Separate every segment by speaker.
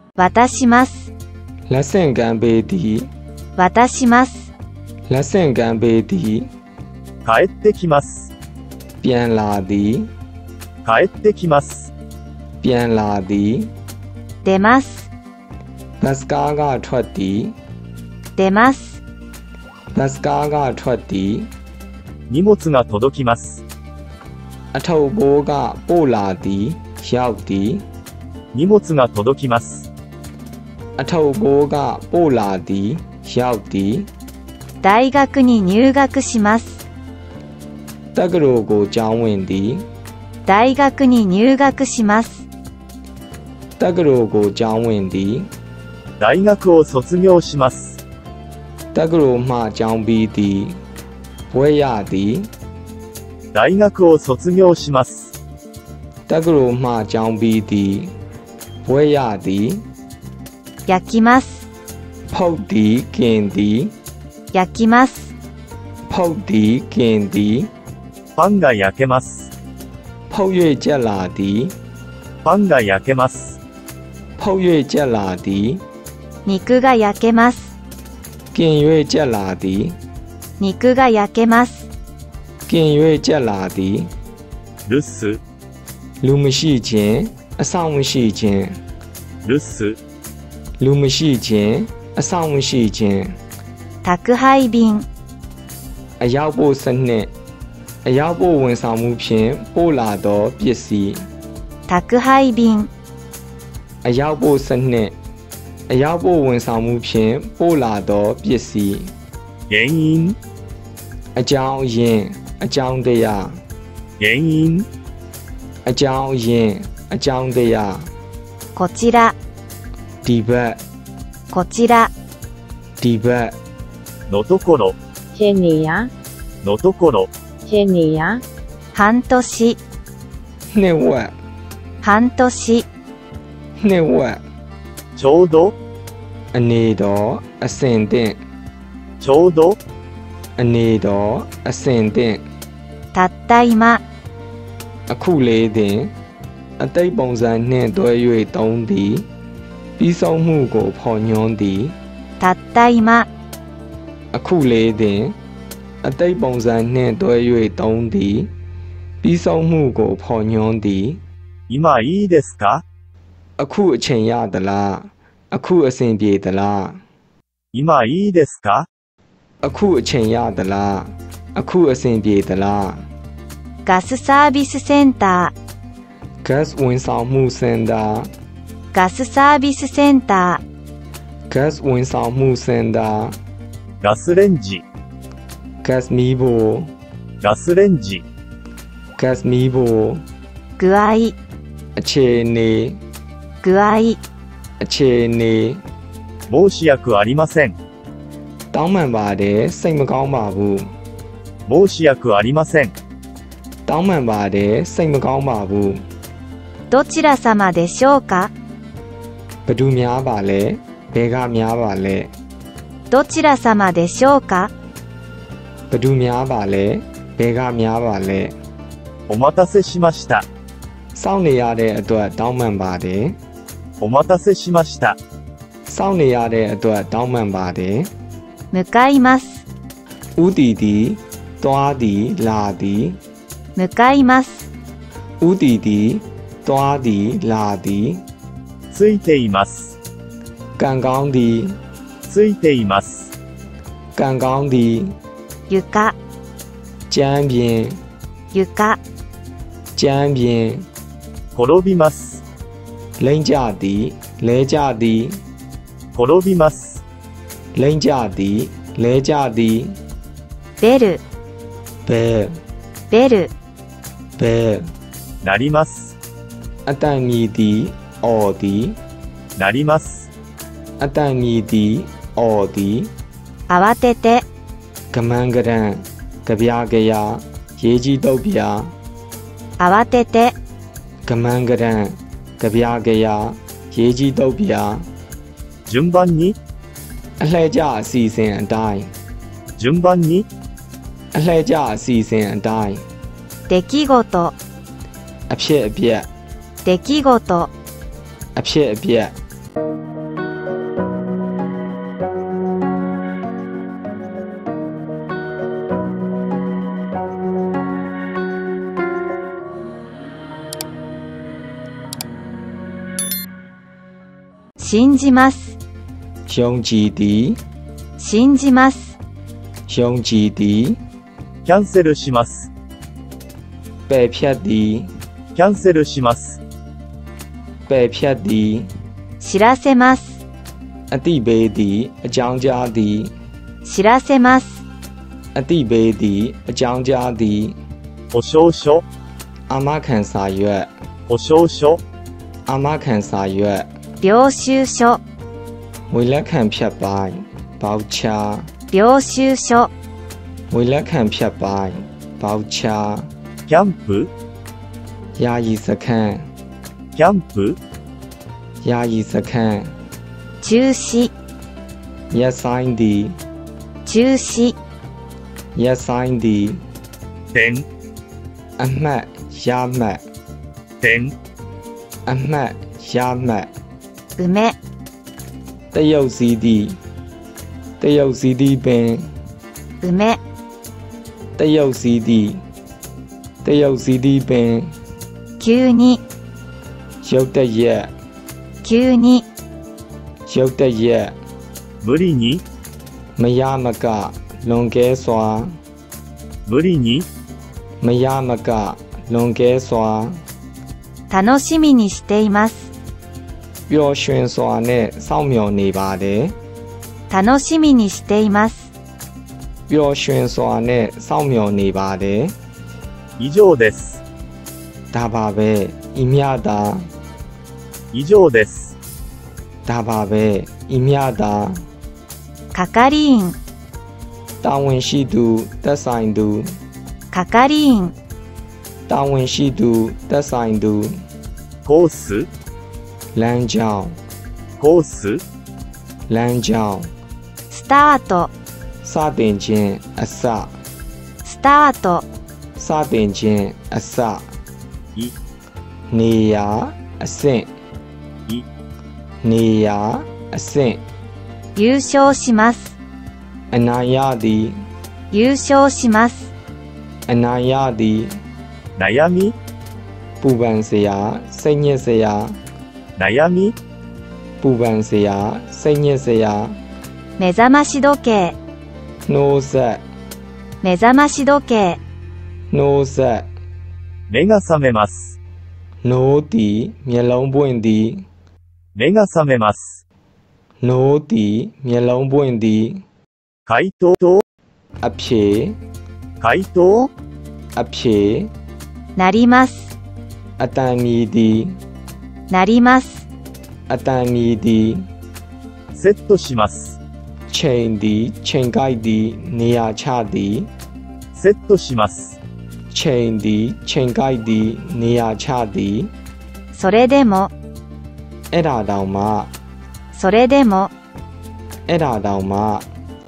Speaker 1: 渡します。
Speaker 2: လက်ဆင့်ကမ်းပေးသည်
Speaker 1: 渡します。
Speaker 2: လက်ဆင့်ကမ်းပေးသည်
Speaker 3: 帰ってきます。
Speaker 2: ပြန်လာသည်
Speaker 3: 帰ってきます。
Speaker 2: ပြန်လာသည်
Speaker 1: 出ます。
Speaker 2: ဘတ်စကားကထွက်သည်
Speaker 1: 出ます。
Speaker 2: ဘတ်စကားကထွက်သည်
Speaker 3: 荷物が届きます。
Speaker 2: အထုပ်ဘိုးကပို့လာသည်ရောက်သည်
Speaker 3: 荷物が届きます。
Speaker 2: အထုပ်ဘိုးကပို့လာသည်ရောက်သည်
Speaker 1: 大学に入学します。
Speaker 2: တက္ကသိုလ်ကိုကျောင်းဝင်သည်
Speaker 1: 大学に入学します。
Speaker 2: တက္ကသိုလ်ကိုကျောင်းဝင်သည်
Speaker 3: 大学を卒業します。
Speaker 2: တက္ကသိုလ်မှကျောင်းပြီးသည်ဘွဲရသည်
Speaker 3: 大学を卒業します。
Speaker 2: တက္ကသိုလ်မှကျောင်းပြီးသည်ဘွဲရသည်
Speaker 1: 焼きます。
Speaker 2: ဖုတ်သည်กินသည်
Speaker 1: 焼きます。
Speaker 2: ဖုတ်သည်กินသည်
Speaker 3: パンが焼けます。
Speaker 2: ဖုတ်၍ကြက်လာသည်
Speaker 3: パンが焼けます。
Speaker 2: ဖုတ်၍ကြက်လာသည်
Speaker 1: 肉が焼けます。
Speaker 2: กิน၍ကြက်လာသည်
Speaker 1: 肉が焼けます。
Speaker 2: กิน၍ကြက်လာသည်
Speaker 3: 留守
Speaker 2: လူမရှိခြင်းအဆောင်မရှိခြင်း
Speaker 3: 留守
Speaker 2: လူမရှိခြင်းအဆောင်မရှိခြင်း
Speaker 1: 宅配便
Speaker 2: အရောက်ပို့စနစ်အရောက်ပို့ဝန်ဆောင်မှုဖြင့်ပို့လာသောပစ္စည်း
Speaker 1: 宅配便
Speaker 2: အရောက်ပို့စနစ်အရောက်ပို့ဝန်ဆောင်မှုဖြင့်ပို့လာသောပစ္စည်း
Speaker 3: 原因
Speaker 2: အကြောင်းအရင်းအကြောင်းတရား
Speaker 3: 原因
Speaker 2: အကြောင်းအရင်းအကြောင်းတရား
Speaker 1: こちら
Speaker 2: ဒီဘက်
Speaker 1: こちら
Speaker 2: ဒီဘက်
Speaker 3: のところ
Speaker 4: シェニア
Speaker 3: のところ
Speaker 4: シェニア
Speaker 1: 半年
Speaker 2: နှစ်ဝက်
Speaker 1: 半年
Speaker 2: နှစ်ဝက်
Speaker 3: ちょうど
Speaker 2: အနေတော်အစင်တင်
Speaker 3: ちょうど
Speaker 2: အနေတော်အစင်တင်
Speaker 1: たった今
Speaker 2: အခုလေးတင်အတိတ်ပုံစံနှင့်တွဲ၍သုံးသည်ပြီးဆုံးမှုကိုဖော်ညွှန်းသည်
Speaker 1: たった今
Speaker 2: အခုလေးတင်အတိတ်ပုံစံနှင့်တွဲ၍သုံးသည်ပြီးဆုံးမှုကိုဖော်ညွှန်းသည်
Speaker 3: 今いいですか
Speaker 2: အခုအချိန်ရသလားအခုအဆင်ပြေသလား
Speaker 3: 今いいですか
Speaker 2: အခုအချိန်ရသလားအခုအဆင်ပြေသလား
Speaker 1: ガスサービスセンター
Speaker 2: gas ဝန်ဆောင်မှုစင်တာ
Speaker 1: ガスサービスセンター
Speaker 2: gas ဝန်ဆောင်မှုစင်တာ
Speaker 3: ガスレンジ
Speaker 2: gas မီးဖို
Speaker 3: ガスレンジ
Speaker 2: gas မီးဖို
Speaker 1: 具合
Speaker 2: အခြေအနေ
Speaker 1: 具合
Speaker 2: အခြေအနေ
Speaker 3: 申し訳ありません
Speaker 2: တောင်းပန်ပါတယ်စိတ်မကောင်းပါဘူး
Speaker 3: 申し訳ありません
Speaker 2: တောင်းပန်ပါတယ်စိတ်မကောင်းပါဘူး
Speaker 1: どちら様でしょうか
Speaker 2: ဘယ်သူများပါလဲဘယ်ကများပါလဲ
Speaker 1: どちら様でしょうか
Speaker 2: ဘယ်သူများပါလဲဘယ်ကများပါလဲ
Speaker 3: お待たせしました
Speaker 2: စောင့်နေရတဲ့အတွက်တောင်းပန်ပါတယ်
Speaker 3: お待たせしました
Speaker 2: စောင့်နေရတဲ့အတွက်တောင်းပန်ပါတယ်
Speaker 1: 向かいます
Speaker 2: ဥတီသည်သွားသည်လာသည်
Speaker 1: 向かいます
Speaker 2: ဥတီသည်သွားသည်လာသည်
Speaker 3: ついています
Speaker 2: ကံကောင်းသည်
Speaker 3: ついています
Speaker 2: ကံကောင်းသည်
Speaker 1: 床
Speaker 2: ကြမ်းပြင်
Speaker 1: 床
Speaker 2: ကြမ်းပြင်
Speaker 3: 転びます
Speaker 2: လိမ့်ကြသည်လဲကြသည်
Speaker 3: 転びます
Speaker 2: လိမ့်ကြသည်လဲကြသည်
Speaker 1: ベル
Speaker 2: ဘယ်
Speaker 1: ベル
Speaker 2: ဘယ်
Speaker 3: なります
Speaker 2: အတန်မြည်သည်အော်သည်
Speaker 3: なります
Speaker 2: အတန်မြည်သည်အော်သည်
Speaker 1: 慌てて
Speaker 2: ကမန်းကရန်ကြပြားကြရာရေးကြီးတုတ်ပြာ
Speaker 1: 慌てて
Speaker 2: ကမန်းကရန်ကြပြားကြရာရေးကြီးတုတ်ပြာ
Speaker 3: 順番に
Speaker 2: အလှည့်ကျအစီအစဉ်အတိုင်း
Speaker 3: 順番に
Speaker 2: အလှည့်ကျအစီအစဉ်အတိုင်း
Speaker 1: 出来事
Speaker 2: အဖြစ်အပျက်
Speaker 1: 出来事
Speaker 2: အဖြစ်အပျက်
Speaker 1: 信じます。
Speaker 2: ယုံကြည်သည်。
Speaker 1: 信じます。
Speaker 2: ယုံကြည်သည်。
Speaker 3: キャンセルします。
Speaker 2: ပယ်ဖြတ်သည်。
Speaker 3: キャンセルします。
Speaker 2: ပယ်ဖြတ်သည်。
Speaker 1: 知らせます。
Speaker 2: အသိပေးသည်。အကြောင်းကြားသည်。
Speaker 1: 知らせます。
Speaker 2: အသိပေးသည်。အကြောင်းကြားသည်。
Speaker 3: 保証書。
Speaker 2: အာမခံစာရွက်。
Speaker 3: 保証書。
Speaker 2: အာမခံစာရွက်。
Speaker 1: 領収書。
Speaker 2: ငွေလက်ခံဖြတ်ပိုင်း。ဘောက်ချာ。
Speaker 1: 領収書。
Speaker 2: ငွေလက်ခံဖြတ်ပိုင်း。ဘောက်ချာ。
Speaker 3: キャンプ。
Speaker 2: ယာယီစခန်း。
Speaker 3: キャンプ。
Speaker 2: ယာယီစခန်း。
Speaker 1: 中止。
Speaker 2: ရပ်ဆိုင်းသည်。
Speaker 1: 中止。
Speaker 2: ရပ်ဆိုင်းသည်。
Speaker 3: 点。
Speaker 2: အမှတ်ရမှတ်。
Speaker 3: 点。
Speaker 2: အမှတ်ရမှတ်。
Speaker 1: 梅。
Speaker 2: တရုတ်စီးသည်。တရုတ်စီးသည်ပင်。
Speaker 1: 梅。
Speaker 2: တရုတ်စီးသည်。တရုတ်စီးသည်ပင်。
Speaker 1: 急に。
Speaker 2: ရုတ်တရက်。
Speaker 1: 急に。
Speaker 2: ရုတ်တရက်。
Speaker 3: 無理に。
Speaker 2: မရမကလွန်ကဲစွာ。
Speaker 3: 無理に。
Speaker 2: မရမကလွန်ကဲစွာ。
Speaker 1: 楽しみにしています。
Speaker 2: ပျော်ရွှင်စွာနဲ့စောင့်မျှော်နေပါတယ်。
Speaker 1: 楽しみにしています。
Speaker 2: ပျော်ရွှင်စွာနဲ့စောင့်မျှော်နေပါတယ်。
Speaker 3: 以上です。
Speaker 2: ဒါပါပဲဤမျှတာ。
Speaker 3: 以上です。
Speaker 2: ဒါပါပဲဤမျှတာ。
Speaker 1: 係員。
Speaker 2: တာဝန်ရှိသူသက်ဆိုင်သူ。
Speaker 1: 係員。
Speaker 2: တာဝန်ရှိသူသက်ဆိုင်သူ。
Speaker 3: コース。
Speaker 2: လမ်းကြောင်း。
Speaker 3: コース。
Speaker 2: လမ်းကြောင်း。
Speaker 1: スタート。
Speaker 2: စတင်ခြင်းအစ。
Speaker 1: スタート。
Speaker 2: စတင်ခြင်းအစ。
Speaker 3: い。
Speaker 2: နေရာအဆင့်。
Speaker 3: い。
Speaker 2: နေရာအဆင့်。
Speaker 1: 優勝します。
Speaker 2: အနိုင်ရသည်。
Speaker 1: 優勝します。
Speaker 2: အနိုင်ရသည်。
Speaker 3: 悩み。
Speaker 2: ပူပန်စရာစိတ်ညစ်စရာ。
Speaker 3: 悩み。
Speaker 2: ပူပန်စရာစိတ်ညစ်စရာ。
Speaker 1: 目覚まし時計。
Speaker 2: နှိုးဆက်。
Speaker 1: 目覚まし時計。
Speaker 2: နှိုးဆက်。
Speaker 3: 目が覚めます。
Speaker 2: နိုးသည်မျက်လုံးပွင့်သည်。
Speaker 3: 目が覚めます。
Speaker 2: နိုးသည်မျက်လုံးပွင့်သည်。
Speaker 3: 回答。
Speaker 2: အဖြေ。
Speaker 3: 回答。
Speaker 2: အဖြေ。
Speaker 1: なります。
Speaker 2: အတန်မြည်သည်。
Speaker 1: なります。
Speaker 2: အတန်မြည်သည်。
Speaker 3: セットします。
Speaker 2: ချိန်သည်ချိန်ကိုက်သည်နေရာချသည်。
Speaker 3: セットします。
Speaker 2: ချိန်သည်ချိန်ကိုက်သည်နေရာချသည်。
Speaker 1: それでも。
Speaker 2: အဲ့ဒါတောင်မှ。
Speaker 1: それでも。
Speaker 2: အဲ့ဒါတောင်မှ。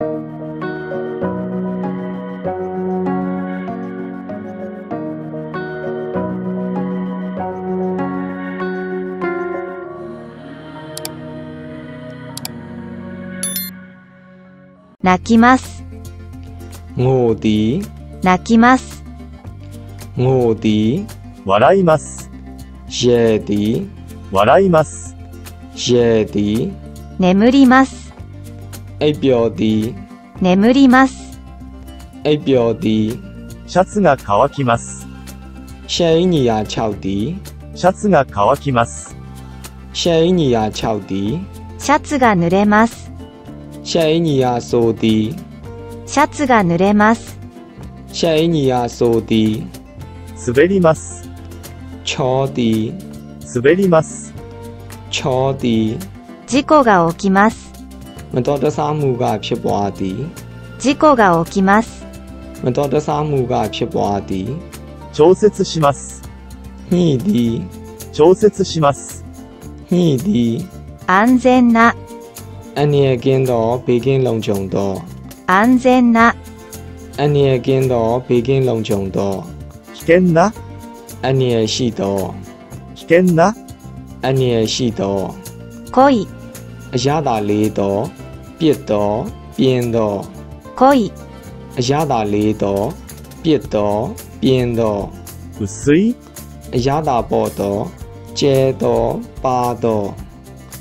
Speaker 1: 泣きます。
Speaker 2: ငိုသည်。
Speaker 1: 泣きます。
Speaker 2: ငိုသည်。
Speaker 3: 笑います。
Speaker 2: ရဲသည်。
Speaker 3: 笑います。
Speaker 2: ရဲသည်。
Speaker 1: 眠ります。
Speaker 2: အိပ်ပျော်သည်。
Speaker 1: 眠ります。
Speaker 2: အိပ်ပျော်သည်。
Speaker 3: シャツが乾きます。
Speaker 2: ရှယ်အင်ကြီးရာ6သည်。
Speaker 3: シャツが乾きます。
Speaker 2: ရှယ်အင်ကြီးရာ6သည်。
Speaker 1: シャツが濡れます。
Speaker 2: ရှယ်အင်ကြီးရာဆိုသည်。
Speaker 1: シャツが濡れます。
Speaker 2: ရှယ်အင်ကြီးရာဆိုသည်。
Speaker 3: 滑ります。
Speaker 2: ချောသည်。
Speaker 3: 滑ります。
Speaker 2: ချောသည်。
Speaker 1: 事故が起きます。
Speaker 2: မတော်တဆမှုကဖြစ်ပွားသည်。
Speaker 1: 事故が起きます。
Speaker 2: မတော်တဆမှုကဖြစ်ပွားသည်。
Speaker 3: 調節します。
Speaker 2: ညှိသည်。
Speaker 3: 調節します。
Speaker 2: ညှိသည်。
Speaker 1: 安全な。
Speaker 2: အန္တရာယ်ကင်းသောဘေးကင်းလုံခြုံသော。
Speaker 1: 安全な。
Speaker 2: အန္တရာယ်ကင်းသောဘေးကင်းလုံခြုံသော。
Speaker 3: 危険な。
Speaker 2: အန္တရာယ်ရှိသော。
Speaker 3: 危険な。
Speaker 2: အန္တရာယ်ရှိသော。
Speaker 1: 濃い。
Speaker 2: အရသာလေးသောပြစ်သောပြင်းသော。
Speaker 1: 濃い。
Speaker 2: အရသာလေးသောပြစ်သောပြင်းသော。
Speaker 3: 薄い。
Speaker 2: အရသာပေါ်သောကျဲသောပါသော。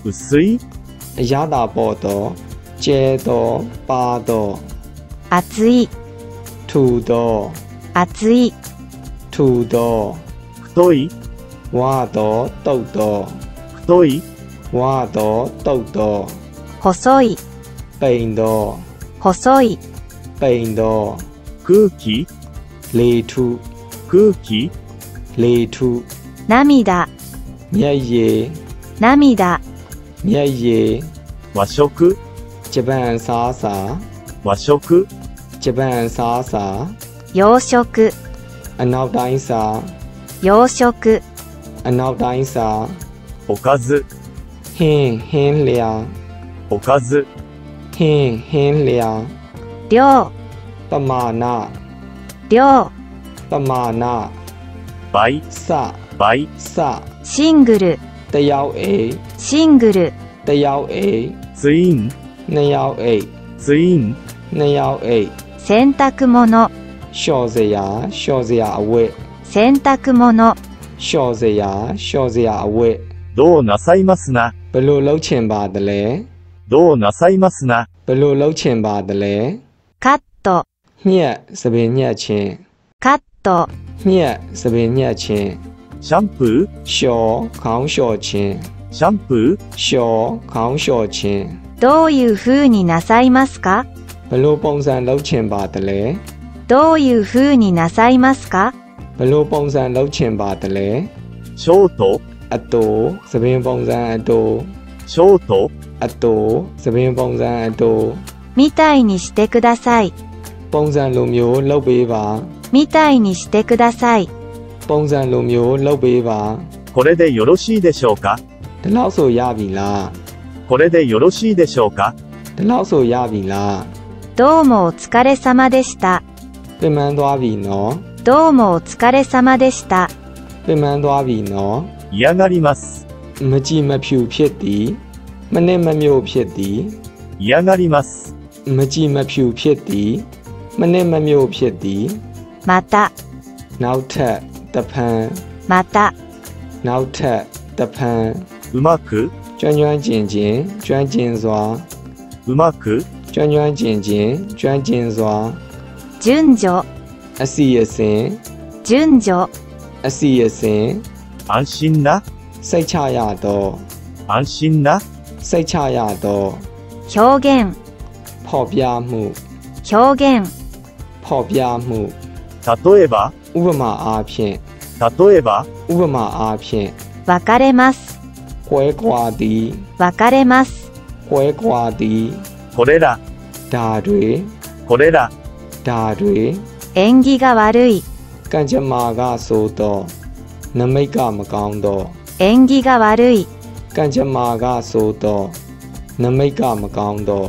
Speaker 3: 薄い、
Speaker 2: အရသာပေါ်သောကျဲသောပါသော
Speaker 1: 熱い、
Speaker 2: ထူသော
Speaker 1: 熱い、
Speaker 2: ထူသော
Speaker 3: 太い、
Speaker 2: ဝါသောတုတ်သော
Speaker 3: 太い、
Speaker 2: ဝါသောတုတ်သော
Speaker 1: 細い、
Speaker 2: ပိန်သော
Speaker 1: 細い、
Speaker 2: ပိန်သော
Speaker 3: 空気、
Speaker 2: လေထု
Speaker 3: 空気、
Speaker 2: လေထု
Speaker 1: 涙、
Speaker 2: မျက်ရည်
Speaker 1: 涙、
Speaker 2: မျက်ရည်
Speaker 3: 和食、
Speaker 2: ဂျပန်စားစာ
Speaker 3: 和食、
Speaker 2: ဂျပန်စားစာ
Speaker 1: 洋食、
Speaker 2: အနောက်တိုင်းစာ
Speaker 1: 洋食、
Speaker 2: အနောက်တိုင်းစာ
Speaker 3: おかず、
Speaker 2: ဟင်းလျာ
Speaker 3: おかず、
Speaker 2: ဟင်းလျာ
Speaker 1: 量、
Speaker 2: ပမာဏ
Speaker 1: 量、
Speaker 2: ပမာဏ
Speaker 3: 倍、
Speaker 2: စ
Speaker 3: 倍、
Speaker 2: စ
Speaker 1: シングル、
Speaker 2: တယောက်အိတ်
Speaker 1: シングル、
Speaker 2: တယောက်အိတ်
Speaker 3: ツイン、
Speaker 2: နှစ်ယောက်အိတ်
Speaker 3: ツイン、
Speaker 2: နှစ်ယောက်အိတ်
Speaker 1: 洗濯物、
Speaker 2: လျှော်စရာအဝတ်
Speaker 1: 洗濯物、
Speaker 2: လျှော်စရာအဝတ်
Speaker 3: どうなさいますな、
Speaker 2: ဘယ်လိုလုပ်ချင်ပါသလဲ
Speaker 3: どうなさいますな、
Speaker 2: ဘယ်လိုလုပ်ချင်ပါသလဲ
Speaker 1: カット、
Speaker 2: ညက်သပင်ညက်ချင်း
Speaker 1: カット、
Speaker 2: ညက်သပင်ညက်ချင်း
Speaker 3: シャンプー、
Speaker 2: လျှော်ခေါင်းလျှော်ချင်း
Speaker 3: シャンプー、
Speaker 2: လျှော်ခေါင်းလျှော်ချင်း
Speaker 1: どういう風になさいますか？
Speaker 2: ဘယ်လိုပုံစံလုပ်ချင်ပါသလဲ
Speaker 1: どういう風になさいますか？
Speaker 2: ဘယ်လိုပုံစံလုပ်ချင်ပါသလဲ
Speaker 3: ショート、
Speaker 2: အတူသပင်ပုံစံအတူ
Speaker 3: ショート、
Speaker 2: အတူသပင်ပုံစံအတူ
Speaker 1: みたいにしてください。
Speaker 2: ပုံစံလိုမျိုးလုပ်ပေးပါ
Speaker 1: みたいにしてください。
Speaker 2: ပုံစံလိုမျိုးလုပ်ပေးပါ
Speaker 3: これでよろしいでしょうか、
Speaker 2: ဒီလောက်ဆိုရပြီလား
Speaker 3: これでよろしいでしょうか、
Speaker 2: ဒီလောက်ဆိုရပြီလား
Speaker 1: どうもお疲れ様でした。
Speaker 2: ပင်ပန်းသွားပြီနော်
Speaker 1: どうもお疲れ様でした。
Speaker 2: ပင်ပန်းသွားပြီနော်
Speaker 3: 嫌がります、
Speaker 2: မကြည်မဖြူဖြစ်သည်မနစ်မမျိုးဖြစ်သည်
Speaker 3: 嫌がります、
Speaker 2: မကြည်မဖြူဖြစ်သည်မနစ်မမျိုးဖြစ်သည်
Speaker 1: また、
Speaker 2: နောက်ထပ်တဖန်
Speaker 1: また、
Speaker 2: နောက်ထပ်တဖန်
Speaker 3: うまく、
Speaker 2: ကျွမ်းကျင်ခြင်းကျွမ်းကျင်စွာ
Speaker 3: うまく、
Speaker 2: ကျွမ်းကျင်ခြင်းကျွမ်းကျင်စွာ
Speaker 1: 順序、
Speaker 2: အစီအစဉ်
Speaker 1: 順序、
Speaker 2: အစီအစဉ်
Speaker 3: 安心な、
Speaker 2: စိတ်ချရသော
Speaker 3: 安心な、
Speaker 2: စိတ်ချရသော
Speaker 1: 表現、
Speaker 2: ဖော်ပြမှု
Speaker 1: 表現、
Speaker 2: ဖော်ပြမှု
Speaker 3: 例えば、
Speaker 2: ဥပမာအားဖြင့်
Speaker 3: 例えば、
Speaker 2: ဥပမာအားဖြင့်
Speaker 1: 別れます。
Speaker 2: ကွဲကွာသည်
Speaker 1: 別れます。
Speaker 2: ကွဲကွာသည်
Speaker 3: これら、
Speaker 2: ဒါတွေ
Speaker 3: これら、
Speaker 2: ဒါတွေ
Speaker 1: 縁起が悪い。
Speaker 2: ကံကြမ္မာကဆိုသောနမိတ်ကမကောင်းသော
Speaker 1: 縁起が悪い。
Speaker 2: ကံကြမ္မာကဆိုသောနမိတ်ကမကောင်းသော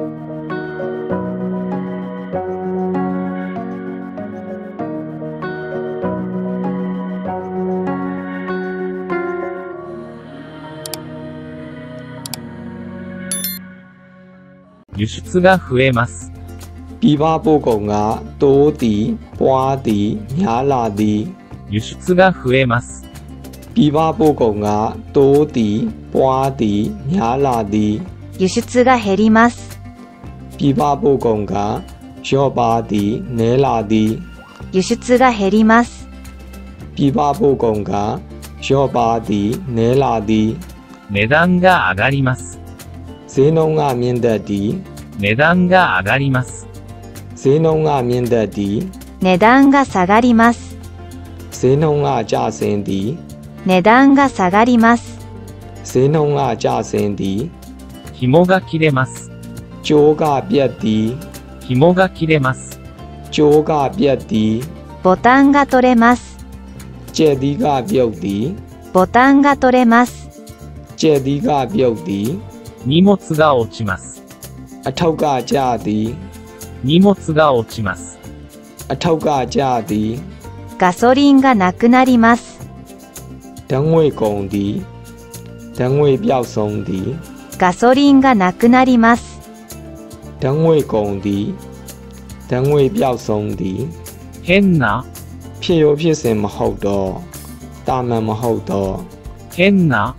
Speaker 3: 輸出が増えます。
Speaker 2: ပြည်ပပို့ကုန်ကတိုးသည်ပွားသည်များလာသည်
Speaker 3: 輸出が増えます。
Speaker 2: ပြည်ပပို့ကုန်ကတိုးသည်ပွားသည်များလာသည်
Speaker 1: 輸出が減ります。
Speaker 2: ပြည်ပပို့ကုန်ကလျော့ပါသည်နည်းလာသည်
Speaker 1: 輸出が減ります。
Speaker 2: ပြည်ပပို့ကုန်ကလျော့ပါသည်နည်းလာသည်
Speaker 3: 値段が上がります。
Speaker 2: ဈေးနှုန်းကမြင့်တက်သည်
Speaker 3: 値段が上がります。
Speaker 2: ဈေးနှုန်းကမြင့်တက်သည်
Speaker 1: 値段が下がります。
Speaker 2: ဈေးနှုန်းကကျဆင်းသည်
Speaker 1: 値段が下がります。
Speaker 2: ဈေးနှုန်းကကျဆင်းသည်
Speaker 3: 紐が切れます。
Speaker 2: ကြိုးကပြတ်သည်
Speaker 3: 紐が切れます。
Speaker 2: ကြိုးကပြတ်သည်
Speaker 1: ボタンが取れます。
Speaker 2: ကျက်သည်ကပြုတ်သည်
Speaker 1: ボタンが取れます。
Speaker 2: ကျက်သည်ကပြုတ်သည်
Speaker 3: 荷物が落ちます。
Speaker 2: အထောက်ကကျသည်
Speaker 3: 荷物が落ちます。
Speaker 2: အထောက်ကကျသည်
Speaker 1: ガソリンがなくなります。
Speaker 2: ဓာတ်ငွေကုန်သည်ဓာတ်ငွေပျောက်ဆုံးသည်
Speaker 1: ガソリンがなくなります。
Speaker 2: ဓာတ်ငွေကုန်သည်ဓာတ်ငွေပျောက်ဆုံးသည်
Speaker 3: 変な
Speaker 2: ဖြစ်ရောဖြစ်စဉ်မဟုတ်တော့တာမန်မဟုတ်တော့
Speaker 3: 変な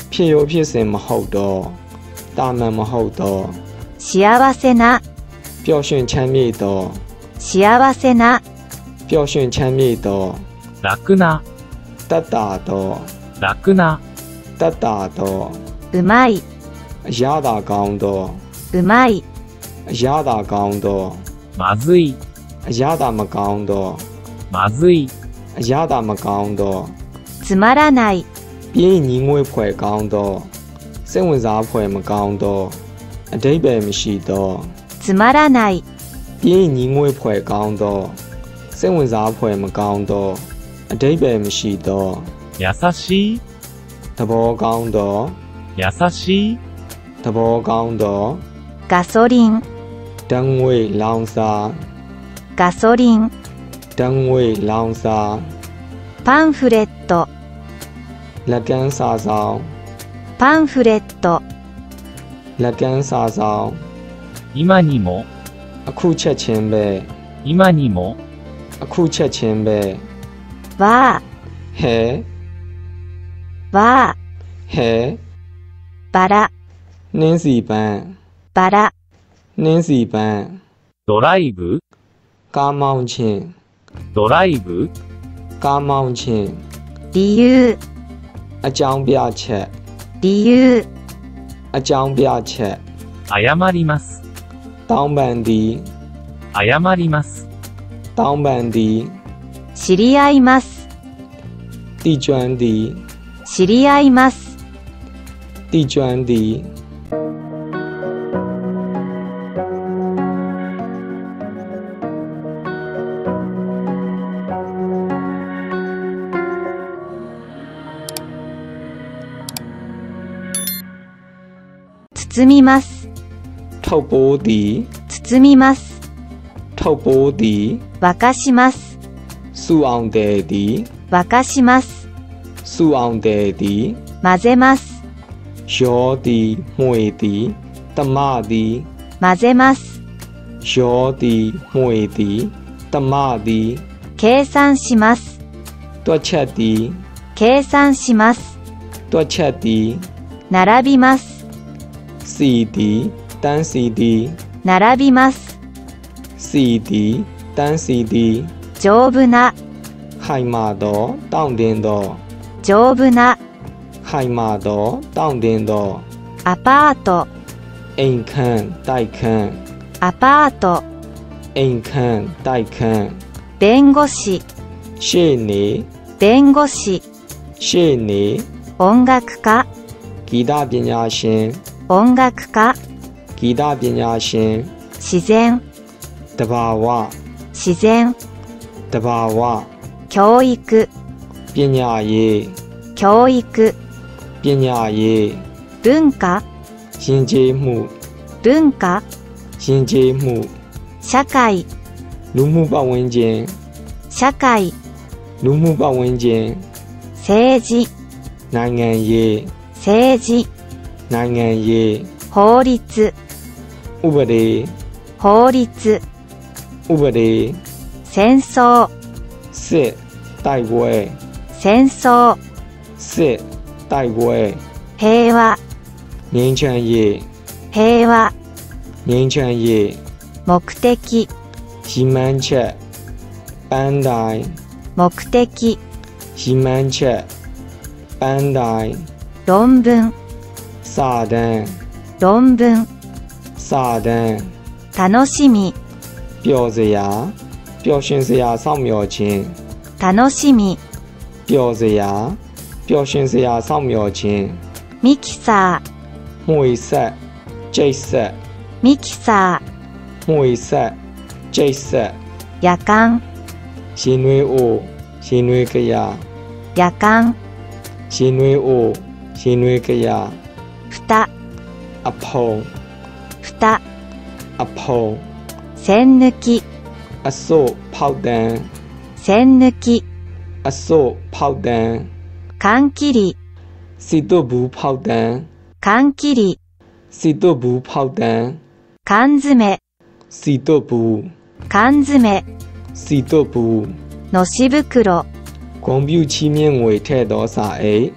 Speaker 2: ဖြစ်ရောဖြစ်စဉ်မဟုတ်တော့တာမန်မဟုတ်တော့
Speaker 1: 幸せな、
Speaker 2: ပျော်ရွှင်ချမ်းမြေ့တော့
Speaker 1: 幸せな、
Speaker 2: ပျော်ရွှင်ချမ်းမြေ့တော့
Speaker 3: 楽な、
Speaker 2: တတ်တာတော့
Speaker 3: 楽な、
Speaker 2: တတ်တာတော့
Speaker 1: うまい、
Speaker 2: အရသာကောင်းတော့
Speaker 1: うまい、
Speaker 2: အရသာကောင်းတော့
Speaker 3: まずい、
Speaker 2: အရသာမကောင်းတော့
Speaker 3: まずい、
Speaker 2: အရသာမကောင်းတော့
Speaker 1: つまらない、
Speaker 2: ပြင်းညီငွေဖွယ်ကောင်းတော့စိတ်ဝင်စားဖွယ်မကောင်းတော့အဓိပ္ပာယ်မရှိတော့
Speaker 1: つまらない、
Speaker 2: ပြင်းညီငွေဖွယ်ကောင်းတော့စိတ်ဝင်စားဖွယ်မကောင်းတော့အဓိပ္ပာယ်မရှိတော့
Speaker 3: 優しい、
Speaker 2: သဘောကောင်းတော့
Speaker 3: 優しい、
Speaker 2: သဘောကောင်းတော့
Speaker 1: ガソリン、
Speaker 2: ဓာတ်ငွေလောင်စာ
Speaker 1: ガソリン、
Speaker 2: ဓာတ်ငွေလောင်စာ
Speaker 1: パンフレット、
Speaker 2: လက်ကမ်းစာဆောင်
Speaker 1: パンフレット、
Speaker 2: လက်ကမ်းစာဆောင်
Speaker 3: 今にも、
Speaker 2: အခုချက်ချင်းပဲ
Speaker 3: 今にも、
Speaker 2: အခုချက်ချင်းပဲ
Speaker 1: わ
Speaker 2: ဟဲ
Speaker 1: ー、わ
Speaker 2: ဟဲ
Speaker 1: ー、バラ、
Speaker 2: နှင်းစီပန်း
Speaker 1: バラ、
Speaker 2: နှင်းစီပန်း
Speaker 3: ドライブ、
Speaker 2: ကားမောင်းခြင်း
Speaker 3: ドライブ、
Speaker 2: ကားမောင်းခြင်း
Speaker 1: 理由、
Speaker 2: အကြောင်းပြချက်
Speaker 1: 理由、
Speaker 2: အကြောင်းပြချက်
Speaker 3: 謝ります、
Speaker 2: တောင်းပန်သည်
Speaker 3: 謝ります、
Speaker 2: တောင်းပန်သည်
Speaker 1: 知り合います、
Speaker 2: တိကျွမ်းသည်
Speaker 1: 知り合います、
Speaker 2: တိကျွမ်းသည်
Speaker 1: 包みます、
Speaker 2: ထုတ်ပိုးသည်
Speaker 1: 包みます、
Speaker 2: ထုတ်ပိုးသည်
Speaker 1: 沸かします、
Speaker 2: စူအောင်တယ်သည်
Speaker 1: 沸かします、
Speaker 2: စူအောင်တယ်သည်
Speaker 1: 混ぜます、
Speaker 2: ရောသည်မှွေသည်တမသည်
Speaker 1: 混ぜます、
Speaker 2: ရောသည်မှွေသည်တမသည်
Speaker 1: 計算します、
Speaker 2: တွက်ချက်သည်
Speaker 1: 計算します、
Speaker 2: တွက်ချက်သည်
Speaker 1: 並びます、
Speaker 2: စီသည်တန်းစီသည်
Speaker 1: 並びます、
Speaker 2: စီသည်တန်းစီသည်
Speaker 1: 丈夫な、
Speaker 2: ခိုင်မာသောတောင့်တင်းသော
Speaker 1: 丈夫な、
Speaker 2: ခိုင်မာသောတောင့်တင်းသော
Speaker 1: アパート、
Speaker 2: အိမ်ခန်းတိုက်ခန်း
Speaker 1: アパート、
Speaker 2: အိမ်ခန်းတိုက်ခန်း
Speaker 1: 弁護士、
Speaker 2: ရှေ့နေ
Speaker 1: 弁護士、
Speaker 2: ရှေ့နေ
Speaker 1: 音楽家、
Speaker 2: ဂီတပညာရှင်
Speaker 1: 音楽家、
Speaker 2: ဂီတပညာရှင်
Speaker 1: 自然、
Speaker 2: တဘာဝ
Speaker 1: 自然、
Speaker 2: တဘာဝ
Speaker 1: 教育、
Speaker 2: ပညာရေး
Speaker 1: 教育、
Speaker 2: ပညာရေး
Speaker 1: 文化、
Speaker 2: ယဉ်ကျေးမှု
Speaker 1: 文化、
Speaker 2: ယဉ်ကျေးမှု
Speaker 1: 社会、
Speaker 2: လူမှုပတ်ဝန်းကျင်
Speaker 1: 社会、
Speaker 2: လူမှုပတ်ဝန်းကျင်
Speaker 1: 政治、
Speaker 2: နိုင်ငံရေး
Speaker 1: 政治、
Speaker 2: နိုင်ငံရေး
Speaker 1: 法律、
Speaker 2: ဥပဒေ
Speaker 1: 法律、
Speaker 2: ဥပဒေ
Speaker 1: 戦争、
Speaker 2: စစ်တိုက်ပွဲ
Speaker 1: 戦争、
Speaker 2: စစ်တိုက်ပွဲ
Speaker 1: 平和、
Speaker 2: ငြိမ်းချမ်းရေး
Speaker 1: 平和、
Speaker 2: ငြိမ်းချမ်းရေး
Speaker 1: 目的、
Speaker 2: ရည်မှန်းချက်ပန်းတိုင်
Speaker 1: 目的、
Speaker 2: ရည်မှန်းချက်ပန်းတိုင်
Speaker 1: 論文、
Speaker 2: စာတမ်း
Speaker 1: 論文、
Speaker 2: စာတမ်း
Speaker 1: 楽しみ、
Speaker 2: ပျော်စရာပျော်ရွှင်စရာစောင့်မျှော်ခြင်း
Speaker 1: 楽しみ、
Speaker 2: ပျော်စရာပျော်ရွှင်စရာစောင့်မျှော်ခြင်း
Speaker 1: ミキサ
Speaker 2: မှွေဆက်ကျိတ်ဆက်
Speaker 1: ー、ミキサ
Speaker 2: မှွေဆက်ကျိတ်ဆက်
Speaker 1: ー、夜間、
Speaker 2: ရင်နွေးအိုရင်နွေးကြရ
Speaker 1: 夜間、
Speaker 2: ရင်နွေးအိုရင်နွေးကြရ
Speaker 1: 蓋、
Speaker 2: အဖုံ
Speaker 1: 蓋、
Speaker 2: အဖုံ
Speaker 1: 栓抜き、
Speaker 2: အစို့ဖောက်တန်း
Speaker 1: 栓抜き、
Speaker 2: အစို့ဖောက်တန်း
Speaker 1: 缶切り、
Speaker 2: စီတုဘူးဖောက်တန်း
Speaker 1: 缶切り、
Speaker 2: စီတုဘူးဖောက်တန်း
Speaker 1: 缶詰、
Speaker 2: စီတုဘူး
Speaker 1: 缶詰、
Speaker 2: စီတုဘူး
Speaker 1: のし袋、
Speaker 2: ဂုံပြူချီးမြင့်ငွေထဲ့သောစာအိတ်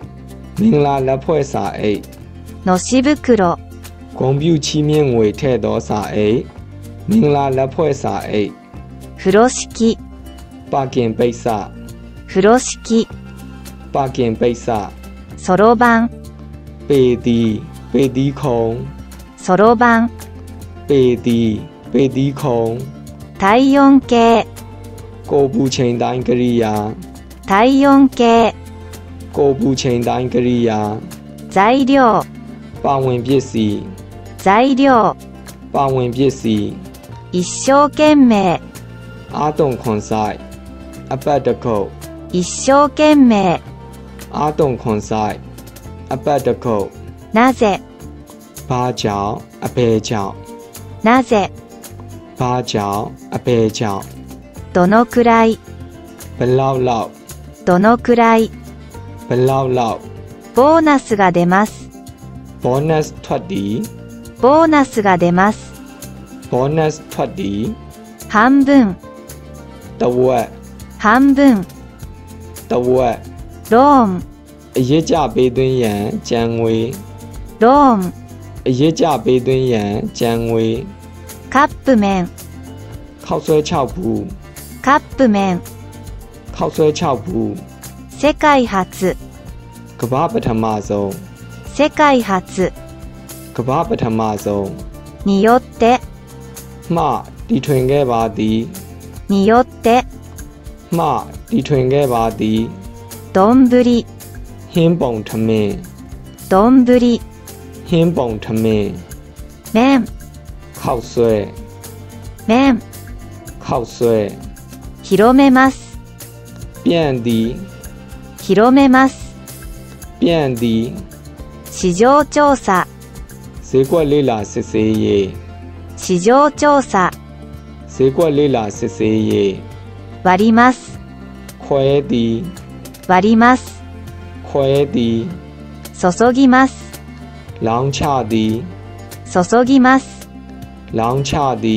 Speaker 2: မင်္ဂလာလက်ဖွဲ့စာအိတ်
Speaker 1: のし袋、
Speaker 2: ဂုံပြူချီးမြှင့်ငွေထည့်သောစာအိတ်မင်္ဂလာလက်ဖွဲ့စာအိတ်
Speaker 1: 風呂敷、
Speaker 2: ပါကင်ပိတ်စ
Speaker 1: 風呂敷、
Speaker 2: ပါကင်ပိတ်စ
Speaker 1: そろばん、
Speaker 2: ပေတီးခုံ
Speaker 1: そろばん、
Speaker 2: ပေတီးခုံ
Speaker 1: 体温計、
Speaker 2: ကိုပူချိန်တိုင်းကရိယာ
Speaker 1: 体温計、
Speaker 2: ကိုပူချိန်တိုင်းကရိယာ
Speaker 1: 材料、
Speaker 2: ပါဝင်ပစ္စည်း
Speaker 1: 材料、
Speaker 2: ပါဝင်ပစ္စည်း
Speaker 1: 一生懸命、
Speaker 2: အာတုံခွန်ဆိုင်အပတ်တကုတ်
Speaker 1: 一生懸命、
Speaker 2: အာတုံခွန်ဆိုင်အပတ်တကုတ်
Speaker 1: なぜ、
Speaker 2: ဘာကြောင့်အဘယ်ကြောင့်
Speaker 1: なぜ、
Speaker 2: ဘာကြောင့်အဘယ်ကြောင့်
Speaker 1: どのくらい、
Speaker 2: ဘလောက်လောက်
Speaker 1: どのくらい、
Speaker 2: ဘလောက်လောက်
Speaker 1: ボーナスが出ます。
Speaker 2: ဘောနပ်ထွက်သည်
Speaker 1: ボーナスが出ます。
Speaker 2: ဘောနပ်ထွက်သည်
Speaker 1: 半分、
Speaker 2: တဝက်
Speaker 1: 半分、
Speaker 2: တဝက်
Speaker 1: ローン、
Speaker 2: အရေးကြပေးသွင်းရန်ကြံငွေ
Speaker 1: ローン、
Speaker 2: အရေးကြပေးသွင်းရန်ကြံငွေ
Speaker 1: カップ麺、
Speaker 2: ခောက်ဆွဲ6ဘူး
Speaker 1: カップ麺、
Speaker 2: ခောက်ဆွဲ6ဘူး
Speaker 1: 世界初、
Speaker 2: ကမ္ဘာပထမဆုံး
Speaker 1: 世界初
Speaker 2: ကမ္ဘာပထမဆုံး
Speaker 1: によって、
Speaker 2: မှတီထွင်ခဲ့ပါသည်
Speaker 1: によって、
Speaker 2: မှတီထွင်ခဲ့ပါသည်
Speaker 1: どんぶり、
Speaker 2: ဟင်းပုံထမင်း
Speaker 1: どんぶり、
Speaker 2: ဟင်းပုံထမင်း
Speaker 1: 麺、
Speaker 2: ခောက်ဆွဲ
Speaker 1: 麺、
Speaker 2: ခောက်ဆွဲ
Speaker 1: 広めます、
Speaker 2: ပြန့်သည်
Speaker 1: 広めます、
Speaker 2: ပြန့်သည်
Speaker 1: 市場調査、
Speaker 2: ဈေးကွက်လေးလာစစ်ဆေးရေး
Speaker 1: 市場調査、
Speaker 2: ဈေးကွက်လေးလာစစ်ဆေးရေး
Speaker 1: 割ります、
Speaker 2: ခွဲသည်
Speaker 1: 割ります、
Speaker 2: ခွဲသည်
Speaker 1: 注ぎます、
Speaker 2: လောင်းချသည်
Speaker 1: 注ぎます。
Speaker 2: လောင်းချသည်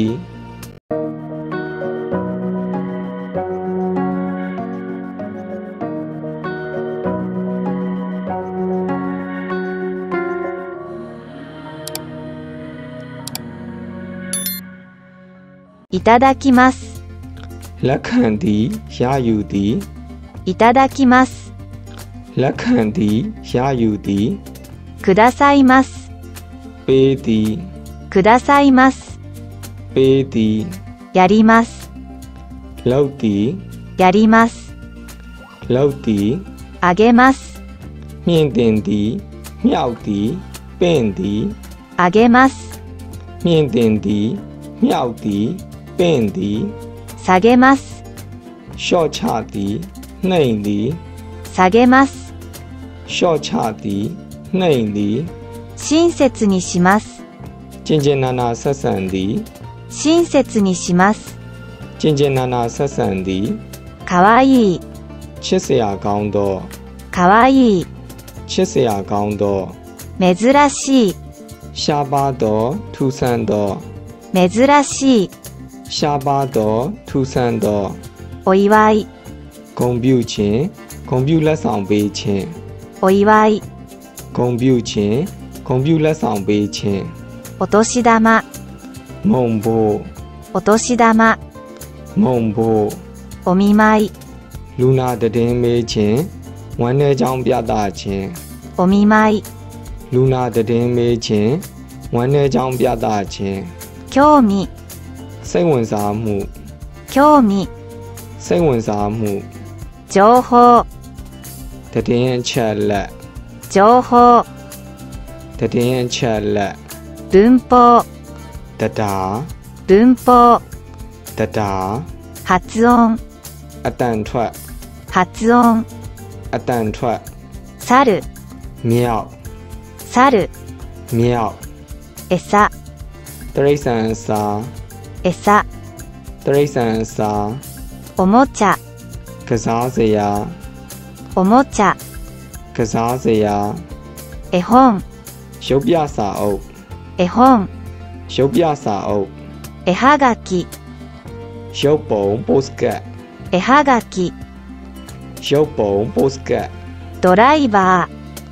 Speaker 1: いただきます。
Speaker 2: လက်ခံသည်ရယူသည်
Speaker 1: いただきます。
Speaker 2: လက်ခံသည်ရယူသည်
Speaker 1: くださいます。
Speaker 2: ပေးသည်
Speaker 1: くださいます。
Speaker 2: ပေးသည်
Speaker 1: やります。
Speaker 2: လုပ်သည်
Speaker 1: やります。
Speaker 2: လုပ်သည်
Speaker 1: あげます。
Speaker 2: မြင့်တင်သည်မြောက်သည်ပင့်သည်
Speaker 1: あげます。
Speaker 2: မြင့်တင်သည်မြောက်သည်ပင့်သည်
Speaker 1: 下げます。
Speaker 2: လျှော့ချသည်နှိမ်သည်
Speaker 1: 下げます。
Speaker 2: လျှော့ချသည်နှိမ်သည်
Speaker 1: 親切にします。
Speaker 2: ကျင်ကျင်နာနာဆက်ဆံသည်
Speaker 1: 親切にします。
Speaker 2: ကျင်ကျင်နာนาဆက်ဆံသည်
Speaker 1: かわいい。
Speaker 2: ချစ်စရာကောင်းသော
Speaker 1: かわいい。
Speaker 2: ချစ်စရာကောင်းသော
Speaker 1: 珍しい。
Speaker 2: ရှားပါသောထူးဆန်းသော
Speaker 1: 珍しい。
Speaker 2: ရှားပါသောထူးဆန်းသော
Speaker 1: お祝い。
Speaker 2: ဂုဏ်ပြုခြင်းဂုဏ်ပြုလက်ဆောင်ပေးခြင်း
Speaker 1: お祝い。
Speaker 2: ဂုဏ်ပြုခြင်းဂုဏ်ပြုလက်ဆောင်ပေးခြင်း
Speaker 1: お年玉。
Speaker 2: မုံဘိုး
Speaker 1: お年玉。
Speaker 2: မုံဘိုး
Speaker 1: お見舞い。
Speaker 2: လူနာတည်င်းမေးခြင်းဝမ်းနည်းကြောင်းပြသခြင်း
Speaker 1: お見舞い。
Speaker 2: လူနာတည်င်းမေးခြင်းဝမ်းနည်းကြောင်းပြသခြင်း
Speaker 1: 興味。
Speaker 2: စိတ်ဝင်စားမှု
Speaker 1: 興味。
Speaker 2: စိတ်ဝင်စားမှု
Speaker 1: 情報。
Speaker 2: တည်င်းအချက်လက်
Speaker 1: 情報。
Speaker 2: တည်င်းအချက်လက်
Speaker 1: 文法。
Speaker 2: တတာ
Speaker 1: 文法。
Speaker 2: တတာ
Speaker 1: 発音。
Speaker 2: အတန်ထွက်
Speaker 1: 発音。
Speaker 2: အတန်ထွက်
Speaker 1: 猿。
Speaker 2: မြောက်
Speaker 1: 猿。
Speaker 2: မြောက်
Speaker 1: 餌。
Speaker 2: တရိษံစာ
Speaker 1: 餌。
Speaker 2: တရိษံစာ
Speaker 1: おもちゃ。
Speaker 2: ကစားစရာ
Speaker 1: おもちゃ。
Speaker 2: ကစားစရာ
Speaker 1: 絵本。
Speaker 2: ရုပ်ပြစာအုပ်
Speaker 1: 絵本。
Speaker 2: ရုပ်ပြစာအုပ်
Speaker 1: 絵はがき。
Speaker 2: ရုပ်ပုံပိုစကတ်
Speaker 1: 絵はがき。
Speaker 2: ရုပ်ပုံပိုစကတ်
Speaker 1: ドライバー。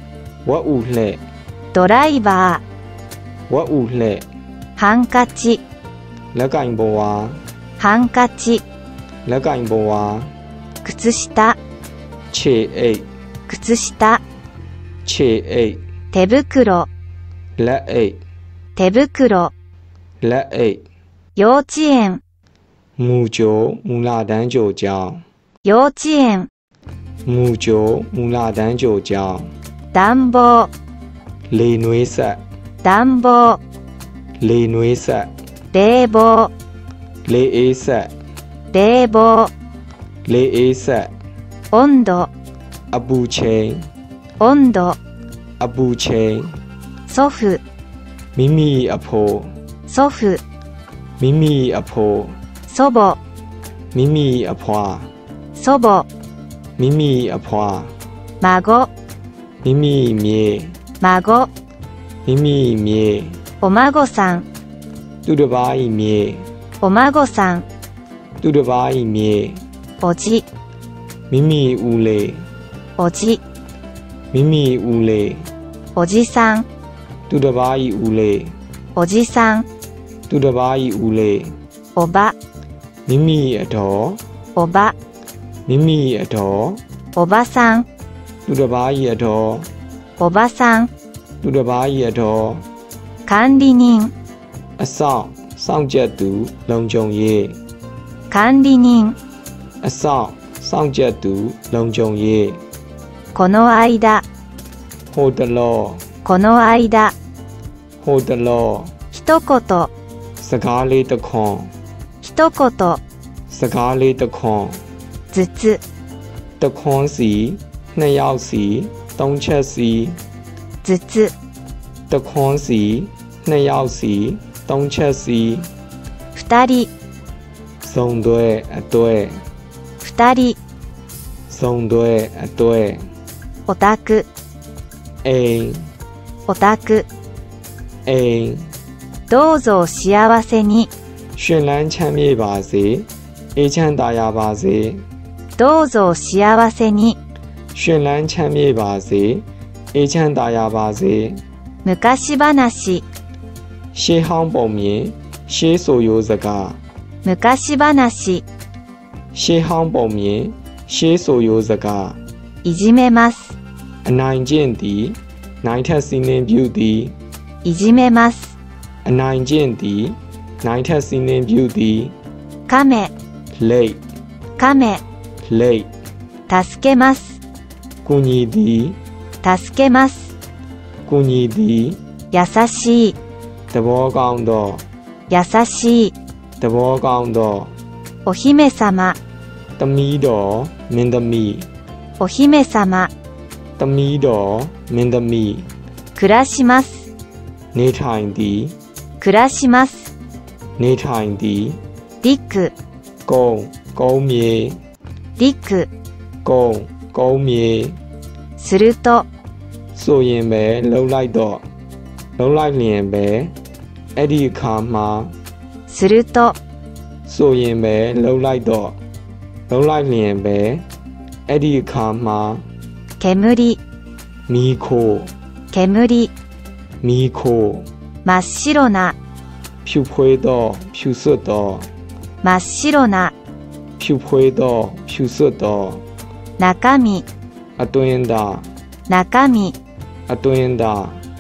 Speaker 2: ဝက်ဥလှဲ့
Speaker 1: ドライバ
Speaker 2: ဝက်ဥလှဲ့
Speaker 1: ーハンカチ
Speaker 2: လက်ကင်ပေါ်ဝါ
Speaker 1: ハンカチ
Speaker 2: လက်ကင်ပေါ်ဝါ
Speaker 1: 靴下
Speaker 2: ခြေအိတ်
Speaker 1: 靴下
Speaker 2: ခြေအိတ်
Speaker 1: 手袋
Speaker 2: လက်အိတ်
Speaker 1: 手袋
Speaker 2: လက်အိတ်
Speaker 1: 幼稚園
Speaker 2: မူကြိုမူလာတန်းကြိုကျောင်း
Speaker 1: 幼稚園
Speaker 2: မူကြိုမူလာတန်းကြိုကျောင်း
Speaker 1: 暖房
Speaker 2: လေနွေးဆက်
Speaker 1: 暖房
Speaker 2: လေနွေးဆက်
Speaker 1: 冷房
Speaker 2: လေအေးဆက်
Speaker 1: 冷房
Speaker 2: လေအေးဆက်
Speaker 1: 温度
Speaker 2: အပူချိန်
Speaker 1: 温度
Speaker 2: အပူချိန်
Speaker 1: 祖父
Speaker 2: မိမိအဖိုး
Speaker 1: 祖父
Speaker 2: မိမိအဖိုး
Speaker 1: 祖母
Speaker 2: မိမိအဖွာ
Speaker 1: 祖母
Speaker 2: မိမိအဖွာ
Speaker 1: 孫
Speaker 2: မိမိမြေ
Speaker 1: 孫
Speaker 2: မိမိမြေ
Speaker 1: お孫さん
Speaker 2: သူတစ်ပါးဤမြေ
Speaker 1: お孫さん
Speaker 2: သူတစ်ပါးဤမြေ
Speaker 1: おじ
Speaker 2: မိမိဦးလေး
Speaker 1: おじ
Speaker 2: မိမိဦးလေး
Speaker 1: おじさん
Speaker 2: သူတစ်ပါးဤဦးလေး
Speaker 1: おじさん
Speaker 2: သူတစ်ပါးဤဦးလေး
Speaker 1: おば
Speaker 2: မိမိအတော်
Speaker 1: おば
Speaker 2: မိမိအတော်
Speaker 1: おばさん
Speaker 2: သူတစ်ပါးဤအတော်
Speaker 1: おばさん
Speaker 2: သူတစ်ပါးဤအတော်
Speaker 1: 管理人
Speaker 2: အဆောင်စောင့်ကြက်သူလုံခြုံရေး
Speaker 1: 管理人
Speaker 2: အဆောင်စောင့်ကြက်သူလုံခြုံရေး
Speaker 1: この間
Speaker 2: ဟိုတလော
Speaker 1: この間
Speaker 2: ဟိုတလော
Speaker 1: 一言
Speaker 2: စကားလေးတစ်ခွန်း
Speaker 1: 一言
Speaker 2: စကားလေးတစ်ခွန်း
Speaker 1: ずつ
Speaker 2: တစ်ခွန်းစီနှစ်ယောက်စီသုံးချက်စီ
Speaker 1: ずつ
Speaker 2: တစ်ခွန်းစီနှစ်ယောက်စီသုံးချက်စီ
Speaker 1: 二人
Speaker 2: စုံတွဲအတွဲ
Speaker 1: 二人
Speaker 2: စုံတွဲအတွဲ
Speaker 1: お宅
Speaker 2: အိမ်
Speaker 1: お宅
Speaker 2: အိမ်
Speaker 1: どうぞお幸せに
Speaker 2: ရှင်လန်းချမ်းမြေ့ပါစေအေးချမ်းသာယာပါစေ
Speaker 1: どうぞお幸せに
Speaker 2: ရှင်လန်းချမ်းမြေ့ပါစေအေးချမ်းသာယာပါစေ
Speaker 1: 昔話
Speaker 2: ရှေးဟောင်းပုံမြင်ရှေးဆိုရိုးစကား
Speaker 1: 昔話
Speaker 2: ရှေးဟောင်းပုံမြင်ရှေးဆိုရိုးစကား
Speaker 1: いじめます
Speaker 2: အနိုင်ကျင့်သည်နိုင်ထက်စီးနှင်းပြုသည်
Speaker 1: いじめます
Speaker 2: အနိုင်ကျင့်သည်နိုင်ထက်စီးနှင်းပြုသည်
Speaker 1: 亀
Speaker 2: လိတ်
Speaker 1: 亀
Speaker 2: လိတ်
Speaker 1: 助けます
Speaker 2: ကူညီသည်
Speaker 1: 助けます
Speaker 2: ကူညီသည်
Speaker 1: 優しい
Speaker 2: သဘောကောင်းသော
Speaker 1: 優しい
Speaker 2: သဘောကောင်းသော
Speaker 1: お姫様
Speaker 2: သမီးတော်မင်းသမီး
Speaker 1: お姫様
Speaker 2: သမီးတော်မင်းသမီး
Speaker 1: 暮らします
Speaker 2: နေထိုင်သည်
Speaker 1: 暮らします
Speaker 2: နေထိုင်သည်
Speaker 1: 陸
Speaker 2: ကုန်းကုန်းမြေ
Speaker 1: 陸
Speaker 2: ကုန်းကုန်းမြေ
Speaker 1: すると
Speaker 2: ဆိုရင်ပဲလှုပ်လိုက်တော့လှုပ်လိုက်လျင်ပဲအဲ့ဒီအခါမှာ
Speaker 1: すると
Speaker 2: ဆိုရင်ပဲလှုပ်လိုက်တော့လှုပ်လိုက်လျင်ပဲအဲ့ဒီအခါမှာ
Speaker 1: 煙
Speaker 2: မီးခိုး
Speaker 1: 煙
Speaker 2: မီးခိုး
Speaker 1: 真っ白な
Speaker 2: ဖြူဖွေးသောဖြူစွတ်သော
Speaker 1: 真っ白な
Speaker 2: ဖြူဖွေးသောဖြူစွတ်သော
Speaker 1: 中身
Speaker 2: အတွင်းသာ
Speaker 1: 中身
Speaker 2: အတွင်းသာ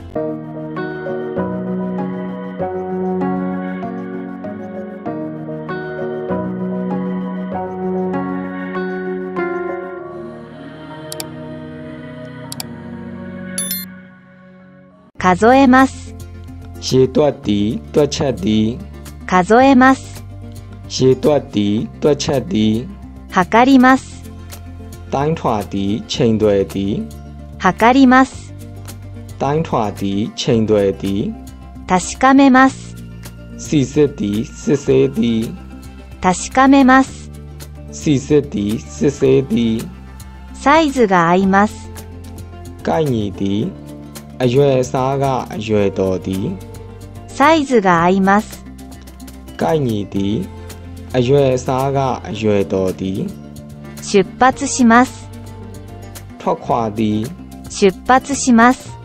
Speaker 1: 数えます
Speaker 2: ရေတွက်သည်တွက်ချက်သည်
Speaker 1: 数えます
Speaker 2: ရေတွက်သည်တွက်ချက်သည်
Speaker 1: 測ります
Speaker 2: တိုင်းထွာသည်ချိန်သွဲသည်
Speaker 1: 測ります
Speaker 2: တိုင်းထွာသည်ချိန်သွဲသည်
Speaker 1: 確かめます
Speaker 2: စီစစ်သည်စစ်ဆေးသည်
Speaker 1: 確かめます
Speaker 2: စီစစ်သည်စစ်ဆေးသည်
Speaker 1: サイズが合います
Speaker 2: ကိုက်ညီသည်အရွယ်အစားကအရွယ်တော်သည်
Speaker 1: サイズが合います
Speaker 2: ကိုက်ညီသည်အရွယ်အစားကအရွယ်တော်သည်
Speaker 1: 出発します
Speaker 2: ထွက်ခွာသည်
Speaker 1: 出発します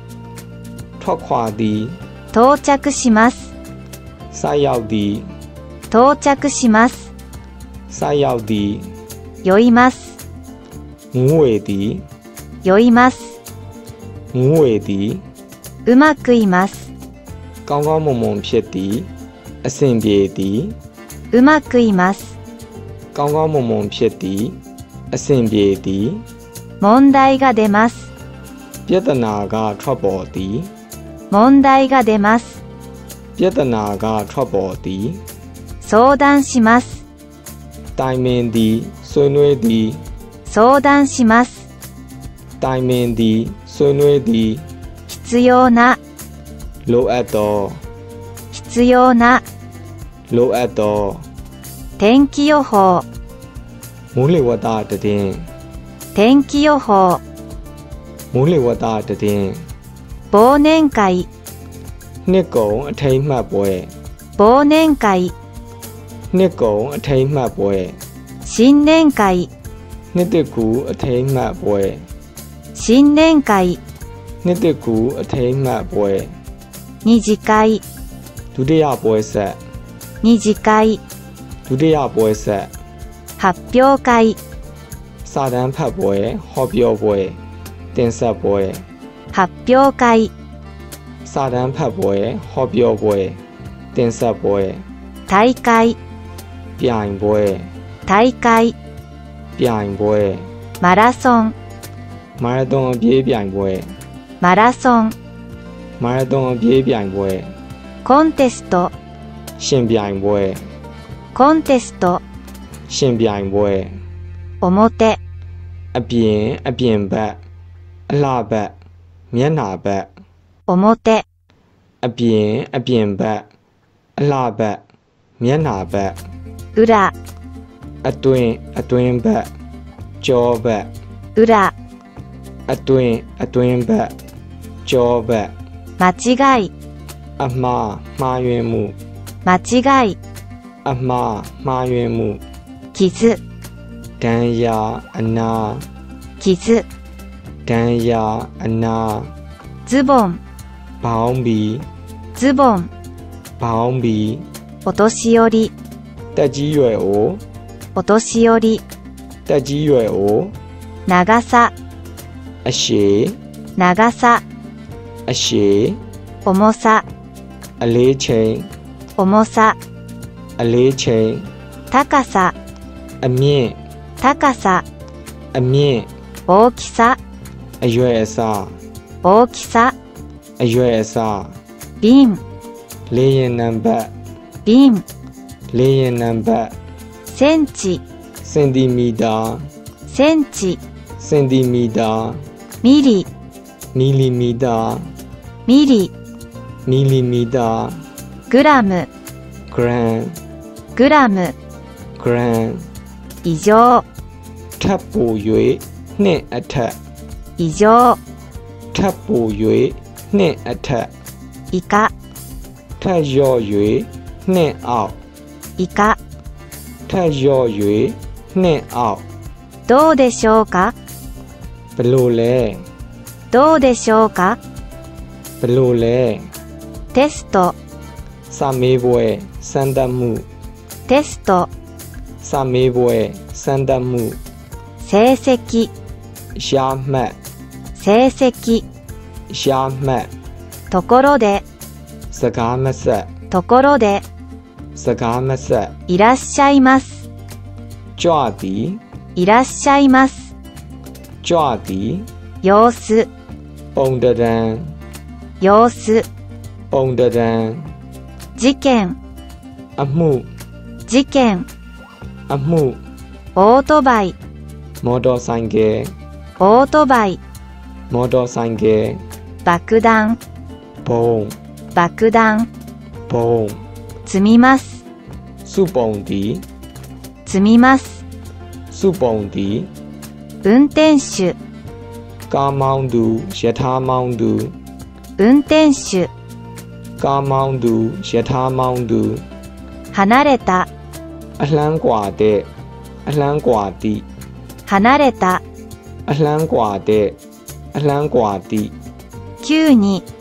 Speaker 2: ထွက်ခွာသည်
Speaker 1: 到着します。
Speaker 2: ဆိုက်ရောက်သည်
Speaker 1: 到着します。
Speaker 2: ဆိုက်ရောက်သည်
Speaker 1: 酔います。
Speaker 2: ငူးဝေသည်
Speaker 1: 酔います。
Speaker 2: ငူးဝေသည်
Speaker 1: うまくいます。
Speaker 2: ကောင်းကောင်းမွန်မွန်ဖြစ်သည်အဆင်ပြေသည်
Speaker 1: うまくいます。
Speaker 2: ကောင်းကောင်းမွန်မွန်ဖြစ်သည်အဆင်ပြေသည်
Speaker 1: 問題が出ます。
Speaker 2: ပြဿနာကထွက်ပေါ်သည်
Speaker 1: 問題が出ます。
Speaker 2: ပြဿနာကထွက်ပေါ်သည်
Speaker 1: 相談します。
Speaker 2: တိုင်ပင်သည်ဆွေးနွေးသည်
Speaker 1: 相談します。
Speaker 2: တိုင်ပင်သည်ဆွေးနွေးသည်
Speaker 1: 必要な、
Speaker 2: လိုအပ်သော
Speaker 1: 必要な、
Speaker 2: လိုအပ်သော
Speaker 1: 天気予報、
Speaker 2: မိုးလေဝသတည်င်း
Speaker 1: 天気予報、
Speaker 2: မိုးလေဝသတည်င်း
Speaker 1: 忘年会、
Speaker 2: နှစ်ကုံအထိမ်းမှတ်ပွဲ
Speaker 1: 忘年会、
Speaker 2: နှစ်ကုံအထိမ်းမှတ်ပွဲ
Speaker 1: 新年会、
Speaker 2: နှစ်တစ်ကူအထိမ်းမှတ်ပွဲ
Speaker 1: 新年会、
Speaker 2: နှစ်တစ်ကူအထိမ်းမှတ်ပွဲ
Speaker 1: 二次会、
Speaker 2: ဒုတိယပွဲဆက်
Speaker 1: 二次会、
Speaker 2: ဒုတိယပွဲဆက်
Speaker 1: 発表会、
Speaker 2: စာတမ်းဖတ်ပွဲဟောပြောပွဲတင်ဆက်ပွဲ
Speaker 1: 発表会、
Speaker 2: စာတမ်းဖတ်ပွဲဟောပြောပွဲတင်ဆက်ပွဲ
Speaker 1: 大会、
Speaker 2: ပြိုင်ပွဲ
Speaker 1: 大会、
Speaker 2: ပြိုင်ပွဲ
Speaker 1: マラソン、
Speaker 2: မာရသွန်အပြေးပြိုင်ပွဲ
Speaker 1: マラソン、
Speaker 2: မာရသွန်အပြေးပြိုင်ပွဲ
Speaker 1: コンテスト、
Speaker 2: ရှင်ပြိုင်ပွဲ
Speaker 1: コンテスト、
Speaker 2: ရှင်ပြိုင်ပွဲ
Speaker 1: 表、
Speaker 2: အပြင်ဘက်အလှဘက်မျက်နှာဘက်
Speaker 1: 表、
Speaker 2: အပြင်ဘက်အလှဘက်မျက်နှာဘက်
Speaker 1: 裏、
Speaker 2: အတွင်းဘက်ကြောဘက်
Speaker 1: 裏、
Speaker 2: အတွင်းဘက်ကြောဘက်
Speaker 1: 間違い、
Speaker 2: အမှားမှားယွင်းမှု
Speaker 1: 間違い、
Speaker 2: အမှားမှားယွင်းမှု
Speaker 1: 傷、
Speaker 2: ဒဏ်ရာအနာ
Speaker 1: 傷、
Speaker 2: ဒဏ်ရာအနာ
Speaker 1: ズボン、
Speaker 2: ဘောင်းဘီ
Speaker 1: ズボン、
Speaker 2: ဘောင်းဘီ
Speaker 1: お年寄り、
Speaker 2: တက်ကြီးရွယ်အို
Speaker 1: お年寄り、
Speaker 2: တက်ကြီးရွယ်အို
Speaker 1: 長さ、
Speaker 2: အရှည်
Speaker 1: 長さ、
Speaker 2: အရှည်
Speaker 1: 重さ、
Speaker 2: အလေးချိန်
Speaker 1: 重さ、
Speaker 2: အလေးချိန်
Speaker 1: 高さ、
Speaker 2: အမြင့်
Speaker 1: 高さ、
Speaker 2: အမြင့်
Speaker 1: 大きさ、
Speaker 2: အရွယ်အစား
Speaker 1: 大きさ、
Speaker 2: အရွယ်အစား
Speaker 1: 瓶、
Speaker 2: လေရင်နံပါတ်
Speaker 1: 瓶、
Speaker 2: လေရင်နံပါတ်
Speaker 1: センチ、
Speaker 2: စင်တီမီတာ
Speaker 1: センチ、
Speaker 2: စင်တီမီတာ
Speaker 1: ミリ、
Speaker 2: မီလီမီတာ
Speaker 1: ミリ、
Speaker 2: မီလီမီတာ
Speaker 1: グラム、
Speaker 2: ဂရမ်
Speaker 1: グラム、
Speaker 2: ဂရမ်
Speaker 1: 異常、
Speaker 2: ထပ်ပို၍နှစ်အထက်
Speaker 1: 異常、
Speaker 2: ထပ်ပို၍နှစ်အထက်
Speaker 1: 以下、
Speaker 2: ထပ်လျော့၍နှစ်အောက်
Speaker 1: 以下、
Speaker 2: ထပ်လျော့၍နှစ်အောက်
Speaker 1: どうでしょうか、
Speaker 2: ဘလို့လဲ
Speaker 1: どうでしょうか、
Speaker 2: ဘလို့လဲ
Speaker 1: テスト、
Speaker 2: စာမေးပွဲစမ်းသပ်မှု
Speaker 1: テスト、
Speaker 2: စာမေးပွဲစမ်းသပ်မှု
Speaker 1: 成績、
Speaker 2: ရှားမှတ်
Speaker 1: 成績、
Speaker 2: ရှားမှတ်
Speaker 1: ところで、
Speaker 2: စကားမဆက်
Speaker 1: ところで、
Speaker 2: စကားမဆက်
Speaker 1: いらっしゃいます、
Speaker 2: ကြွသည်
Speaker 1: いらっしゃいます、
Speaker 2: ကြွသည်
Speaker 1: 様子、
Speaker 2: ပုံတံတန်း
Speaker 1: 様子、
Speaker 2: ပုံတံတန်း
Speaker 1: 事件、
Speaker 2: အမှု
Speaker 1: 事件、
Speaker 2: အမှု
Speaker 1: オートバイ、
Speaker 2: မော်တော်ဆိုင်ကယ်
Speaker 1: オートバイ、
Speaker 2: မော်တော်ဆိုင်ကယ်
Speaker 1: 爆弾、
Speaker 2: ဘုံ
Speaker 1: 爆弾、
Speaker 2: ဘုံ
Speaker 1: 積みます、
Speaker 2: စုပုံသည်
Speaker 1: 積みます、
Speaker 2: စုပုံသည်
Speaker 1: 運転手、
Speaker 2: ကားမောင်းသူယထာမောင်းသူ
Speaker 1: 運転手、
Speaker 2: ကားမောင်းသူယထာမောင်းသူ
Speaker 1: 離れた、
Speaker 2: အလှမ်းกว่าတဲ့အလှမ်းกว่าသည်
Speaker 1: 離れた、
Speaker 2: အလှမ်းกว่าတဲ့အလှမ်းกว่าသည်
Speaker 1: 急に、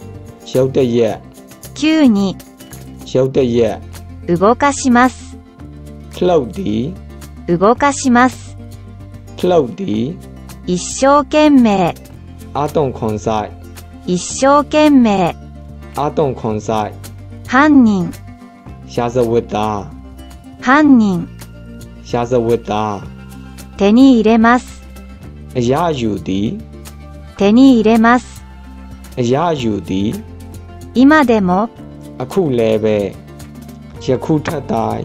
Speaker 2: ရုပ်တရက်
Speaker 1: 急に
Speaker 2: ရုပ်တရက်
Speaker 1: 動かします。
Speaker 2: လှုပ်သည်
Speaker 1: 動かします。
Speaker 2: လှုပ်သည်
Speaker 1: 一生懸命
Speaker 2: အာတုံခွန်ဆိုင်
Speaker 1: 一生懸命
Speaker 2: အာတုံခွန်ဆိုင်
Speaker 1: 犯人
Speaker 2: ရာဇဝတ်သား
Speaker 1: 犯人
Speaker 2: ရာဇဝတ်သား
Speaker 1: 手に入れます。
Speaker 2: အရာယူသည်
Speaker 1: 手に入れます。
Speaker 2: အရာယူသည်
Speaker 1: 今でも
Speaker 2: အခုလည်းပဲယခုထက်တိုင်း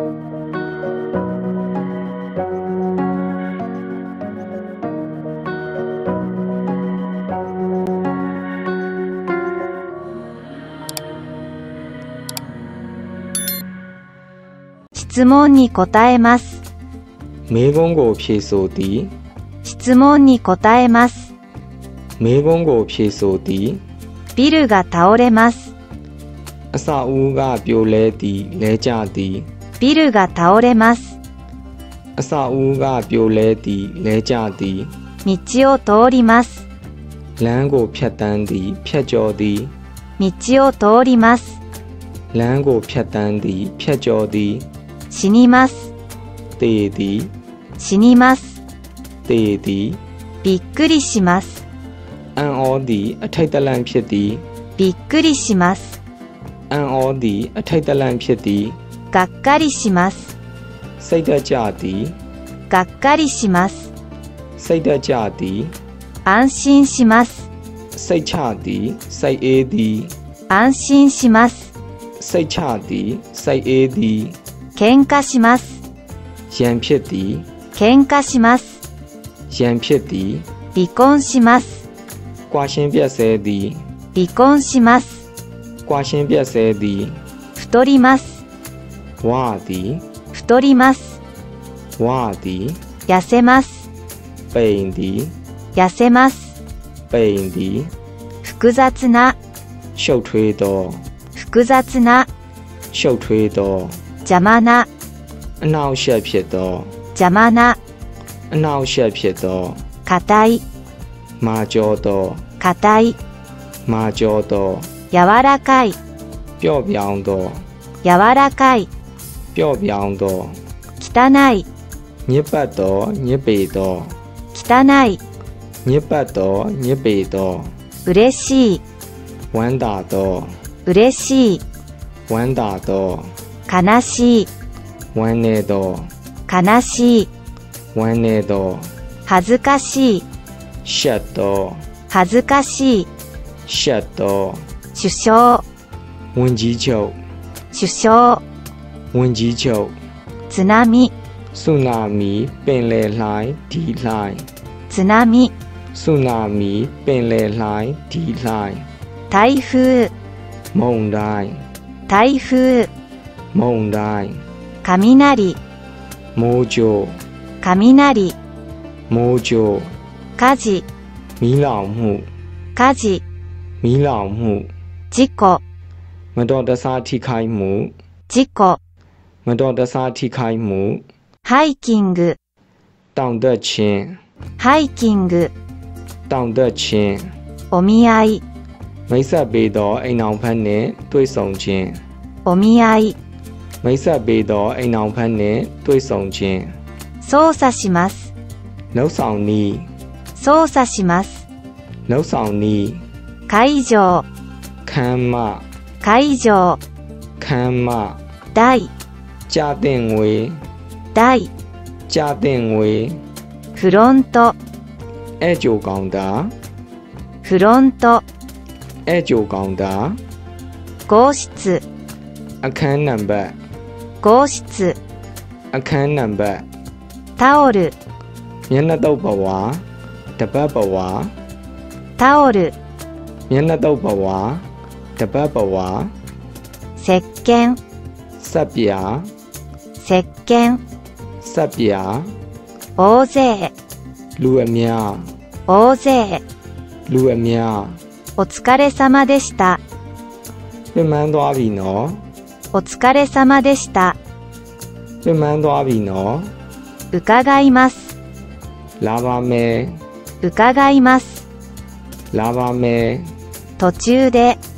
Speaker 1: 質問に答えます。
Speaker 2: မေးခွန်းကိုဖြေဆိုသည်
Speaker 1: 質問に答えます。
Speaker 2: မေးခွန်းကိုဖြေဆိုသည်
Speaker 1: ビルが倒れます。
Speaker 2: အဆောက်အဦကပြိုလဲသည်လဲကျသည်
Speaker 1: ビルが倒れます。
Speaker 2: အဆောက်အဦကပြိုလဲသည်လဲကျသည်
Speaker 1: 道を通ります。
Speaker 2: လမ်းကိုဖြတ်တန်းသည်ဖြတ်ကျော်သည်
Speaker 1: 道を通ります。
Speaker 2: လမ်းကိုဖြတ်တန်းသည်ဖြတ်ကျော်သည်
Speaker 1: 死にます。
Speaker 2: သေသည်
Speaker 1: 死にます。
Speaker 2: သေသည်
Speaker 1: びっくりします。
Speaker 2: အံ့ဩသည်အထိတ်တလန့်ဖြစ်သည်
Speaker 1: びっくりします。
Speaker 2: အံ့ဩသည်အထိတ်တလန့်ဖြစ်သည်
Speaker 1: がっかりします。
Speaker 2: စိတ်တကြသည်
Speaker 1: がっかりします。
Speaker 2: စိတ်တကြသည်
Speaker 1: 安心します。
Speaker 2: စိတ်ချသည်စိတ်အေးသည်
Speaker 1: 安心します。
Speaker 2: စိတ်ချသည်စိတ်အေးသည်
Speaker 1: 喧嘩します。
Speaker 2: ရန်ဖြစ်သည်
Speaker 1: 喧嘩します。
Speaker 2: ရန်ဖြစ်သည်
Speaker 1: 離婚します。
Speaker 2: ကွာရှင်းပြတ်ဆဲသည်
Speaker 1: 離婚します。
Speaker 2: ကွာရှင်းပြတ်ဆဲသည်
Speaker 1: 太ります。
Speaker 2: ဝါသည်
Speaker 1: 太ります。
Speaker 2: ဝါသည်
Speaker 1: 痩せます。
Speaker 2: ပိန်သည်
Speaker 1: 痩せます。
Speaker 2: ပိန်သည်
Speaker 1: 複雑な
Speaker 2: ရှုပ်ထွေးသော
Speaker 1: 複雑な
Speaker 2: ရှုပ်ထွေးသော
Speaker 1: 邪魔な
Speaker 2: အနှောင့်အယှက်ဖြစ်သော
Speaker 1: 邪魔な
Speaker 2: အနှောင့်အယှက်ဖြစ်သော
Speaker 1: 硬い
Speaker 2: မာကျော်သော
Speaker 1: 硬い
Speaker 2: မာကျော်သော
Speaker 1: 柔らかい
Speaker 2: ပျော့ပြောင်းသော
Speaker 1: 柔らかい
Speaker 2: ပျော့ပြောင်းသော
Speaker 1: 汚い
Speaker 2: ညစ်ပတ်သောညစ်ပေသော
Speaker 1: 汚い
Speaker 2: ညစ်ပတ်သောညစ်ပေသော
Speaker 1: 嬉しい
Speaker 2: ဝမ်းသာသော
Speaker 1: 嬉しい
Speaker 2: ဝမ်းသာသော
Speaker 1: 悲しい
Speaker 2: ဝမ်းနည်းသော
Speaker 1: 悲しい
Speaker 2: ဝမ်းနည်းသော
Speaker 1: 恥ずかしい
Speaker 2: ရှက်သော
Speaker 1: 恥ずかしい
Speaker 2: ရှက်သော
Speaker 1: 首相
Speaker 2: ဝန်ကြီးချုပ်
Speaker 1: 首相
Speaker 2: ဝန်ကြီးချုပ်
Speaker 1: 津波
Speaker 2: ဆူနာမီပင်လယ်လှိုင်းဒီလှိုင်း
Speaker 1: 津波
Speaker 2: ဆူနာမီပင်လယ်လှိုင်းဒီလှိုင်း
Speaker 1: 台風
Speaker 2: မုန်တိုင်း
Speaker 1: 台風
Speaker 2: မုန်တိုင်း
Speaker 1: 雷
Speaker 2: မိုးကြိုး
Speaker 1: 雷
Speaker 2: မိုးကြိုး
Speaker 1: 火事
Speaker 2: မီးလောင်မှု
Speaker 1: 火事
Speaker 2: မီးလောင်မှု
Speaker 1: 事故
Speaker 2: မတော်တဆထိခိုက်မှု
Speaker 1: 事故
Speaker 2: မတော်တဆထိခိုက်မှု
Speaker 1: ハイキング
Speaker 2: တောင်တက်ခြင်း
Speaker 1: ハイキング
Speaker 2: တောင်တက်ခြင်း
Speaker 1: お見合い
Speaker 2: မိတ်ဆက်ပေးသောအိမ်အောင်ဖက်နှင့်တွေ့ဆုံခြင်း
Speaker 1: お見合い
Speaker 2: မိတ်ဆက်ပေးသောအိမ်အောင်ဖက်နှင့်တွေ့ဆုံခြင်း
Speaker 1: 操作します
Speaker 2: လှုပ်ဆောင်နည်း
Speaker 1: 操作します
Speaker 2: လှုပ်ဆောင်နည်း
Speaker 1: 会場
Speaker 2: ခမ်းမ
Speaker 1: 会場
Speaker 2: ခမ်းမ
Speaker 1: 台
Speaker 2: ကြာတင်ငွေ
Speaker 1: 台
Speaker 2: ကြာတင်ငွေ
Speaker 1: フロント
Speaker 2: ဧည့်ကြိုကောင်တာ
Speaker 1: フロント
Speaker 2: ဧည့်ကြိုကောင်တာ
Speaker 1: 号室
Speaker 2: အခန်းနံပါတ်
Speaker 1: 号室
Speaker 2: အခန်းနံပါတ်
Speaker 1: タオル
Speaker 2: မျက်နှာတုပ်ပဝါတပတ်ပဝါ
Speaker 1: タオル
Speaker 2: မျက်နှာတုပ်ပဝါတပတ်ပဝါ
Speaker 1: 石鹸
Speaker 2: စပ်ပြာ
Speaker 1: 石鹸
Speaker 2: စပ်ပြာ
Speaker 1: 大勢
Speaker 2: လူအများ
Speaker 1: 大勢
Speaker 2: လူအများ
Speaker 1: お疲れ様でした
Speaker 2: ပြမန်းသွားပြီနော်
Speaker 1: お疲れ様でした
Speaker 2: ပြမန်းသွားပြီနော်
Speaker 1: 伺います
Speaker 2: လာပါမယ်
Speaker 1: 伺います
Speaker 2: လာပါမယ်
Speaker 1: 途中で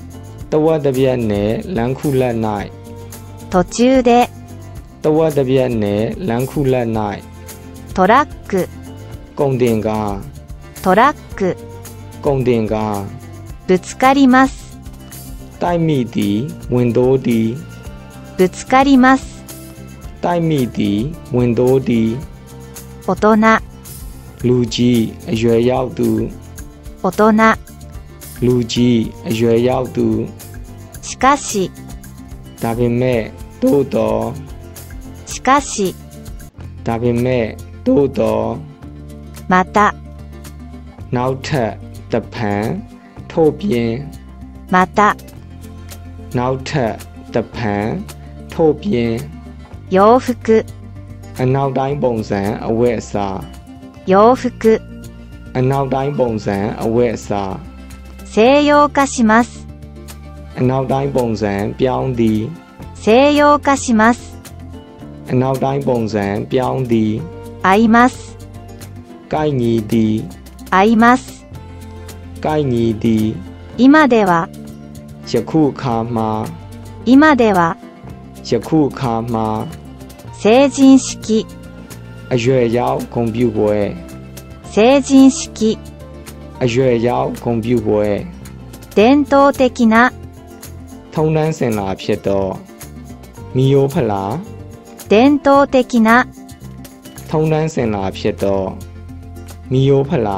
Speaker 2: တဝက်တစ်ပြက်နဲ့လမ်းခုလက်၌
Speaker 1: 途中で、
Speaker 2: တဝက်တစ်ပြက်နဲ့လမ်းခုလက်၌
Speaker 1: トラック、
Speaker 2: ကုန်တင်ကား
Speaker 1: トラック、
Speaker 2: ကုန်တင်ကား
Speaker 1: ぶつかります、
Speaker 2: တိုက်မိသည်ဝင်သိုးသည်
Speaker 1: ぶつかります、
Speaker 2: တိုက်မိသည်ဝင်သိုးသည်
Speaker 1: 大人、
Speaker 2: လူကြီးအရွယ်ရောက်သူ
Speaker 1: 大人、
Speaker 2: လူကြီးအရွယ်ရောက်သူ
Speaker 1: しかし、
Speaker 2: ဒါပေမဲ့သို့တော်
Speaker 1: しかし、
Speaker 2: ဒါပေမဲ့သို့တော်
Speaker 1: また、
Speaker 2: နောက်ထပ်တစ်ဖန်ထို့ပြင်
Speaker 1: また、
Speaker 2: နောက်ထပ်တစ်ဖန်ထို့ပြင်
Speaker 1: 洋服、
Speaker 2: အနောက်တိုင်းပုံစံအဝတ်အစား
Speaker 1: 洋服、
Speaker 2: အနောက်တိုင်းပုံစံအဝတ်အစား
Speaker 1: 西洋化します、
Speaker 2: အနောက်တိုင်းပုံစံပြောင်းသည်
Speaker 1: 西洋化します、
Speaker 2: အနောက်တိုင်းပုံစံပြောင်းသည်
Speaker 1: 合います、
Speaker 2: ကိုက်ညီသည်
Speaker 1: 合います、
Speaker 2: ကိုက်ညီသည်
Speaker 1: 今では、
Speaker 2: ယခုအခါမှာ
Speaker 1: 今では、
Speaker 2: ယခုအခါမှာ
Speaker 1: 成人式、
Speaker 2: အရွယ်ရောက်ဂုဏ်ပြုပွဲ
Speaker 1: 成人式、
Speaker 2: အရွယ်ရောက်ဂုဏ်ပြုပွဲ
Speaker 1: 伝統的な、
Speaker 2: ထုံးတမ်းစင်လာဖြစ်သောမီယိုဖလာ
Speaker 1: 伝統的な、
Speaker 2: ထုံးတမ်းစင်လာဖြစ်သောမီယိုဖလာ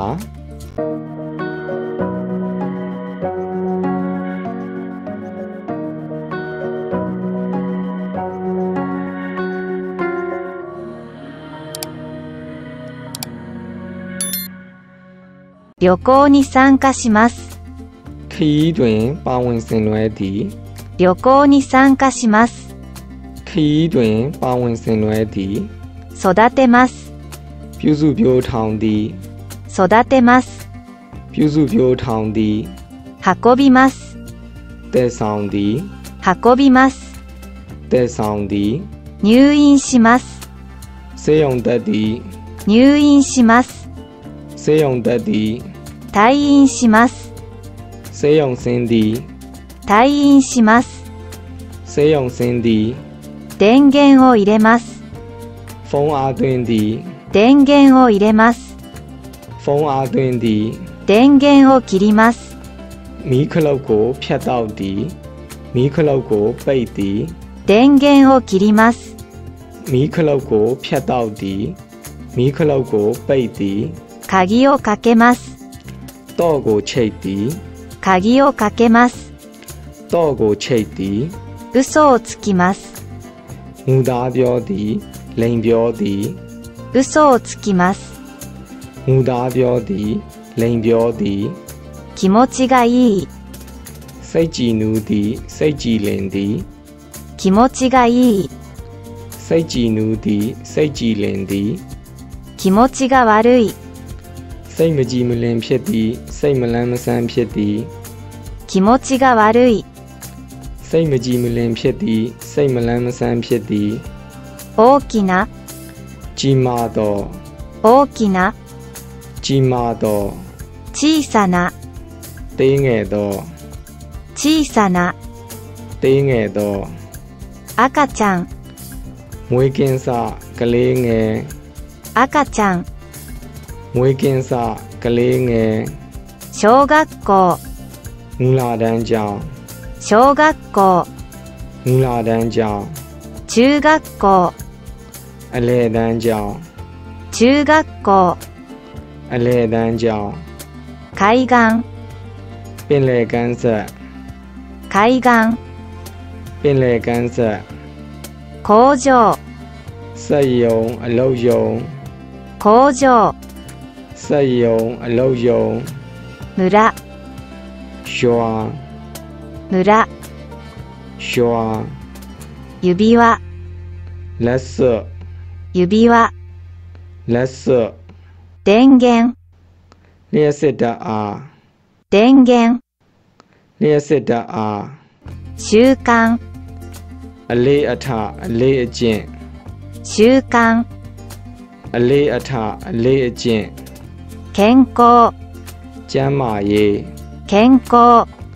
Speaker 1: 旅行に参加します。
Speaker 2: ခရီးတွင်ပါဝင်ဆင်နွှဲသည်
Speaker 1: 旅行に参加します。
Speaker 2: ခရီးတွင်ပါဝင်ဆင်နွှဲသည်
Speaker 1: 育てます。
Speaker 2: ပြုစုပျိုးထောင်သည်
Speaker 1: 育てます。
Speaker 2: ပြုစုပျိုးထောင်သည်
Speaker 1: 運びます。
Speaker 2: တည်ဆောင်သည်
Speaker 1: 運びます。
Speaker 2: တည်ဆောင်သည်
Speaker 1: 入院します。
Speaker 2: ဆေးရုံတက်သည်
Speaker 1: 入院します。
Speaker 2: ဆေးရုံတက်သည်
Speaker 1: 退院します。
Speaker 2: ဆေးရုံဆင်းသည်
Speaker 1: 退院します。
Speaker 2: ဆေးရုံဆင်းသည်
Speaker 1: 電源を入れます。
Speaker 2: ဖုန်းအားသွင်းသည်
Speaker 1: 電源を入れます。
Speaker 2: ဖုန်းအားသွင်းသည်
Speaker 1: 電源を切ります。
Speaker 2: မီးခလုတ်ကိုဖြတ်တောက်သည်မီးခလုတ်ကိုပိတ်သည်
Speaker 1: 電源を切ります。
Speaker 2: မီးခလုတ်ကိုဖြတ်တောက်သည်မီးခလုတ်ကိုပိတ်သည်
Speaker 1: 鍵をかけます。
Speaker 2: တော့ကိုချိတ်သည်
Speaker 1: 鍵をかけます。
Speaker 2: တော့ကိုချိတ်သည်
Speaker 1: 嘘をつきます。
Speaker 2: ငူသားပြောသည်လိန်ပြောသည်
Speaker 1: 嘘をつきます。
Speaker 2: ငူသားပြောသည်လိန်ပြောသည်
Speaker 1: 気持ちがいい。
Speaker 2: စိတ်ကြည်နူးသည်စိတ်ကြည်လင်သည်
Speaker 1: 気持ちがいい。
Speaker 2: စိတ်ကြည်နူးသည်စိတ်ကြည်လင်သည်
Speaker 1: 気持ちが悪い。
Speaker 2: စိတ်မကြည်မလင်ဖြစ်သည်စိတ်မလန်းမဆန်းဖြစ်သည်
Speaker 1: 気持ちが悪い。
Speaker 2: စိတ်မကြည်မလင်ဖြစ်သည်စိတ်မလန်းမဆန်းဖြစ်သည်
Speaker 1: 大きな、
Speaker 2: ကြီးမားသော
Speaker 1: 大きな、
Speaker 2: ကြီးမားသော
Speaker 1: 小さな、
Speaker 2: သေးငယ်သော
Speaker 1: 小さな、
Speaker 2: သေးငယ်သော
Speaker 1: 赤ちゃん、
Speaker 2: မွေးကင်းစကလေးငယ်
Speaker 1: 赤ちゃん、
Speaker 2: မွေးကင်းစကလေးငယ်
Speaker 1: 小学校、
Speaker 2: ငူလာတန်းကျောင်း
Speaker 1: 小学校、
Speaker 2: ငူလာတန်းကျောင်း
Speaker 1: 中学校、
Speaker 2: အလယ်တန်းကျောင်း
Speaker 1: 中学校、
Speaker 2: အလယ်တန်းကျောင်း
Speaker 1: 海岸、
Speaker 2: ပင်လယ်ကမ်းဆက်
Speaker 1: 海岸、
Speaker 2: ပင်လယ်ကမ်းဆက်
Speaker 1: 工場、
Speaker 2: စက်ရုံအလုပ်ရုံ
Speaker 1: 工場、
Speaker 2: စက်ရုံအလုပ်ရုံ
Speaker 1: 村、
Speaker 2: ရွာ
Speaker 1: 村、
Speaker 2: ရွာ
Speaker 1: 指輪、
Speaker 2: လက်စွပ်
Speaker 1: 指輪、
Speaker 2: လက်စွပ်
Speaker 1: 電源、
Speaker 2: လျှက်စစ်ဓာတ်အား
Speaker 1: 電源、
Speaker 2: လျှက်စစ်ဓာတ်အား
Speaker 1: 習慣、
Speaker 2: အလေးအထအလေးအကျင့်
Speaker 1: 習慣、
Speaker 2: အလေးအထအလေးအကျင့်
Speaker 1: 健康、
Speaker 2: ကျန်းမာရေး
Speaker 1: 健康、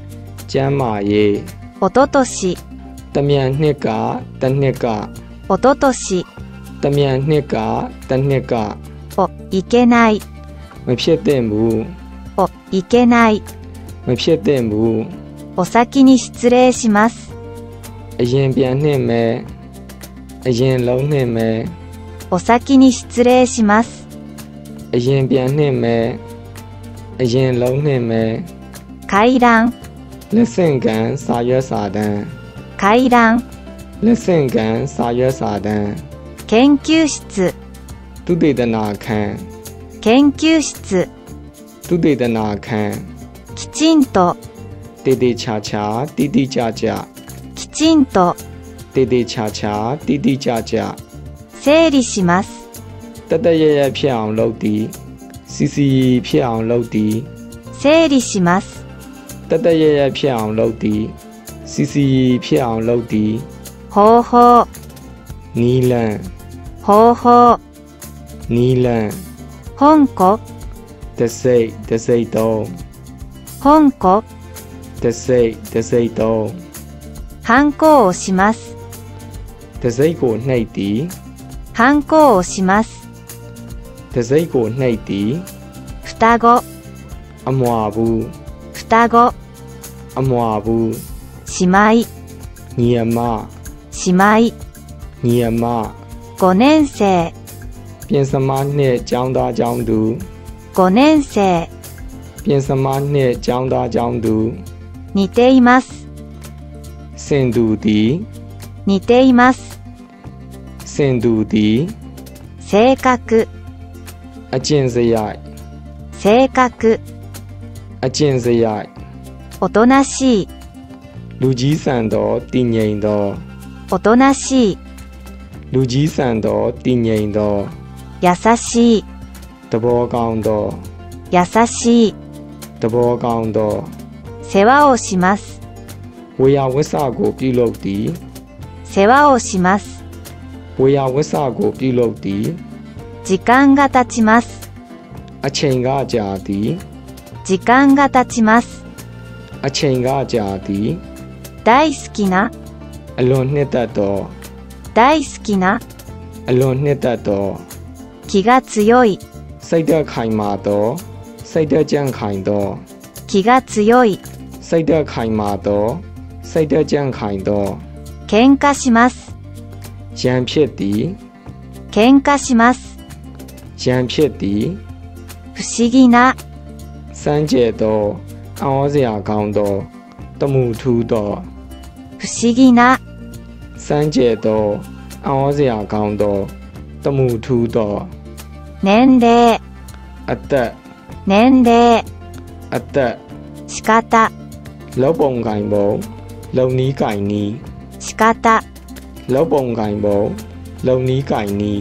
Speaker 2: ကျမ်းမာရေး
Speaker 1: おととし、
Speaker 2: တမြန်နှစ်ကတစ်နှစ်က
Speaker 1: おととし、
Speaker 2: တမြန်နှစ်ကတစ်နှစ်က
Speaker 1: お、いけない、
Speaker 2: မဖြစ်သင့်ဘူး
Speaker 1: お、いけない。
Speaker 2: မဖြစ်သင့်ဘူး
Speaker 1: お先に失礼します。
Speaker 2: အရင်ပြန်နှင့်မယ်အရင်လုံးနှင့်မယ်
Speaker 1: お先に失礼します。
Speaker 2: အရင်ပြန်နှင့်မယ်အရင်လုံးနှင့်မယ်
Speaker 1: 回覧、
Speaker 2: လက်ဆင့်ကမ်းစာရွက်စာတမ်း
Speaker 1: 回覧、
Speaker 2: လက်ဆင့်ကမ်းစာရွက်စာတမ်း
Speaker 1: 研究室、
Speaker 2: သုတေသနခန်း
Speaker 1: 研究室、
Speaker 2: သုတေသနခန်း
Speaker 1: きちんと、
Speaker 2: တေတေချာချာတိတိကျကျ
Speaker 1: きちんと、
Speaker 2: တေတေချာချာတိတိကျကျ
Speaker 1: 整理します。
Speaker 2: တတရရဖြစ်အောင်လုပ်သည်စီစီဖြစ်အောင်လုပ်သည်
Speaker 1: 整理します。
Speaker 2: တတရရဖြစ်အောင်လုပ်သည်စီစီဖြစ်အောင်လုပ်သည်
Speaker 1: 方法、
Speaker 2: နီလန်
Speaker 1: 方法、
Speaker 2: နီလန်
Speaker 1: 本庫、
Speaker 2: တစိတ်တစိတ်သုံး
Speaker 1: 本庫、
Speaker 2: တစိတ်တစိတ်သုံး
Speaker 1: ハンコをします。
Speaker 2: တစိတ်ကိုနှိပ်သည်
Speaker 1: ハンコをします。
Speaker 2: တစိတ်ကိုနှိပ်သည်
Speaker 1: 双子、
Speaker 2: အမွာဘူး
Speaker 1: 双子、
Speaker 2: အမွာဘူး
Speaker 1: 姉妹、
Speaker 2: ညီအမ
Speaker 1: 姉妹、
Speaker 2: ညီအမ
Speaker 1: 5年生、
Speaker 2: ပြင်စမနှစ်ကျောင်းသားကျောင်းသူ
Speaker 1: 5年生、
Speaker 2: ပြင်စမနှစ်ကျောင်းသားကျောင်းသူ
Speaker 1: 似ています。
Speaker 2: စင်သူသည်
Speaker 1: 似ています。
Speaker 2: စင်သူသည်
Speaker 1: 性格、
Speaker 2: အကျင့်စရိုက်
Speaker 1: 性格、
Speaker 2: အကျင့်စရိုက်
Speaker 1: おとなしい、
Speaker 2: လူကြီးဆန်သောတည်ငြိမ်သော
Speaker 1: おとなしい、
Speaker 2: လူကြီးဆန်သောတည်ငြိမ်သော
Speaker 1: 優しい、
Speaker 2: သဘောကောင်းသော
Speaker 1: 優しい、
Speaker 2: သဘောကောင်းသော
Speaker 1: 世話をします。
Speaker 2: ဝေယဝစ္စကိုပြုလုပ်သည်
Speaker 1: 世話をします。
Speaker 2: ဝေယဝစ္စကိုပြုလုပ်သည်
Speaker 1: 時間が経ちます。
Speaker 2: အချိန်ကကြာသည်
Speaker 1: 時間が経ちます。
Speaker 2: အချိန်ကကြာသည်
Speaker 1: 大好きな、
Speaker 2: အလွန်နှစ်သက်သော
Speaker 1: 大好きな、
Speaker 2: အလွန်နှစ်သက်သော
Speaker 1: 気が強い、
Speaker 2: စိတ်သက်ခိုင်မာသောစိတ်သက်ကြံ့ခိုင်သော
Speaker 1: 気が強い、
Speaker 2: စိတ်သက်ခိုင်မာသောစိတ်သက်ကြံ့ခိုင်သော
Speaker 1: 喧嘩します。
Speaker 2: ရန်ဖြစ်သည်
Speaker 1: 喧嘩します。
Speaker 2: ရန်ဖြစ်သည်
Speaker 1: 不思議な、
Speaker 2: စမ်းကြဲသောအံ့ဩစရာကောင်းသောတမှုထူးသော
Speaker 1: 不思議な、
Speaker 2: စမ်းကြဲသောအံ့ဩစရာကောင်းသောတမှုထူးသော
Speaker 1: 年齢、
Speaker 2: အသက်
Speaker 1: 年齢、
Speaker 2: အသက်
Speaker 1: 仕方、
Speaker 2: လောက်ပုံကင်ပုံလုံနီးကင်နီး
Speaker 1: 仕方、
Speaker 2: လောက်ပုံကင်ပုံလုံနီးကင်နီး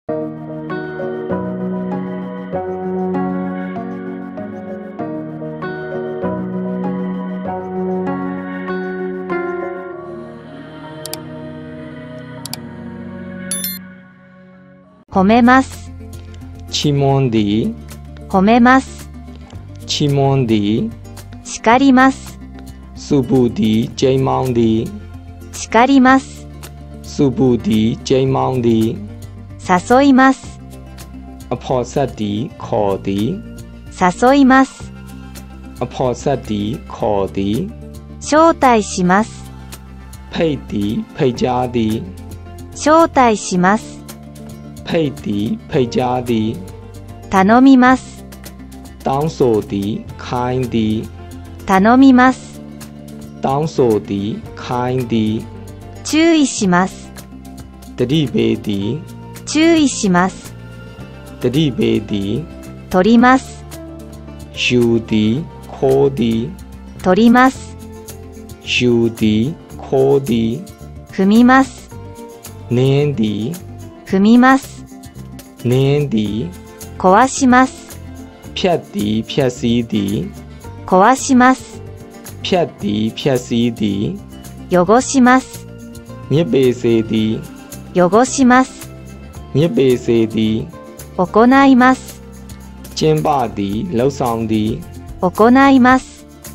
Speaker 1: 褒めます。
Speaker 2: ချီးမွမ်းသည်
Speaker 1: 褒めます。
Speaker 2: ချီးမွမ်းသည်
Speaker 1: 叱ります。
Speaker 2: စုပူသည်ကျိမ်းမောင်းသည်
Speaker 1: 叱ります。
Speaker 2: စုပူသည်ကျိမ်းမောင်းသည်
Speaker 1: 誘います。
Speaker 2: အဖော်ဆက်သည်ခေါ်သည်
Speaker 1: 誘います。
Speaker 2: အဖော်ဆက်သည်ခေါ်သည်
Speaker 1: 招待します。
Speaker 2: ဖိတ်သည်ဖိတ်ကြားသည်
Speaker 1: 招待します。
Speaker 2: ဖိတ်သည်ဖိတ်ကြားသည်
Speaker 1: 頼みます。
Speaker 2: တောင်းဆိုသည်ခိုင်းသည်
Speaker 1: 頼みます。
Speaker 2: တောင်းဆိုသည်ခိုင်းသည်
Speaker 1: 注意します。
Speaker 2: တတိပေးသည်
Speaker 1: 注意します。
Speaker 2: တတိပေးသည်
Speaker 1: 取ります。
Speaker 2: ယူသည်ခိုးသည်
Speaker 1: 取ります。
Speaker 2: ယူသည်ခိုးသည်
Speaker 1: 踏みます。
Speaker 2: နင်းသည်
Speaker 1: 踏みます。
Speaker 2: နင်းသည်
Speaker 1: 壊します。
Speaker 2: ဖြတ်သည်ဖြတ်စည်းသည်
Speaker 1: 壊します。
Speaker 2: ဖြတ်သည်ဖြတ်စည်းသည်
Speaker 1: 汚します。
Speaker 2: မြစ်ပေစေသည်
Speaker 1: 汚します。
Speaker 2: မြစ်ပေစေသည်
Speaker 1: 行います。
Speaker 2: ကျင်းပသည်လှုပ်ဆောင်သည်
Speaker 1: 行います。
Speaker 2: ကျ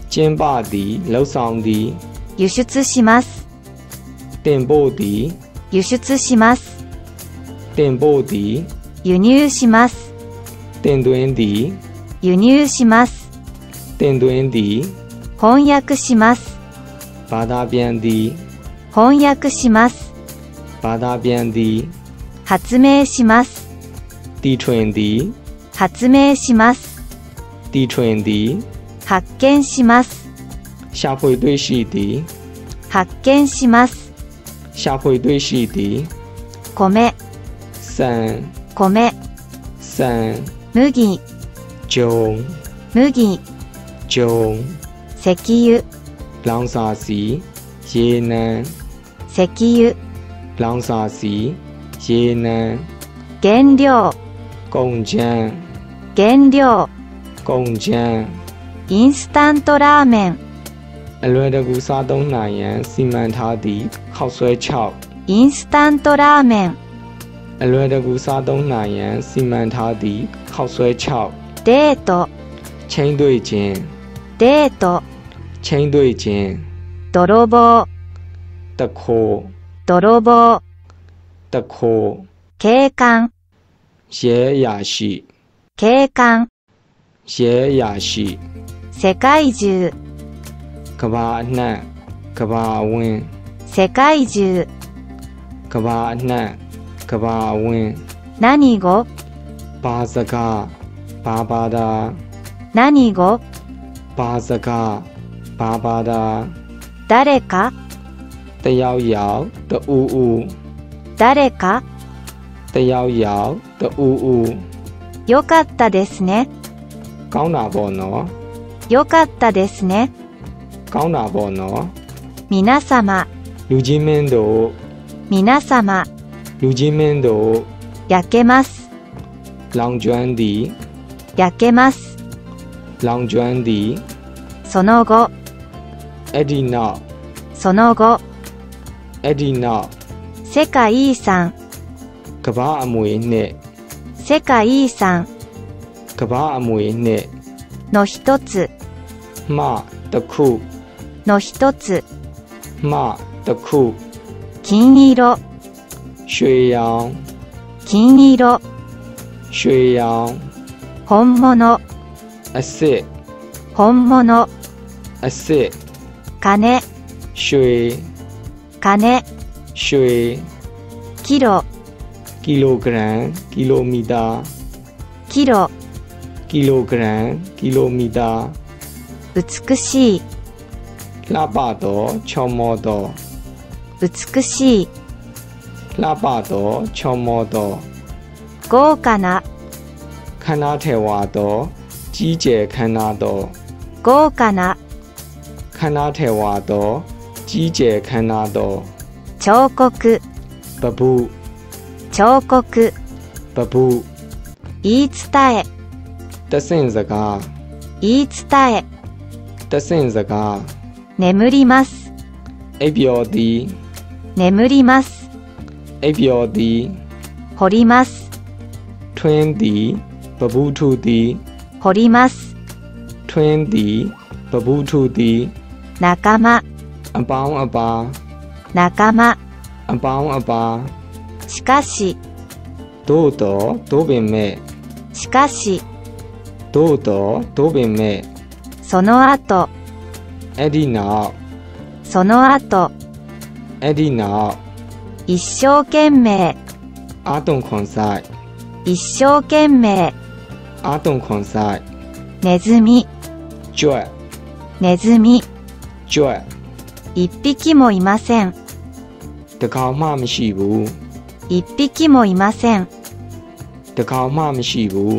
Speaker 2: ကျင်းပသည်လှုပ်ဆောင်သည်
Speaker 1: 輸出します。
Speaker 2: တင်ပို့သည်
Speaker 1: 輸出します。
Speaker 2: တင်ပို့သည်
Speaker 1: 輸入します。
Speaker 2: တင်သွင်းသည်
Speaker 1: 輸入します。
Speaker 2: တင်သွင်းသည်
Speaker 1: 翻訳します。
Speaker 2: ဘာသာပြန်သည်
Speaker 1: 翻訳します。
Speaker 2: ဘာသာပြန်သည်
Speaker 1: 発明します。
Speaker 2: တီထွင်သည်
Speaker 1: 発明します。
Speaker 2: တီထွင်သည်
Speaker 1: 発見します。
Speaker 2: ရှာဖွေတွေ့ရှိသည်
Speaker 1: 発見します。
Speaker 2: ရှာဖွေတွေ့ရှိသည်
Speaker 1: 米、
Speaker 2: စံ
Speaker 1: 米、
Speaker 2: စံ
Speaker 1: 麦、
Speaker 2: ဂျုံ
Speaker 1: 麦、
Speaker 2: ဂျုံ
Speaker 1: 石油、
Speaker 2: လောင်စာဆီရေနံ
Speaker 1: 石油、
Speaker 2: လောင်စာဆီရေနံ
Speaker 1: 原料、
Speaker 2: ကုန်ကြမ်း
Speaker 1: 原料、
Speaker 2: ကုန်ကြမ်း
Speaker 1: インスタントラーメン、
Speaker 2: အလွယ်တကူစားသုံးနိုင်ရန်စီမံထားသည့်ခောက်ဆွဲ6
Speaker 1: インスタントラーメン、
Speaker 2: အလွယ်တကူစားသုံးနိုင်ရန်စီမံထားသည့်ခောက်ဆွဲ6
Speaker 1: デート、
Speaker 2: ချင်းတွေ့ခြင်း
Speaker 1: デート、
Speaker 2: ချင်းတွေ့ခြင်း
Speaker 1: 泥棒、
Speaker 2: တခိုး
Speaker 1: 泥棒、
Speaker 2: တခိုး
Speaker 1: 警官、
Speaker 2: ရဲအရာရှိ
Speaker 1: 警官、
Speaker 2: ရဲအရာရှိ
Speaker 1: 世界中、
Speaker 2: ကဘာအနှံ့ကဘာအဝင်း
Speaker 1: 世界中、
Speaker 2: ကဘာအနှံ့ကဘာအဝင်း
Speaker 1: 何語、
Speaker 2: ဘာစကားဘာဘာသာ
Speaker 1: 何語、
Speaker 2: ဘာစကားဘာဘာသာ
Speaker 1: 誰か、
Speaker 2: တယောက်ယောက်တူဦး
Speaker 1: 誰か、
Speaker 2: တယောက်ယောက်တူဦး
Speaker 1: よかったですね。
Speaker 2: ကောင်းတာပေါ့နော်
Speaker 1: よかったですね。
Speaker 2: ကောင်းတာပေါ့နော်
Speaker 1: 皆様、
Speaker 2: လူကြီးမင်းတို့
Speaker 1: 皆様、
Speaker 2: လူကြီးမင်းတို့
Speaker 1: 焼けます。
Speaker 2: လောင်ကျွမ်းသည်
Speaker 1: 焼けます。
Speaker 2: လောင်ကျွမ်းသည်
Speaker 1: その後、
Speaker 2: အဲ့ဒီနောက်
Speaker 1: その後、
Speaker 2: အဲ့ဒီနောက်
Speaker 1: 世界遺産、
Speaker 2: ကဘာအမွေနှစ်
Speaker 1: 世界遺産
Speaker 2: ကဘာအမွေနှစ်
Speaker 1: の一つ、
Speaker 2: မှတစ်ခု
Speaker 1: の一つ、
Speaker 2: မှတစ်ခု
Speaker 1: 金色、
Speaker 2: ရွှေရောင်
Speaker 1: 金色、
Speaker 2: ရွှေရောင်
Speaker 1: 本物、
Speaker 2: အစစ်
Speaker 1: 本物、
Speaker 2: အစစ်
Speaker 1: 金、
Speaker 2: ရွှေ
Speaker 1: 金、
Speaker 2: ရွှေ
Speaker 1: キロ、
Speaker 2: ကီလိုဂရမ်ကီလိုမီတာ
Speaker 1: キロ、
Speaker 2: ကီလိုဂရမ်ကီလိုမီတာ
Speaker 1: 美しい、
Speaker 2: လှပသောချောမောသော
Speaker 1: 美しい、
Speaker 2: လှပသောချောမောသော
Speaker 1: 豪華な、
Speaker 2: ခန္ဓာထေဝါသောကြီးကျယ်ခန္ဓာသော
Speaker 1: 豪華な、
Speaker 2: ခန္ဓာထေဝါသောကြီးကျယ်ခန္ဓာသော
Speaker 1: 彫刻、
Speaker 2: ပပု
Speaker 1: 彫刻、
Speaker 2: ပပု
Speaker 1: 言い伝え、
Speaker 2: တဆင့်စကား
Speaker 1: 言い伝え、
Speaker 2: တဆင့်စကား
Speaker 1: 眠ります、
Speaker 2: အိပ်ပျော်သည်
Speaker 1: 眠ります、
Speaker 2: အိပ်ပျော်သည်
Speaker 1: 掘ります、
Speaker 2: ထွင်းသည်ပပုထုသည်
Speaker 1: 掘ります、
Speaker 2: ထွင်းသည်ပပုထုသည်
Speaker 1: 仲間、
Speaker 2: အပေါင်းအပါ
Speaker 1: 仲間、
Speaker 2: အပေါင်းအပါ
Speaker 1: しかし、
Speaker 2: သို့တော်သို့ပင်မဲ့
Speaker 1: しかし、
Speaker 2: သို့တော်သို့ပင်မဲ့
Speaker 1: その後、
Speaker 2: အဲ့ဒီနောက်
Speaker 1: その後、
Speaker 2: အဲ့ဒီနောက်
Speaker 1: 一生懸命、
Speaker 2: အာတုံခွန်ဆိုင်
Speaker 1: 一生懸命、
Speaker 2: အာတုံခွန်ဆိုင်
Speaker 1: ネズミ、
Speaker 2: ကြွက်
Speaker 1: ネズミ、
Speaker 2: ကြွက်
Speaker 1: 一匹もいません、
Speaker 2: တကောင်မှမရှိဘူး
Speaker 1: 一匹もいません。
Speaker 2: တကောင်မှမရှိဘူး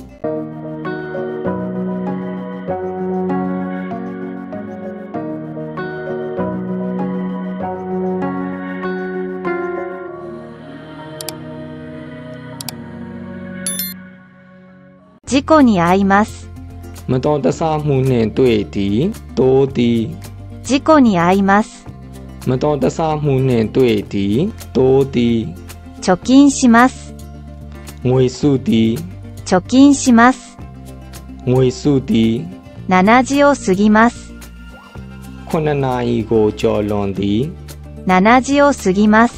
Speaker 1: 事故に遭います。
Speaker 2: မတော်တဆမှုနှင့်တွေ့သည်တိုးသည်
Speaker 1: 事故に遭います。
Speaker 2: မတော်တဆမှုနှင့်တွေ့သည်တိုးသည်
Speaker 1: 貯金します。
Speaker 2: ငွေစုသည်
Speaker 1: 貯金します。
Speaker 2: ငွေစုသည်
Speaker 1: 7時を過ぎます。
Speaker 2: 9နာရီကိုကျော်လွန်သည်
Speaker 1: 7時を過ぎます。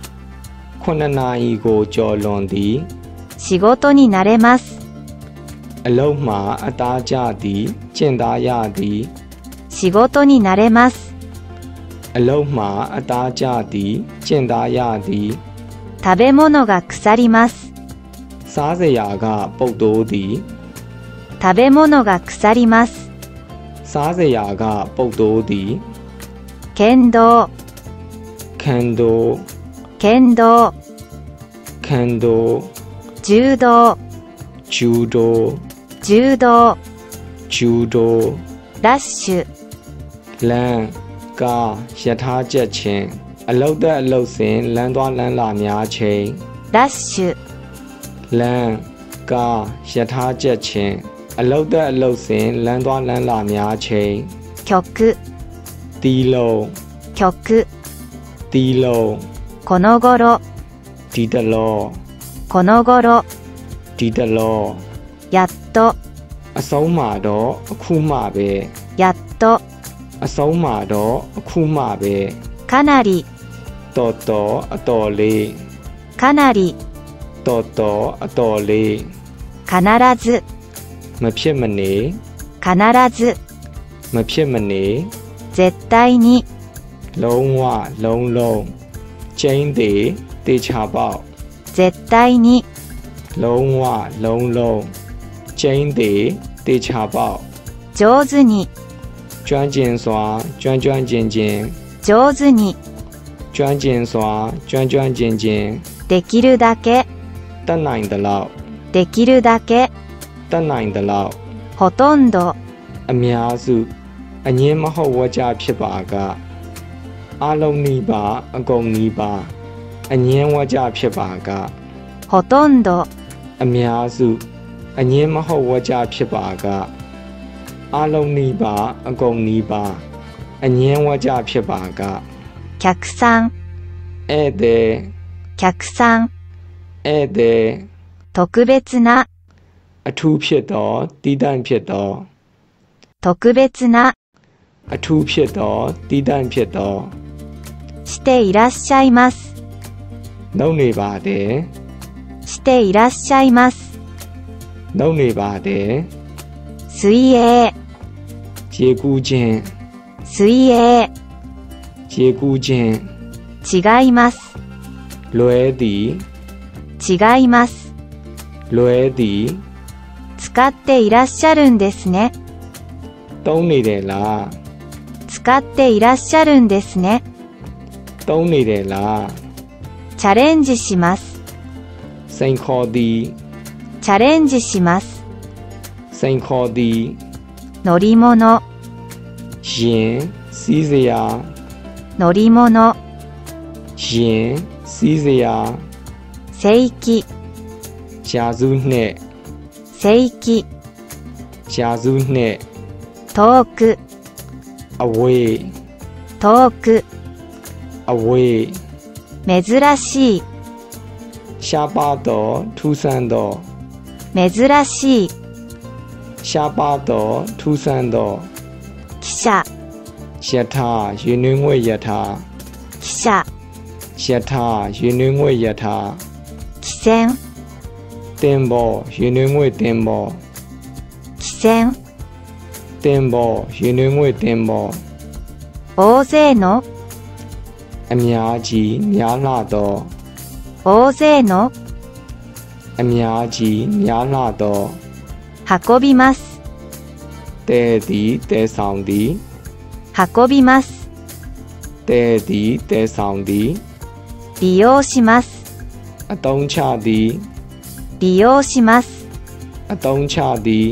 Speaker 2: 9နာရီကိုကျော်လွန်သည်
Speaker 1: 仕事に慣れます。
Speaker 2: အလုံးမှာအသားကျသည်ကျင့်သားရသည်
Speaker 1: 仕事に慣れます。
Speaker 2: အလုံးမှာအသားကျသည်ကျင့်သားရသည်
Speaker 1: 食べ物が腐ります。
Speaker 2: စားစရာကပုတ်တိုးသည်
Speaker 1: 食べ物が腐ります。
Speaker 2: စားစရာကပုတ်တိုးသည်
Speaker 1: 剣道
Speaker 2: 剣道
Speaker 1: 剣道
Speaker 2: 剣道
Speaker 1: 柔道
Speaker 2: 柔道
Speaker 1: 柔道
Speaker 2: 柔道
Speaker 1: ラッシュ
Speaker 2: လမ်းကားယထာချက်ချင်းအလုတ်သက်အလုတ်စဉ်လမ်းသွားလမ်းလာများချိန်
Speaker 1: ラッシュ
Speaker 2: လမ်းကားယထာချက်ချင်းအလုတ်သက်အလုတ်စဉ်လမ်းသွားလမ်းလာများချိန်
Speaker 1: 曲
Speaker 2: တီးလုံး
Speaker 1: 曲
Speaker 2: တီးလုံး
Speaker 1: この頃
Speaker 2: ဒီတလော
Speaker 1: この頃
Speaker 2: ဒီတလော
Speaker 1: やっと
Speaker 2: အဆုံးမှာတော့အခုမှပဲ
Speaker 1: やっと
Speaker 2: အဆုံးမှာတော့အခုမှပဲ
Speaker 1: かなり
Speaker 2: တော်တော်အတော်လေး
Speaker 1: かなり
Speaker 2: တော်တော်အတော်လေး
Speaker 1: 必ず
Speaker 2: မဖြစ်မနေ
Speaker 1: 必ず
Speaker 2: မဖြစ်မနေ
Speaker 1: 絶対に
Speaker 2: လုံးဝလုံးလုံးကျင်းသေးတေချာပေါက်
Speaker 1: 絶対に
Speaker 2: လုံးဝလုံးလုံးကျင်းသေးတေချာပေါက်
Speaker 1: 上手に
Speaker 2: ကျွမ်းကျင်စွာကျွမ်းကျွမ်းကျင်ကျင်
Speaker 1: 上手に
Speaker 2: ကျွမ်းကျင်စွာကျွမ်းကျွမ်းကျင်ကျင်
Speaker 1: できるだけ
Speaker 2: တတ်နိုင်သလောက်
Speaker 1: できるだけ
Speaker 2: တတ်နိုင်သလောက်
Speaker 1: ほとんど
Speaker 2: အများစုအငင်းမဟုတ်ဝကြဖြစ်ပါကအလုံးနီးပါအကုန်နီးပါအငင်းဝကြဖြစ်ပါက
Speaker 1: ほとんど
Speaker 2: အများစုအငင်းမဟုတ်ဝကြဖြစ်ပါကအလုံးနီးပါအကုန်နီးပါအငင်းဝကြဖြစ်ပါက
Speaker 1: 客さん
Speaker 2: ဧည့်သည်
Speaker 1: 客さん
Speaker 2: ဧည့်သည်
Speaker 1: 特別な
Speaker 2: အထူးဖြစ်သောတည်တံ့ဖြစ်သော
Speaker 1: 特別な
Speaker 2: အထူးဖြစ်သောတည်တံ့ဖြစ်သော
Speaker 1: していらっしゃいます
Speaker 2: လုပ်နေပါတယ်
Speaker 1: していらっしゃいます
Speaker 2: လုပ်နေပါတယ်
Speaker 1: 水泳
Speaker 2: ရေကူးခြင်း
Speaker 1: 水泳
Speaker 2: ရေကူးခြင်း
Speaker 1: 違います
Speaker 2: လွဲသည်
Speaker 1: 違います
Speaker 2: လွဲသည်
Speaker 1: 使っていらっしゃるんですね
Speaker 2: သုံးနေတယ်လား
Speaker 1: 使っていらっしゃるんですね
Speaker 2: သုံးနေတယ်လား
Speaker 1: チャレンジします
Speaker 2: စိန်ခေါ်သည်
Speaker 1: チャレンジします
Speaker 2: စိန်ခေါ်သည်
Speaker 1: 乗り物
Speaker 2: ရင်စီးစရာ
Speaker 1: 乗り物
Speaker 2: ရင်စီးစရာ
Speaker 1: 世紀
Speaker 2: ရာစုနှစ်
Speaker 1: 世紀
Speaker 2: ရာစုနှစ်
Speaker 1: 遠く
Speaker 2: အဝေး
Speaker 1: 遠く
Speaker 2: အဝေး
Speaker 1: 珍しい
Speaker 2: ရှားပါတော့ထူးဆန်းတော့
Speaker 1: 珍しい
Speaker 2: ရှားပါတော့ထူးဆန်းတော့
Speaker 1: 汽車
Speaker 2: ယထာရေနွေးငွေယထာ
Speaker 1: 汽車
Speaker 2: ယထာရေနွေးငွေယထာ
Speaker 1: 汽船
Speaker 2: တင်ပေါ်ရေနွေးငွေတင်ပေါ်
Speaker 1: 汽船
Speaker 2: တင်ပေါ်ရေနွေးငွေတင်ပေါ်
Speaker 1: 大勢の
Speaker 2: အများကြီးများလာတော့
Speaker 1: 大勢の
Speaker 2: အများကြီးများလာတော့
Speaker 1: 運びます
Speaker 2: တဲသည်တဲဆောင်သည်
Speaker 1: 運びます
Speaker 2: တဲသည်တဲဆောင်သည်
Speaker 1: 利用します
Speaker 2: အတုံးချသည်
Speaker 1: 利用します
Speaker 2: အတုံးချသည်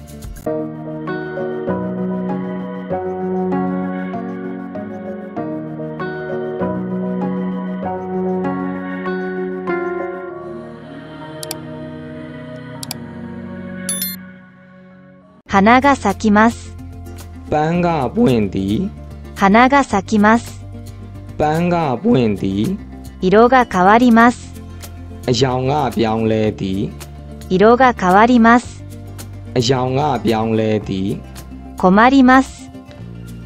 Speaker 1: 花が咲きます
Speaker 2: ပန်းကပွင့်သည်
Speaker 1: 花が咲きます
Speaker 2: ပန်းကပွင့်သည်
Speaker 1: 色が変わります
Speaker 2: အယောင်ကပြောင်းလဲသည်
Speaker 1: 色が変わります
Speaker 2: အယောင်ကပြောင်းလဲသည်
Speaker 1: 困ります
Speaker 2: အ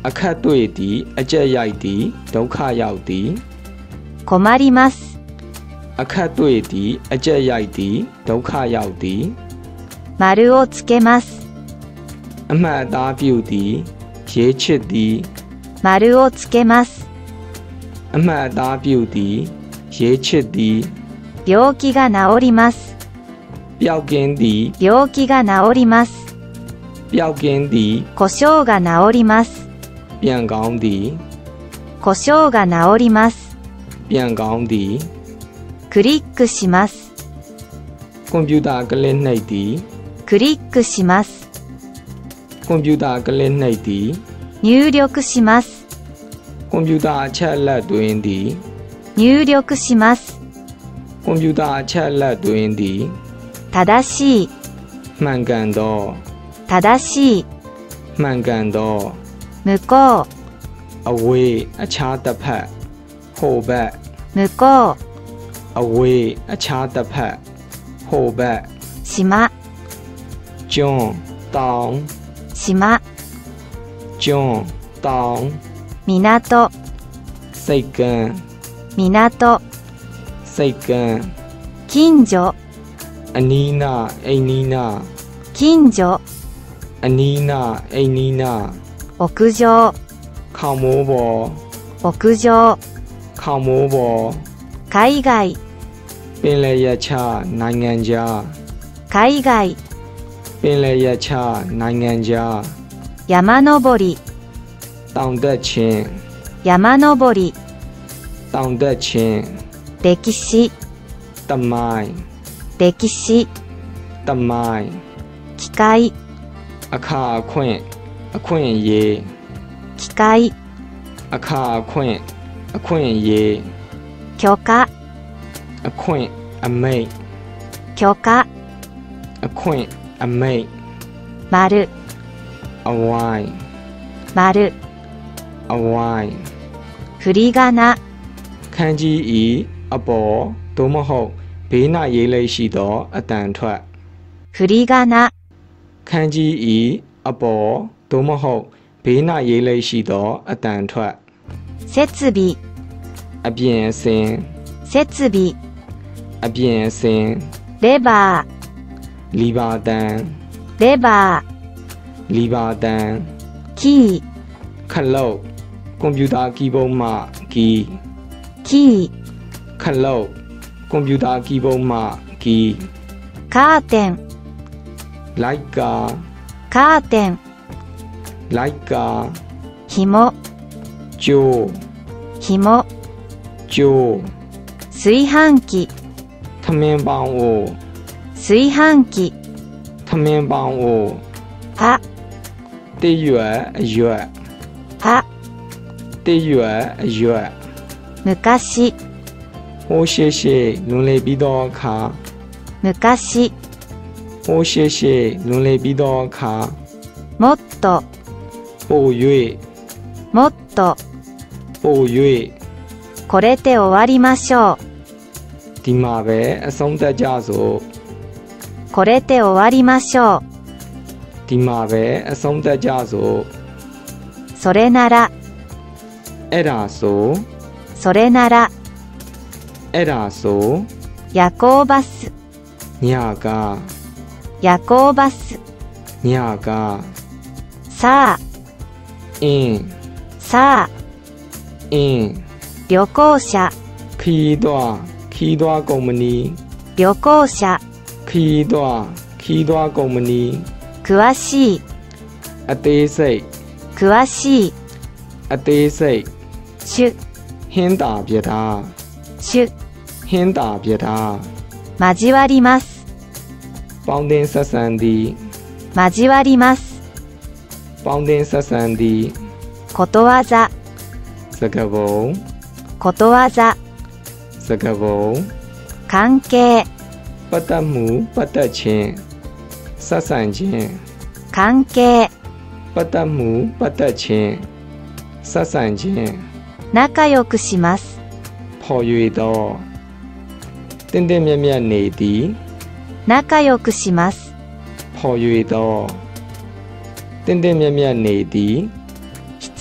Speaker 2: အခက်တွေ့သည်အကျက်ရိုက်သည်ဒုက္ခရောက်သည်
Speaker 1: 困ります。
Speaker 2: အခက်တွေ့သည်အကျက်ရိုက်သည်ဒုက္ခရောက်သည်
Speaker 1: 丸をつけます。
Speaker 2: အမှတ်အသားပြုသည်ရေးချစ်သည်
Speaker 1: 丸をつけます。
Speaker 2: အမှတ်အသားပြုသည်ရေးချစ်သည်
Speaker 1: 病気が治ります。
Speaker 2: ပျောက်ကင်းသည်
Speaker 1: 病気が治ります。
Speaker 2: ပျောက်ကင်းသည်
Speaker 1: 故障が治ります。
Speaker 2: ပြန်ကောင်းသည်
Speaker 1: 故障が治ります。
Speaker 2: ပြန်ကောင်းသည်
Speaker 1: クリックします。
Speaker 2: ကွန်ပျူတာကလစ်နှိပ်သည်
Speaker 1: クリックします。
Speaker 2: ကွန်ပျူတာကလစ်နှိပ်သည်
Speaker 1: 入力します。
Speaker 2: ကွန်ပျူတာအချက်အလက်တွင်သည်
Speaker 1: 入力します。
Speaker 2: ကွန်ပျူတာအချက်အလက်တွင်သည်
Speaker 1: 正しい。
Speaker 2: မှန်ကန်သော
Speaker 1: 正しい。
Speaker 2: မှန်ကန်သော
Speaker 1: 向こう。
Speaker 2: အဝေးအခြားတစ်ဖက်ဟိုဘက်
Speaker 1: 向こう。
Speaker 2: အဝေးအခြားတစ်ဖက်ဟိုဘက်
Speaker 1: 島。
Speaker 2: ကျွန်းတောင်
Speaker 1: 島。
Speaker 2: ကျွန်းတောင်
Speaker 1: 港。
Speaker 2: စိတ်ကန်း
Speaker 1: 港。
Speaker 2: စိတ်ကန်း
Speaker 1: 近所。
Speaker 2: အနီးနားအိမ်နီးနား
Speaker 1: 近所。
Speaker 2: အနီးနားအိမ်နီးနား
Speaker 1: 屋上。
Speaker 2: ခေါင်မိုးပေါ်
Speaker 1: 屋上。
Speaker 2: ခေါင်မိုးပေါ်
Speaker 1: 海外。
Speaker 2: ပင်လယ်ရချနိုင်ငံခြား
Speaker 1: 海外。
Speaker 2: ပင်လယ်ရချနိုင်ငံခြား
Speaker 1: 山登り。
Speaker 2: တောင်တက်ခြင်း
Speaker 1: 山登り。
Speaker 2: တောင်တက်ခြင်း
Speaker 1: 歴史。
Speaker 2: တမိုင်း
Speaker 1: 歴史。
Speaker 2: တမိုင်း
Speaker 1: 機械。
Speaker 2: အခါအခွင့်အခွင့်အရေး
Speaker 1: 機械。
Speaker 2: အခါအခွင့်အခွင့်အရေး
Speaker 1: 許可。
Speaker 2: အခွင့်အမိတ်
Speaker 1: 許可。
Speaker 2: အခွင့်အမိတ်
Speaker 1: 丸。
Speaker 2: အဝိုင်း
Speaker 1: 丸。
Speaker 2: အဝိုင်း
Speaker 1: 振り仮名。
Speaker 2: ခန်းကြီးဤအပေါ်သို့မဟုတ်ဘေးနားရေးလေးရှိသောအတန်ထွက်
Speaker 1: 振り仮名。
Speaker 2: ခန်းကြီးဤအပေါ်သို့မဟုတ်ဘေးနားရေးလေးရှိသောအတန်ထွက်
Speaker 1: 設備。
Speaker 2: အပြင်အစင်
Speaker 1: 設備。
Speaker 2: အပြင်အစင်
Speaker 1: レバー。
Speaker 2: လီဘာတန်
Speaker 1: レバー。
Speaker 2: လီဘာတန်
Speaker 1: キー。
Speaker 2: ခလုတ်ကွန်ပျူတာကီးဘုတ်မှကီး
Speaker 1: キー。
Speaker 2: ခလုတ်ကွန်ပျူတာကီးဘုတ်မှကီး
Speaker 1: カーテン。
Speaker 2: လိုက်ကာ
Speaker 1: カーテン。
Speaker 2: လိုက်ကာ
Speaker 1: 紐。
Speaker 2: ကျိုး
Speaker 1: 紐。
Speaker 2: ကျိုး
Speaker 1: 炊飯器。
Speaker 2: ထမင်းပေါင်းအို
Speaker 1: 炊飯器。
Speaker 2: ထမင်းပေါင်းအို
Speaker 1: パ。
Speaker 2: တေးရွယ်အရွက်
Speaker 1: パ。
Speaker 2: တေးရွယ်အရွက်
Speaker 1: 昔。
Speaker 2: ဟိုးရှေရှေလွန်လေပြီးသောအခါ
Speaker 1: 昔。
Speaker 2: ဟိုးရှေရှေလွန်လေပြီးသောအခါ
Speaker 1: もっと。
Speaker 2: ပို၍
Speaker 1: もっと。
Speaker 2: ပို၍
Speaker 1: これで終わりましょう。
Speaker 2: ဒီမှာပဲအဆုံးသတ်ကြစို့
Speaker 1: これで終わりましょう。
Speaker 2: ဒီမှာပဲအဆုံးသတ်ကြစို့
Speaker 1: それなら。
Speaker 2: အဲ့ဒါဆို
Speaker 1: それなら。
Speaker 2: အဲ့ဒါဆို
Speaker 1: 夜行バス。
Speaker 2: ညက
Speaker 1: 夜行バス。
Speaker 2: ညက
Speaker 1: さあ。
Speaker 2: အင်း
Speaker 1: さあ。
Speaker 2: အင်း
Speaker 1: 旅行者。
Speaker 2: ခီးသွားကုမ္ပဏီ
Speaker 1: 旅行者。
Speaker 2: ခီးသွားကုမ္ပဏီ
Speaker 1: 詳しい。
Speaker 2: အသေးစိတ်
Speaker 1: 詳しい。
Speaker 2: အသေးစိတ်
Speaker 1: 種。
Speaker 2: ဟင်းတာပြတာ
Speaker 1: 種。
Speaker 2: ဟင်းတာပြတာ
Speaker 1: 交わります。
Speaker 2: ပေါင်းတင်ဆက်ဆံသည်
Speaker 1: 交わります。
Speaker 2: ပေါင်းတင်ဆက်ဆံသည်
Speaker 1: ことわざ。
Speaker 2: စကားပုံ
Speaker 1: ことわざ。
Speaker 2: စကားပုံ
Speaker 1: 関係。
Speaker 2: ပတ်သက်မှုပတ်သက်ခြင်းဆက်ဆံခြင်း
Speaker 1: 関係。
Speaker 2: ပတ်သက်မှုပတ်သက်ခြင်းဆက်ဆံခြင်း
Speaker 1: 仲良くします。
Speaker 2: ဖော်၍သောတင်းတင်းမြတ်မြတ်နေသည်
Speaker 1: 仲良くします。
Speaker 2: ဖော်၍သောတင်းတင်းမြတ်မြတ်နေသည်
Speaker 1: 必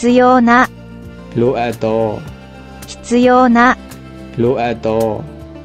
Speaker 1: 必要な、
Speaker 2: လိုအပ်သော
Speaker 1: 必要な、
Speaker 2: လိုအပ်သော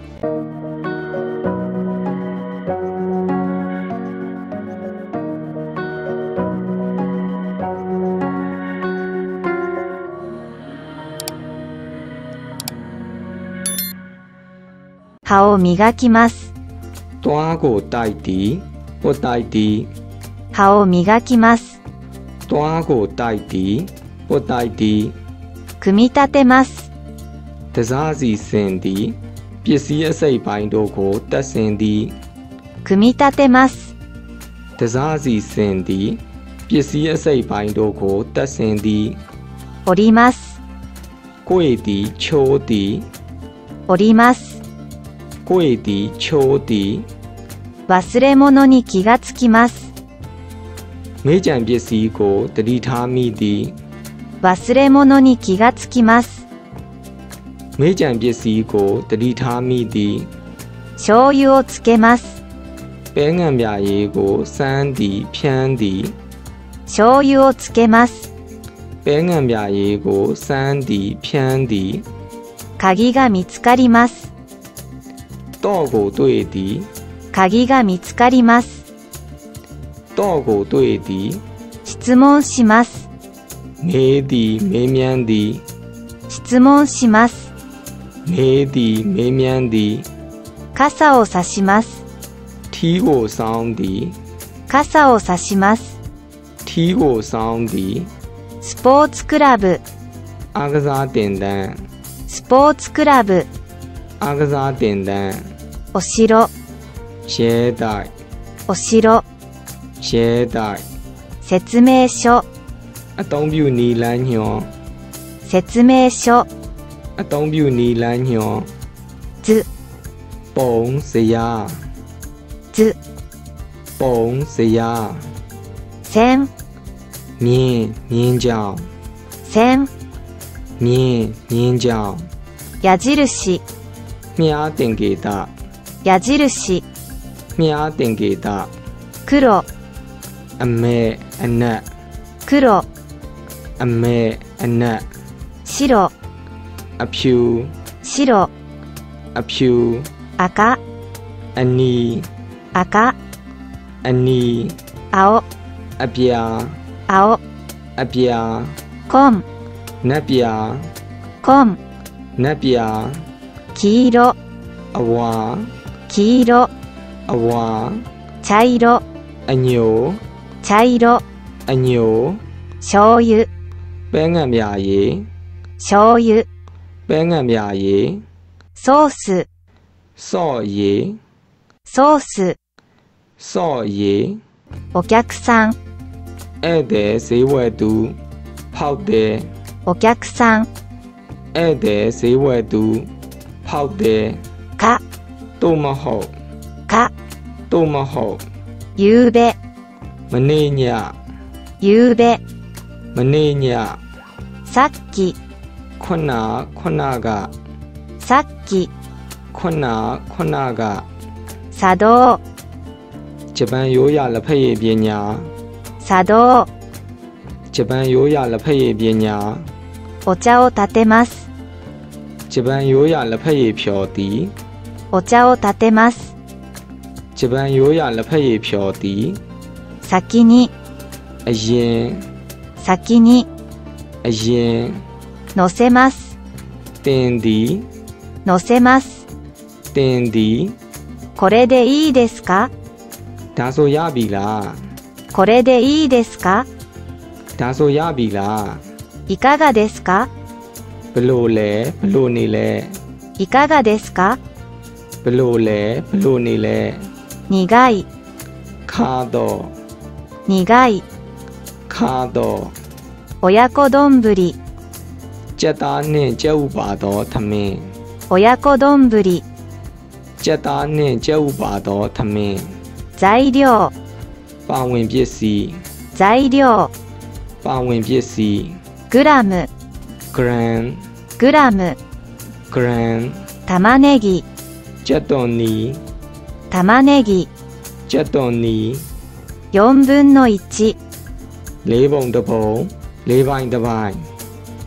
Speaker 1: 歯を磨きます。
Speaker 2: သွားကိုတိုက်သည်ကိုတိုက်သည်
Speaker 1: 歯を磨きます。
Speaker 2: သွားကိုတိုက်သည်ကိုတိုက်သည်
Speaker 1: 組み立てます。
Speaker 2: တစားစီစင်သည်ပစ္စည်းအစိတ်ပိုင်းတို့ကိုတက်ဆင်သည်
Speaker 1: 組み立てます。
Speaker 2: တစားစီစင်သည်ပစ္စည်းအစိတ်ပိုင်းတို့ကိုတက်ဆင်သည်
Speaker 1: 折ります。
Speaker 2: ကိုယ်သည်ချိုးသည်
Speaker 1: 折ります。
Speaker 2: ကိုယ်သည်ချိုးသည်
Speaker 1: 忘れ物に気がつきます。
Speaker 2: မေးကြံပစ္စည်းကိုတတိထားမိသည်
Speaker 1: 忘れ物に気がつきます。
Speaker 2: မေးကြံပစ္စည်းကိုတတိထားမိသည်
Speaker 1: 醤油をつけます。
Speaker 2: ပဲငံပြရည်ကိုစမ်းသည်ဖြန်းသည်
Speaker 1: 醤油をつけます。
Speaker 2: ပဲငံပြရည်ကိုစမ်းသည်ဖြန်းသည်
Speaker 1: 鍵が見つかります。
Speaker 2: တော့ကိုတွေ့သည်
Speaker 1: 鍵が見つかります。
Speaker 2: တော့ကိုတွေ့သည်
Speaker 1: 質問します。
Speaker 2: မေးသည်မေးမြန်းသည်
Speaker 1: 質問します。
Speaker 2: မေးသည်မေးမြန်းသည်
Speaker 1: 傘を差します。
Speaker 2: ထီးကိုစောင်းသည်
Speaker 1: 傘を差します。
Speaker 2: ထီးကိုစောင်းသည်
Speaker 1: スポーツクラブ、
Speaker 2: အားကစားတင်တန်း
Speaker 1: スポーツクラブ、
Speaker 2: အားကစားတင်တန်း
Speaker 1: お城、
Speaker 2: ရဲတိုက်
Speaker 1: お城、
Speaker 2: ရဲတိုက်
Speaker 1: 説明書、
Speaker 2: အသုံးပြုနည်းလမ်းညွှန်
Speaker 1: 説明書、
Speaker 2: အသုံးပြုနည်းလမ်းညွှန်
Speaker 1: 図、
Speaker 2: ပုံစရာ
Speaker 1: 図、
Speaker 2: ပုံစရာ
Speaker 1: 線、
Speaker 2: မြင်းကြောင်
Speaker 1: 線、
Speaker 2: မြင်းကြောင်
Speaker 1: 矢印、
Speaker 2: မြားတင်ကေတာ
Speaker 1: 矢印、
Speaker 2: မြားတင်ကေတာ
Speaker 1: 黒、
Speaker 2: အမဲအနက်
Speaker 1: 黒、
Speaker 2: အမဲအနက်
Speaker 1: 白、
Speaker 2: အဖြူ
Speaker 1: 白、
Speaker 2: အဖြူ
Speaker 1: 赤、
Speaker 2: အနီ
Speaker 1: 赤、
Speaker 2: အနီ
Speaker 1: 青、
Speaker 2: အပြာ
Speaker 1: 青、
Speaker 2: အပြာ
Speaker 1: 紺、
Speaker 2: နက်ပြာ
Speaker 1: 紺、
Speaker 2: နက်ပြာ
Speaker 1: 黄色、
Speaker 2: အဝါ
Speaker 1: 黄色、
Speaker 2: အဝါ
Speaker 1: 茶色、
Speaker 2: အညို
Speaker 1: 茶色、
Speaker 2: အညို
Speaker 1: 醤油、
Speaker 2: ပဲငံပြရည်
Speaker 1: 醤油、
Speaker 2: ပဲငံပြရည်
Speaker 1: ソース、
Speaker 2: ဆော့ရည်
Speaker 1: ソース、
Speaker 2: ဆော့ရည်
Speaker 1: お客さん、
Speaker 2: ဧည့်သည်ဈေးဝယ်သူဖောက်တယ်
Speaker 1: お客さん、
Speaker 2: ဧည့်သည်ဈေးဝယ်သူဖောက်တယ်
Speaker 1: か、
Speaker 2: သို့မဟုတ်
Speaker 1: か、
Speaker 2: သို့မဟုတ်
Speaker 1: ゆうべ、
Speaker 2: မနေ့ည
Speaker 1: ゆうべ、
Speaker 2: မနေ့ည
Speaker 1: さっき、
Speaker 2: ခုနက
Speaker 1: さっき、
Speaker 2: ခုနက
Speaker 1: 茶道、
Speaker 2: ဂျပန်ရိုးရာလက်ဖက်ရည်ပညာ
Speaker 1: 茶道、
Speaker 2: ဂျပန်ရိုးရာလက်ဖက်ရည်ပညာ
Speaker 1: お茶を立てます。
Speaker 2: ဂျပန်ရိုးရာလက်ဖက်ရည်ဖြော်သည်
Speaker 1: お茶を立てます。
Speaker 2: ဂျပန်ရိုးရာလက်ဖက်ရည်ဖြော်သည်
Speaker 1: 先に、
Speaker 2: အရင်
Speaker 1: 先に、
Speaker 2: အရင်
Speaker 1: 乗せます。
Speaker 2: တင်သည်
Speaker 1: 乗せます。
Speaker 2: တင်သည်
Speaker 1: これでいいですか？
Speaker 2: ဒါဆိုရပြီလား
Speaker 1: これでいいですか？
Speaker 2: ဒါဆိုရပြီလား
Speaker 1: いかがですか？
Speaker 2: ဘလို့လဲဘလို့နေလဲ
Speaker 1: いかがですか？
Speaker 2: ဘလို့လဲဘလို့နေလဲ
Speaker 1: 苦い、
Speaker 2: ခါတော့
Speaker 1: 苦い、
Speaker 2: ခါတော့
Speaker 1: 親子丼、
Speaker 2: ကြက်သားနှင့်ကြက်ဥပါသောသမင်း
Speaker 1: 親子丼、
Speaker 2: ကြက်သားနှင့်ကြက်ဥပါသောသမင်း
Speaker 1: 材料、
Speaker 2: ပါဝင်ပစ္စည်း
Speaker 1: 材料、
Speaker 2: ပါဝင်ပစ္စည်း
Speaker 1: グラム、
Speaker 2: ဂရမ်
Speaker 1: グラム、
Speaker 2: ဂရမ်
Speaker 1: 玉ねぎ、
Speaker 2: ကြက်သွန်နီ
Speaker 1: 玉ねぎ、
Speaker 2: ကြက်သွန်နီ
Speaker 1: 4分の1、
Speaker 2: ၄ပုံတစ်ပုံ၄ပိုင်းတစ်ပိုင်း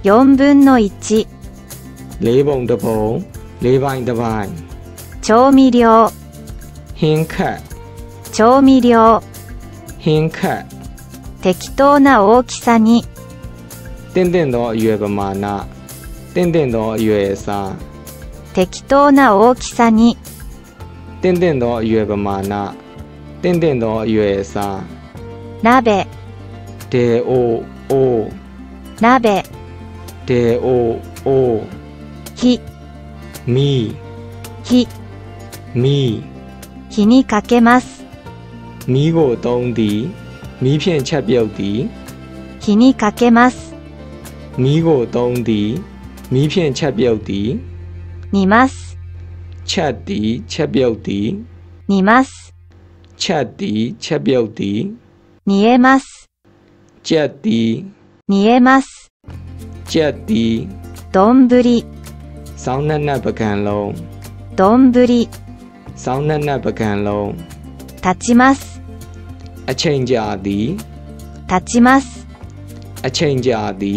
Speaker 1: 4分の1、
Speaker 2: 4ပုံတစ်ပုံ4ပိုင်းတစ်ပိုင်း
Speaker 1: 調味料、
Speaker 2: ဟင်းခတ်
Speaker 1: 調味料、
Speaker 2: ဟင်းခတ်
Speaker 1: 適当な大きさに、
Speaker 2: တင့်တင့်သောအရွယ်ပမာဏတင့်တင့်သောအရွယ်အစား
Speaker 1: 適当な大きさに、
Speaker 2: တင့်တင့်သောအရွယ်ပမာဏတင့်တင့်သောအရွယ်အစား
Speaker 1: 鍋、
Speaker 2: ဒေအိုအို
Speaker 1: 鍋、
Speaker 2: ဒေအိုအို
Speaker 1: 火、
Speaker 2: မီ
Speaker 1: 火、
Speaker 2: မီ
Speaker 1: 火にかけます。
Speaker 2: မီးကိုသုံးသည်မီးဖြင့်ချက်ပြုတ်သည်
Speaker 1: 火にかけます。
Speaker 2: မီးကိုသုံးသည်မီးဖြင့်ချက်ပြုတ်သည်
Speaker 1: 煮ます。
Speaker 2: ချက်သည်ချက်ပြုတ်သည်
Speaker 1: 煮ます。
Speaker 2: ချက်သည်ချက်ပြုတ်သည်
Speaker 1: 煮えます。
Speaker 2: ကြက်သည်
Speaker 1: 煮えます。
Speaker 2: ကြက်သည်
Speaker 1: 丼、
Speaker 2: စောင်းနှက်နှက်ပကံလုံး
Speaker 1: 丼、
Speaker 2: စောင်းနှက်နှက်ပကံလုံး
Speaker 1: 立ちます。
Speaker 2: အချိန်ကြာသည်
Speaker 1: 立ちます。
Speaker 2: အချိန်ကြာသည်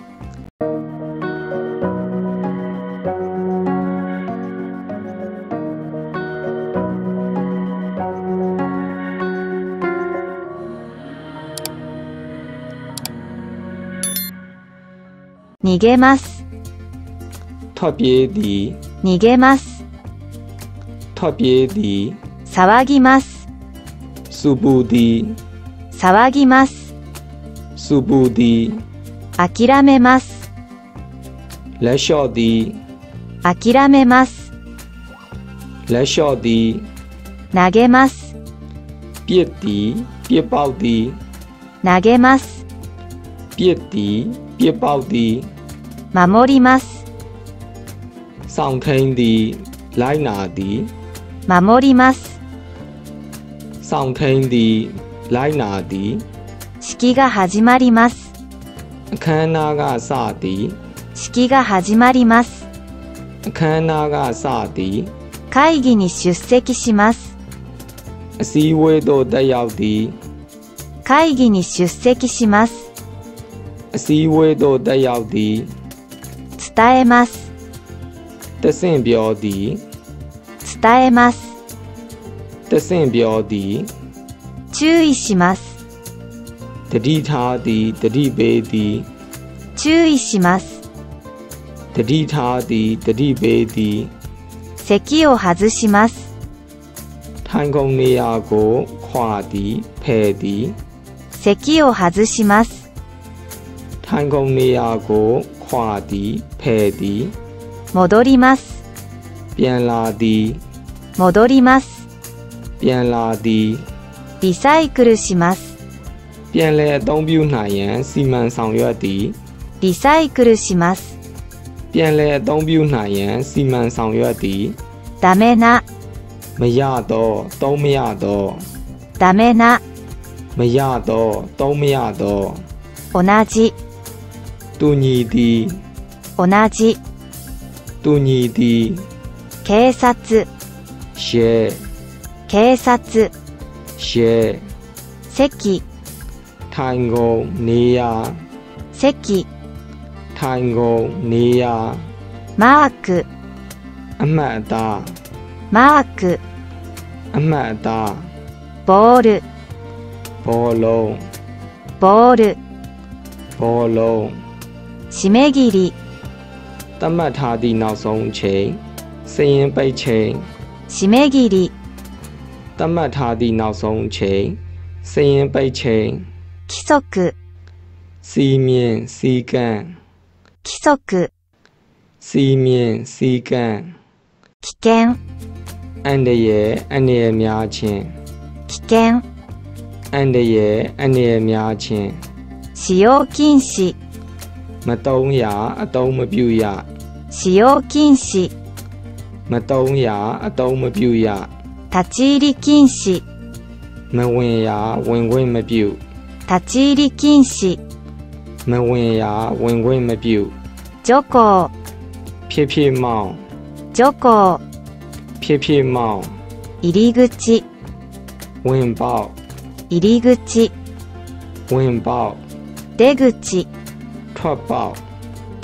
Speaker 1: 逃げます。
Speaker 2: ထွက်ပြေးသည်
Speaker 1: 逃げます。
Speaker 2: ထွက်ပြေးသည်
Speaker 1: 騒ぎます。
Speaker 2: စူပူသည်
Speaker 1: 騒ぎます。
Speaker 2: စူပူသည်
Speaker 1: 諦めます。
Speaker 2: လက်လျှော့သည်
Speaker 1: 諦めます。
Speaker 2: လက်လျှော့သည်
Speaker 1: 投げます。
Speaker 2: ပြစ်သည်ပြစ်ပေါက်သည်
Speaker 1: 投げます。
Speaker 2: ပြစ်သည်ပြစ်ပေါက်သည်
Speaker 1: 守ります。
Speaker 2: စောင့်ထိန်သည်လိုက်နာသည်
Speaker 1: 守ります。
Speaker 2: စောင့်ထိန်သည်လိုက်နာသည်
Speaker 1: 式が始まります。
Speaker 2: အခမ်းအနားကစသည်
Speaker 1: 式が始まります。
Speaker 2: အခမ်းအနားကစသည်
Speaker 1: 会議に出席します。
Speaker 2: အစည်းအဝေးသို့တက်ရောက်သည်
Speaker 1: 会議に出席します。
Speaker 2: အစည်းအဝေးသို့တက်ရောက်သည်
Speaker 1: 伝えます。
Speaker 2: တဆင့်ပြောသည်
Speaker 1: 伝えます。
Speaker 2: တဆင့်ပြောသည်
Speaker 1: 注意します。
Speaker 2: တတိထားသည်တတိပေးသည်
Speaker 1: 注意します。
Speaker 2: တတိထားသည်တတိပေးသည်
Speaker 1: 席を外します。
Speaker 2: ထိုင်ကုန်နေရာကိုခွာသည်ဖယ်သည်
Speaker 1: 席を外します。
Speaker 2: ထိုင်ကုန်နေရာကိုခွာသည်ဖယ်သည်
Speaker 1: 戻ります。
Speaker 2: ပြန်လာသည်
Speaker 1: 戻ります。
Speaker 2: ပြန်လာသည်
Speaker 1: リサイクルします。
Speaker 2: ပြန်လည်အသုံးပြုနိုင်ရန်စီမံဆောင်ရွက်သည်
Speaker 1: リサイクルします。
Speaker 2: ပြန်လည်အသုံးပြုနိုင်ရန်စီမံဆောင်ရွက်သည်
Speaker 1: ダメな、
Speaker 2: မရတော့သုံးမရတော့
Speaker 1: ダメな、
Speaker 2: မရတော့သုံးမရတော့
Speaker 1: 同じ、
Speaker 2: တူညီသည်
Speaker 1: 同じ、
Speaker 2: တူညီသည်
Speaker 1: 警察、
Speaker 2: ရဲ
Speaker 1: 警察、
Speaker 2: ရဲ
Speaker 1: 席、
Speaker 2: ထိုင်ကုန်နေရာ
Speaker 1: 席、
Speaker 2: ထိုင်ကုန်နေရာ
Speaker 1: マーク、
Speaker 2: အမှတ်အသား
Speaker 1: マーク、
Speaker 2: အမှတ်အသား
Speaker 1: ボール、
Speaker 2: ဘောလုံး
Speaker 1: ボール、
Speaker 2: ဘောလုံး
Speaker 1: 締め切り、
Speaker 2: သတ်မှတ်ထားသည့်နောက်ဆုံးချိန်စရင်ပိတ်ချိန်
Speaker 1: 締め切り、
Speaker 2: သတ်မှတ်ထားသည့်နောက်ဆုံးချိန်စရင်ပိတ်ချိန်
Speaker 1: 規則、
Speaker 2: စီမင်းစီကံ
Speaker 1: 規則、
Speaker 2: စီမင်းစီကံ
Speaker 1: 危険、
Speaker 2: အန္တရာယ်အန္တရာယ်များခြင်း
Speaker 1: 危険、
Speaker 2: အန္တရာယ်အန္တရာယ်များခြင်း
Speaker 1: 使用禁止、
Speaker 2: မတုံးရအတုံးမပြုရ
Speaker 1: 使用禁止、
Speaker 2: မတုံးရအတုံးမပြုရ
Speaker 1: 立ち入り禁止、
Speaker 2: မဝင်ရဝင်ခွင့်မပြု
Speaker 1: 立ち入り禁止、
Speaker 2: မဝင်ရဝင်ခွင့်မပြု
Speaker 1: 徐行、
Speaker 2: ဖြစ်ဖြစ်မောင်း
Speaker 1: 徐行、
Speaker 2: ဖြစ်ဖြစ်မောင်း
Speaker 1: 入り口、
Speaker 2: ဝင်ပေါက်
Speaker 1: 入り口、
Speaker 2: ဝင်ပေါက်
Speaker 1: 出口、
Speaker 2: ထွက်ပေါက်
Speaker 1: 出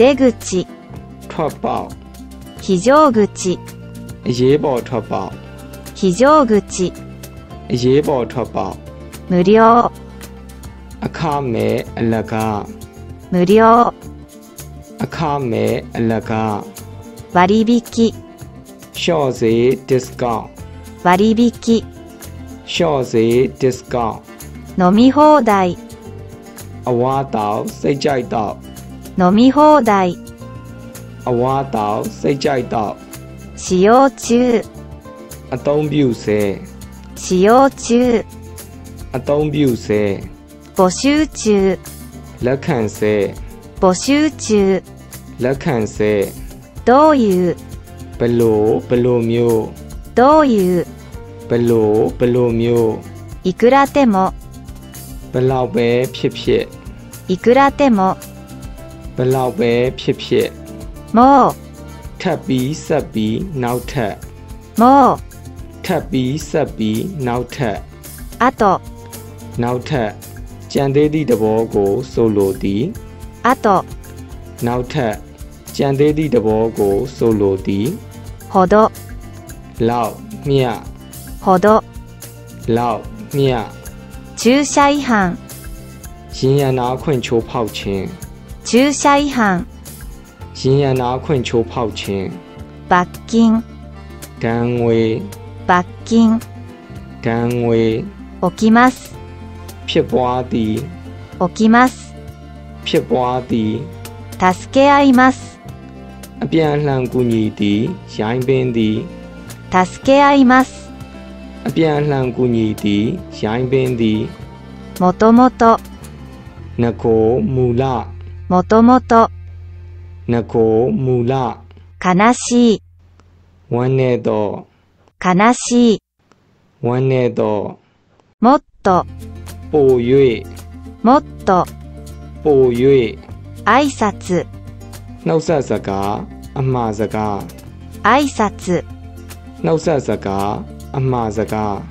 Speaker 1: 出口、
Speaker 2: ထွက်ပေါက်
Speaker 1: 非常口、
Speaker 2: အရေးပေါ်ထွက်ပေါက်
Speaker 1: 非常口、
Speaker 2: အရေးပေါ်ထွက်ပေါက်
Speaker 1: 無料、
Speaker 2: အခမဲ့အလကား
Speaker 1: 無料、
Speaker 2: အခမဲ့အလကား
Speaker 1: 割引、
Speaker 2: လျှော့ဈေး discount
Speaker 1: 割引、
Speaker 2: လျှော့ဈေး discount
Speaker 1: 飲み放題、
Speaker 2: အဝါတောက်စိတ်ကြိုက်တောက်
Speaker 1: 飲み放題、
Speaker 2: အဝါတောက်စိတ်ကြိုက်တောက်
Speaker 1: 使用中、
Speaker 2: အသုံးပြုဆဲ
Speaker 1: 使用中、
Speaker 2: အသုံးပြုဆဲ
Speaker 1: 募集中、
Speaker 2: လက်ခံဆဲ
Speaker 1: 募集中、
Speaker 2: လက်ခံဆဲ
Speaker 1: どういう、
Speaker 2: ဘလိုမျိုး
Speaker 1: どういう、
Speaker 2: ဘလိုမျိုး
Speaker 1: いくらでも、
Speaker 2: ဘလောက်ပဲဖြစ်ဖြစ်
Speaker 1: いくらでも、
Speaker 2: ဘလောက်ပဲဖြစ်ဖြစ်
Speaker 1: もう、
Speaker 2: ထပ်ပြီးဆက်ပြီးနောက်ထပ်
Speaker 1: もう、
Speaker 2: ထပ်ပြီးဆက်ပြီးနောက်ထပ်
Speaker 1: あと、
Speaker 2: နောက်ထပ်ကြံသေးသည့်သဘောကိုဆိုလိုသည်
Speaker 1: あと、
Speaker 2: နောက်ထပ်ကြံသေးသည့်သဘောကိုဆိုလိုသည်
Speaker 1: ほど、
Speaker 2: လောက်မြတ်
Speaker 1: ほど、
Speaker 2: လောက်မြတ်
Speaker 1: 駐車違反、
Speaker 2: ရင်ရနာခွင့်ချိုးဖောက်ခြင်း
Speaker 1: 駐車違反、
Speaker 2: ရင်ရနာခွင့်ချိုးဖောက်ခြင်း
Speaker 1: 罰金、
Speaker 2: ဒဏ်ငွေ
Speaker 1: 罰金、
Speaker 2: ဒဏ်ငွေ
Speaker 1: 起きます、
Speaker 2: ဖြစ်ပွားသည်
Speaker 1: 起きます、
Speaker 2: ဖြစ်ပွားသည်
Speaker 1: 助け合います、
Speaker 2: အပြန်အလှန်ကူညီသည်ရိုင်းပင်သည်
Speaker 1: 助け合います、
Speaker 2: အပြန်အလှန်ကူညီသည်ရိုင်းပင်သည်
Speaker 1: もともと、
Speaker 2: နကိုမူလ
Speaker 1: もともと、
Speaker 2: နကိုမူလ
Speaker 1: 悲しい、
Speaker 2: ဝမ်းနေသော
Speaker 1: 悲しい、
Speaker 2: ဝမ်းနေသော
Speaker 1: もっと、
Speaker 2: ပို၍
Speaker 1: もっと、
Speaker 2: ပို၍
Speaker 1: 挨拶、
Speaker 2: နှုတ်ဆက်စကားအမှားစကား
Speaker 1: 挨拶、
Speaker 2: နှုတ်ဆက်စကားအမှားစကား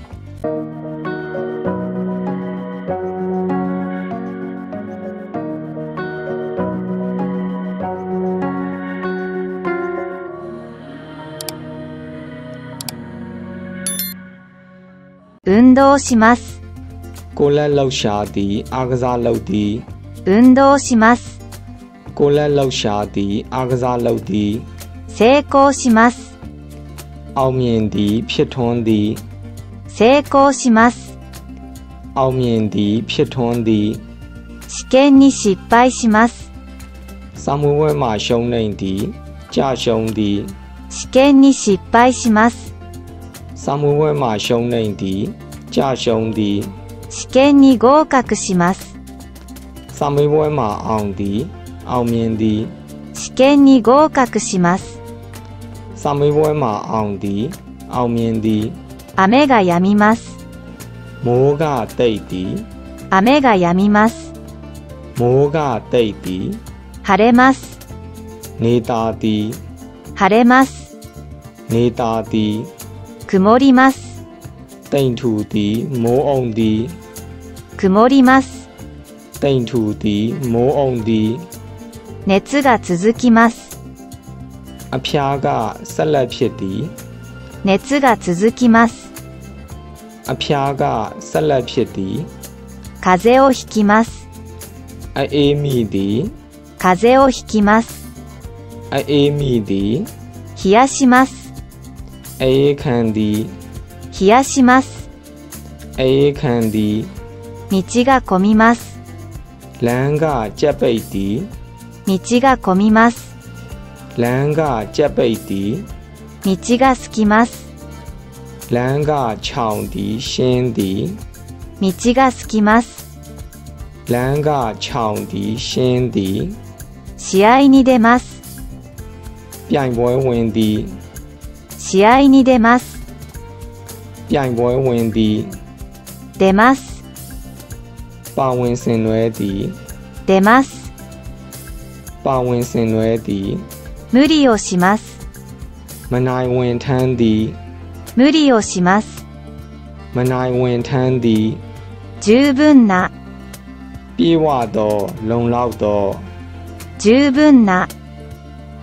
Speaker 1: 運動します、
Speaker 2: ကိုလက်လှုပ်ရှားသည်အားကစားလုပ်သည်
Speaker 1: 運動します、
Speaker 2: ကိုလက်လှုပ်ရှားသည်အားကစားလုပ်သည်
Speaker 1: 成功します、
Speaker 2: အောင်မြင်သည်ဖြစ်ထွန်းသည်
Speaker 1: 成功します、
Speaker 2: အောင်မြင်သည်ဖြစ်ထွန်းသည်
Speaker 1: 試験に失敗します、
Speaker 2: စာမွေးပွဲမှာရှုံးနိမ့်သည်ကြာရှုံးသည်
Speaker 1: 試験に失敗します、
Speaker 2: စာမွေးပွဲမှာရှုံးနိမ့်သည်ကြာရှုံးသည်
Speaker 1: 試験に合格します、
Speaker 2: စာမေးပွဲမှာအောင်သည်အောင်မြင်သည်
Speaker 1: 試験に合格します、
Speaker 2: စာမေးပွဲမှာအောင်သည်အောင်မြင်သည်
Speaker 1: 雨が止みます、
Speaker 2: မိုးကတိတ်သည်
Speaker 1: 雨が止みます、
Speaker 2: မိုးကတိတ်သည်
Speaker 1: 晴れます、
Speaker 2: နေတာသည်
Speaker 1: 晴れます、
Speaker 2: နေတာသည်
Speaker 1: 曇ります、
Speaker 2: တိမ်ထူသည်မိုးအုံသည်
Speaker 1: 曇ります、
Speaker 2: တိမ်ထူသည်မိုးအုံသည်
Speaker 1: 熱が続きます、
Speaker 2: အဖျားကဆက်လက်ဖြစ်သည်
Speaker 1: 熱が続きます、
Speaker 2: အဖျားကဆက်လက်ဖြစ်သည်
Speaker 1: 風邪をひきます、
Speaker 2: အေးမိသည်
Speaker 1: 風邪をひきます、
Speaker 2: အေးမိသည်
Speaker 1: 冷やします、
Speaker 2: အေးခံသည်
Speaker 1: 冷やします、
Speaker 2: အေးခံသည်
Speaker 1: 道が混みます、
Speaker 2: လမ်းကကြက်ပိတ်သည်
Speaker 1: 道が混みます、
Speaker 2: လမ်းကကြက်ပိတ်သည်
Speaker 1: 道が空きます、
Speaker 2: လမ်းကခြောင်သည်ရှင်းသည်
Speaker 1: 道が空きます、
Speaker 2: လမ်းကခြောင်သည်ရှင်းသည်
Speaker 1: 試合に出ます、
Speaker 2: ပြိုင်ပွဲဝင်သည်
Speaker 1: 試合に出ます、
Speaker 2: ပြိုင်ပွဲဝင်သည်
Speaker 1: 出ます、
Speaker 2: ပါဝင်ဆင်နွှဲသည်
Speaker 1: 出ます、
Speaker 2: ပါဝင်ဆင်နွှဲသည်
Speaker 1: 無理をします、
Speaker 2: မနိုင်ဝင်ထမ်းသည်
Speaker 1: 無理をします、
Speaker 2: မနိုင်ဝင်ထမ်းသည်
Speaker 1: 十分な、
Speaker 2: ပြေဝသောလုံလောက်သော
Speaker 1: 十分な、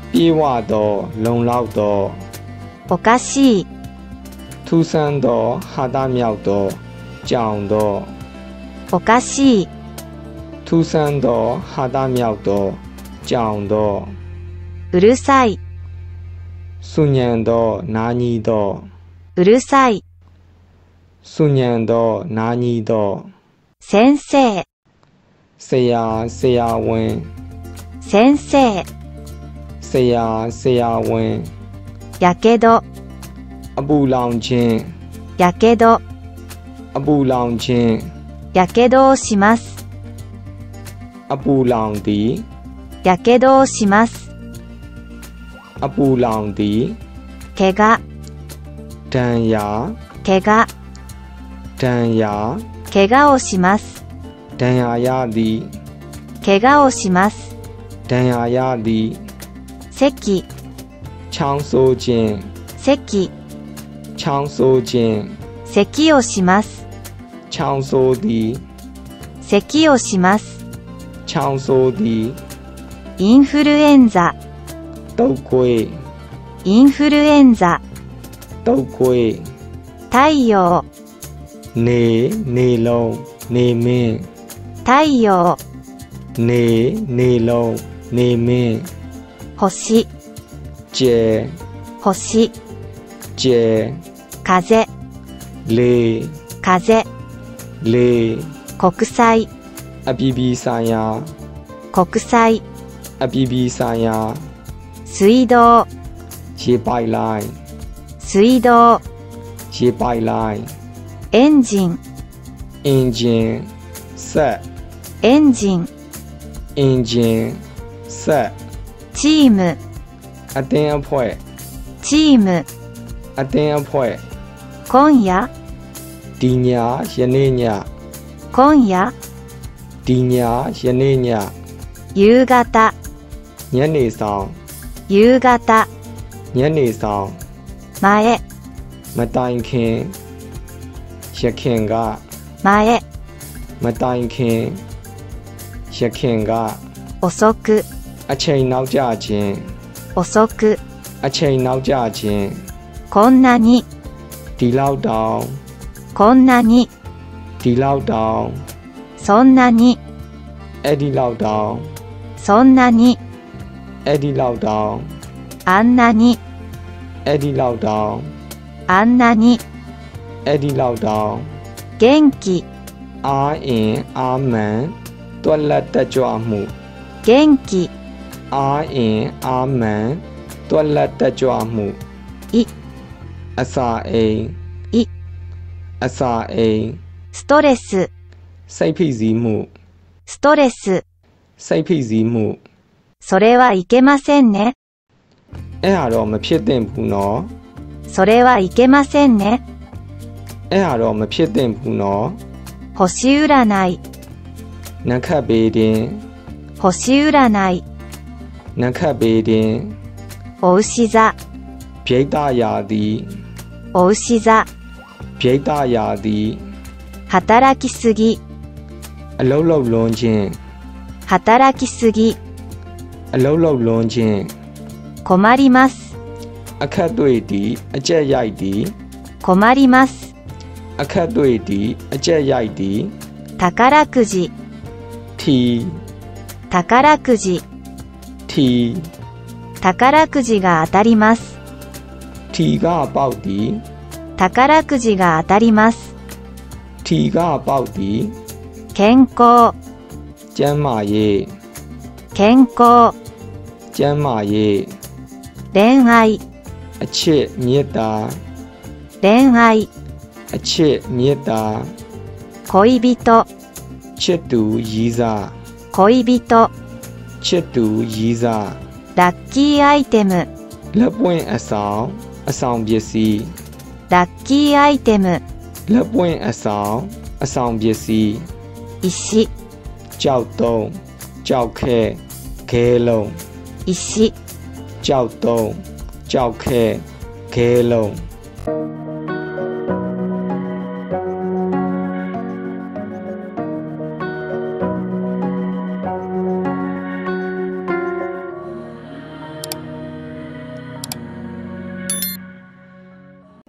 Speaker 2: ပြေဝသောလုံလောက်သော
Speaker 1: おかしい、
Speaker 2: ထူးဆန်းသောဟာသမြောက်သောကြောင်သော
Speaker 1: おかしい、
Speaker 2: ထူးဆန်းသောဟာသမြောက်သောကြောင်သော
Speaker 1: うるさい、
Speaker 2: ဆူညံသောနာညီသော
Speaker 1: うるさい、
Speaker 2: ဆူညံသောနာညီသော
Speaker 1: 先生、
Speaker 2: ဆရာဆရာဝန်
Speaker 1: 先生、
Speaker 2: ဆရာဆရာဝန်
Speaker 1: やけど、
Speaker 2: အပူလောင်ခြင်း
Speaker 1: やけど、
Speaker 2: အပူလောင်ခြင်း
Speaker 1: やけどをします。
Speaker 2: အပူလောင်သည်
Speaker 1: やけどをします。
Speaker 2: အပူလောင်သည်
Speaker 1: 怪我、
Speaker 2: ဒဏ်ရာ
Speaker 1: 怪我、
Speaker 2: ဒဏ်ရာ
Speaker 1: 怪我をします。
Speaker 2: ဒဏ်ရာရသည်
Speaker 1: 怪我をします。
Speaker 2: ဒဏ်ရာရသည်
Speaker 1: 咳、
Speaker 2: ချောင်းဆိုးခြင်း
Speaker 1: 咳、
Speaker 2: ချောင်းဆိုးခြင်း
Speaker 1: 咳をします。
Speaker 2: ချောင်းဆိုးသည်
Speaker 1: 咳をします。
Speaker 2: ချောင်းဆိုးသည်
Speaker 1: インフルエンザ、
Speaker 2: တုပ်ကွေး
Speaker 1: インフルエンザ、
Speaker 2: တုပ်ကွေး
Speaker 1: 太陽、
Speaker 2: နေနေလုံးနေမင်း
Speaker 1: 太陽、
Speaker 2: နေနေလုံးနေမင်း
Speaker 1: 星、
Speaker 2: ကျဲ
Speaker 1: 星、
Speaker 2: ကျဲ
Speaker 1: 風、
Speaker 2: လေ
Speaker 1: 風、
Speaker 2: လေ
Speaker 1: 国際、
Speaker 2: အပြည်ပြည်ဆိုင်ရာ
Speaker 1: 国際、
Speaker 2: အပြည်ပြည်ဆိုင်ရာ
Speaker 1: 水道、
Speaker 2: ရေပိုက်လိုင်း
Speaker 1: 水道、
Speaker 2: ရေပိုက်လိုင်း
Speaker 1: エンジン、
Speaker 2: အင်ဂျင်ဆက်
Speaker 1: エンジン、
Speaker 2: အင်ဂျင်ဆက်
Speaker 1: チーム、
Speaker 2: အတင်းအဖွဲ့
Speaker 1: チーム、
Speaker 2: အတင်းအဖွဲ့
Speaker 1: 今夜、
Speaker 2: ဒီညာယနေ့ည
Speaker 1: 今夜、
Speaker 2: ဒီညာယနေ့ည
Speaker 1: 夕方、
Speaker 2: ညနေဆောင်
Speaker 1: 夕方、
Speaker 2: ညနေဆောင်
Speaker 1: 前、
Speaker 2: မတိုင်ခင်ရခင်က
Speaker 1: 前、
Speaker 2: မတိုင်ခင်ရခင်က
Speaker 1: 遅く、
Speaker 2: အချိန်နောက်ကျခြင်း
Speaker 1: 遅く、
Speaker 2: အချိန်နောက်ကျခြင်း
Speaker 1: こんなに、
Speaker 2: ဒီလောက်တောင်
Speaker 1: こんなに、
Speaker 2: ဒီလောက်တောင်
Speaker 1: そんなに、
Speaker 2: အဲ့ဒီလောက်တောင်
Speaker 1: そんなに、
Speaker 2: အဲ့ဒီလောက်တောင်
Speaker 1: あんなに、
Speaker 2: အဲ့ဒီလောက်တောင်
Speaker 1: あんなに、
Speaker 2: အဲ့ဒီလောက်တောင်
Speaker 1: 元気、
Speaker 2: အားအင်အားမှန်တွက်လက်တက်ကြွမှု
Speaker 1: 元気、
Speaker 2: အားအင်အားမှန်တွက်လက်တက်ကြွမှု
Speaker 1: い、
Speaker 2: အစာအိမ်
Speaker 1: い、
Speaker 2: အစာအိမ်
Speaker 1: ストレス、
Speaker 2: စိတ်ဖိစီးမှု
Speaker 1: ストレス、
Speaker 2: စိတ်ဖိစီးမှု
Speaker 1: それはいけませんね。
Speaker 2: အဲ့ဟာတော့မဖြစ်သင့်ဘူးနော်
Speaker 1: それはいけませんね。
Speaker 2: အဲ့ဟာတော့မဖြစ်သင့်ဘူးနော်
Speaker 1: 星占い、
Speaker 2: နံခတ်ပေတင်
Speaker 1: 星占い、
Speaker 2: နံခတ်ပေတင်
Speaker 1: お牛座、
Speaker 2: ဗိဒ္ဓယာသည်
Speaker 1: お牛座、
Speaker 2: ဗိဒ္ဓယာသည်
Speaker 1: 働きすぎ、
Speaker 2: အလုံးလုံးလွန်ခြင်း
Speaker 1: 働きすぎ、
Speaker 2: အလုံးလုံးလွန်ခြင်း
Speaker 1: 困ります、
Speaker 2: အခက်တွေ့သည်အကျက်ရိုက်သည်
Speaker 1: 困ります、
Speaker 2: အခက်တွေ့သည်အကျက်ရိုက်သည်
Speaker 1: 宝くじ、
Speaker 2: ထီ
Speaker 1: 宝くじ、
Speaker 2: ထီ
Speaker 1: 宝くじが当たります。
Speaker 2: ထီကပေါက်သည်
Speaker 1: 宝くじが当たります。
Speaker 2: ထီကပေါက်သည်
Speaker 1: 健康、
Speaker 2: ကျမ်းမာရေး
Speaker 1: 健康、
Speaker 2: ကျမ်းမာရေး
Speaker 1: 恋愛、
Speaker 2: အချစ်မေတ္တာ
Speaker 1: 恋愛、
Speaker 2: အချစ်မေတ္တာ
Speaker 1: 恋人、
Speaker 2: ချစ်သူရည်စား
Speaker 1: 恋人、
Speaker 2: ချစ်သူရည်စား
Speaker 1: ラッキーアイテム、
Speaker 2: လက်ပွင့်အဆောင်အဆောင်ပစ္စည်း
Speaker 1: ラッキーアイテム、
Speaker 2: လက်ပွင့်အဆောင်အဆောင်ပစ္စည်း
Speaker 1: 石、
Speaker 2: ကြောက်တုံးကြောက်ခဲခဲလုံး
Speaker 1: 石、
Speaker 2: ကြောက်တုံးကြောက်ခဲခဲလုံး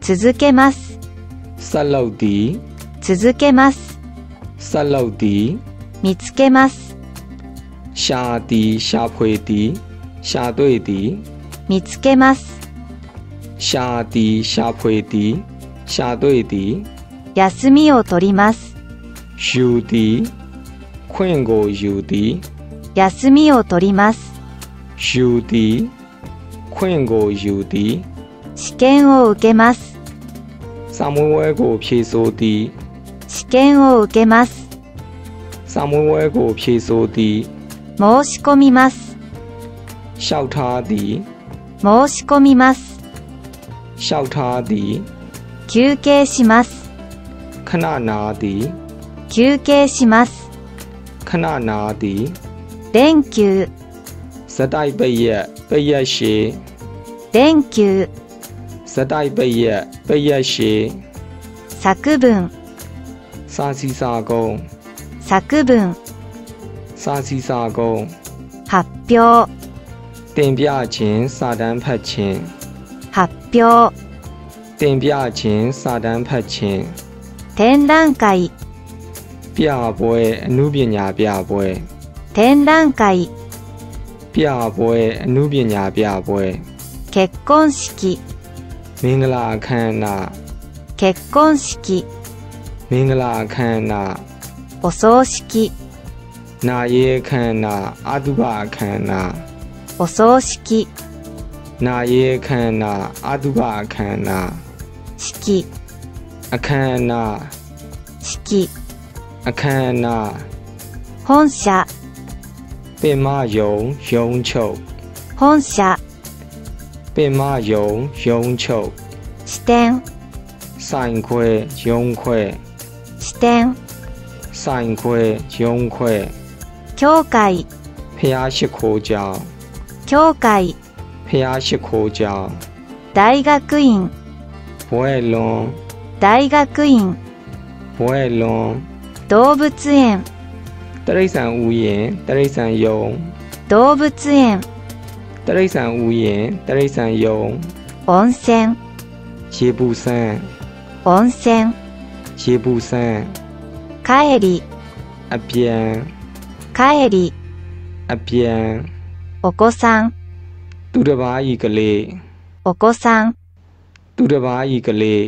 Speaker 1: 続けます。
Speaker 2: ဆက်လုပ်သည်
Speaker 1: 続けます。
Speaker 2: ဆက်လုပ်သည်
Speaker 1: 見つけます。
Speaker 2: ရှာသည်ရှာဖွေသည်ရှာတွေ့သည်
Speaker 1: 見つけます。
Speaker 2: ရှာသည်ရှာဖွေသည်ရှာတွေ့သည်
Speaker 1: 休みを取ります。
Speaker 2: ယူသည်ခွင့်ကိုယူသည်
Speaker 1: 休みを取ります。
Speaker 2: ယူသည်ခွင့်ကိုယူသည်
Speaker 1: 試験を受けます。
Speaker 2: စာမွေးပွဲကိုဖြေဆိုသည်
Speaker 1: 試験を受けます。
Speaker 2: စာမွေးပွဲကိုဖြေဆိုသည်
Speaker 1: 申し込みます。
Speaker 2: လျှောက်ထားသည်
Speaker 1: 申し込みます。
Speaker 2: လျှောက်ထားသည်
Speaker 1: 休憩します。
Speaker 2: ခဏနာသည်
Speaker 1: 休憩します。
Speaker 2: ခဏနာသည်
Speaker 1: 連休、
Speaker 2: ဇက်တိုက်ပိတ်ရက်ပိတ်ရက်ရှည်
Speaker 1: 連休、
Speaker 2: ဇက်တိုက်ပိတ်ရက်ပိတ်ရက်ရှည်
Speaker 1: 作文、
Speaker 2: စာစီစာကုန်း
Speaker 1: 作文、
Speaker 2: စာစီစာကုန်း
Speaker 1: 発表、
Speaker 2: တင်ပြခြင်းစာတမ်းဖတ်ခြင်း
Speaker 1: 発表、
Speaker 2: တင်ပြခြင်းစာတမ်းဖတ်ခြင်း
Speaker 1: 展覧会、
Speaker 2: ပြပွဲအမှုပညာပြပွဲ
Speaker 1: 展覧会、
Speaker 2: ပြပွဲအမှုပညာပြပွဲ
Speaker 1: 結婚式、
Speaker 2: မင်္ဂလာအခမ်းအနား
Speaker 1: 結婚式、
Speaker 2: မင်္ဂလာအခမ်းအနား
Speaker 1: お葬式、
Speaker 2: နာရေးအခမ်းအနားအတုပအခမ်းအနား
Speaker 1: お葬式、
Speaker 2: နာရေးအခမ်းအနားအတုပအခမ်းအနား
Speaker 1: 式、
Speaker 2: အခမ်းအနား
Speaker 1: 式、
Speaker 2: အခမ်းအနား
Speaker 1: 本社、
Speaker 2: ပင်မယုံယုံချုပ်
Speaker 1: 本社、
Speaker 2: ပင်မယုံယုံချုပ်
Speaker 1: 支店、
Speaker 2: ဆိုင်ခွဲယုံခွဲ
Speaker 1: 支店、
Speaker 2: ဆိုင်ခွဲယုံခွဲ
Speaker 1: 教会、
Speaker 2: ဖျားရှိခိုးကြောင်
Speaker 1: 教会、
Speaker 2: ဖျားရှိခိုးကြောင်
Speaker 1: 大学院、
Speaker 2: ဘွဲလွန်
Speaker 1: 大学院、
Speaker 2: ဘွဲလွန်
Speaker 1: 動物園、
Speaker 2: တရိษံဥယျာဉ်တရိษံယုံ
Speaker 1: 動物園、
Speaker 2: တရိษံဥယျာဉ်တရိษံယုံ
Speaker 1: 温泉、
Speaker 2: ရေပူစမ်း
Speaker 1: 温泉、
Speaker 2: ရေပူစမ်း
Speaker 1: 帰り、
Speaker 2: အပြန်
Speaker 1: 帰り、
Speaker 2: အပြန်
Speaker 1: お子さん、
Speaker 2: သူတစ်ပါးဤကလေး
Speaker 1: お子さん、
Speaker 2: သူတစ်ပါးဤကလေး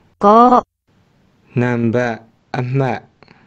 Speaker 1: 5、
Speaker 2: နံပါတ်အမှတ်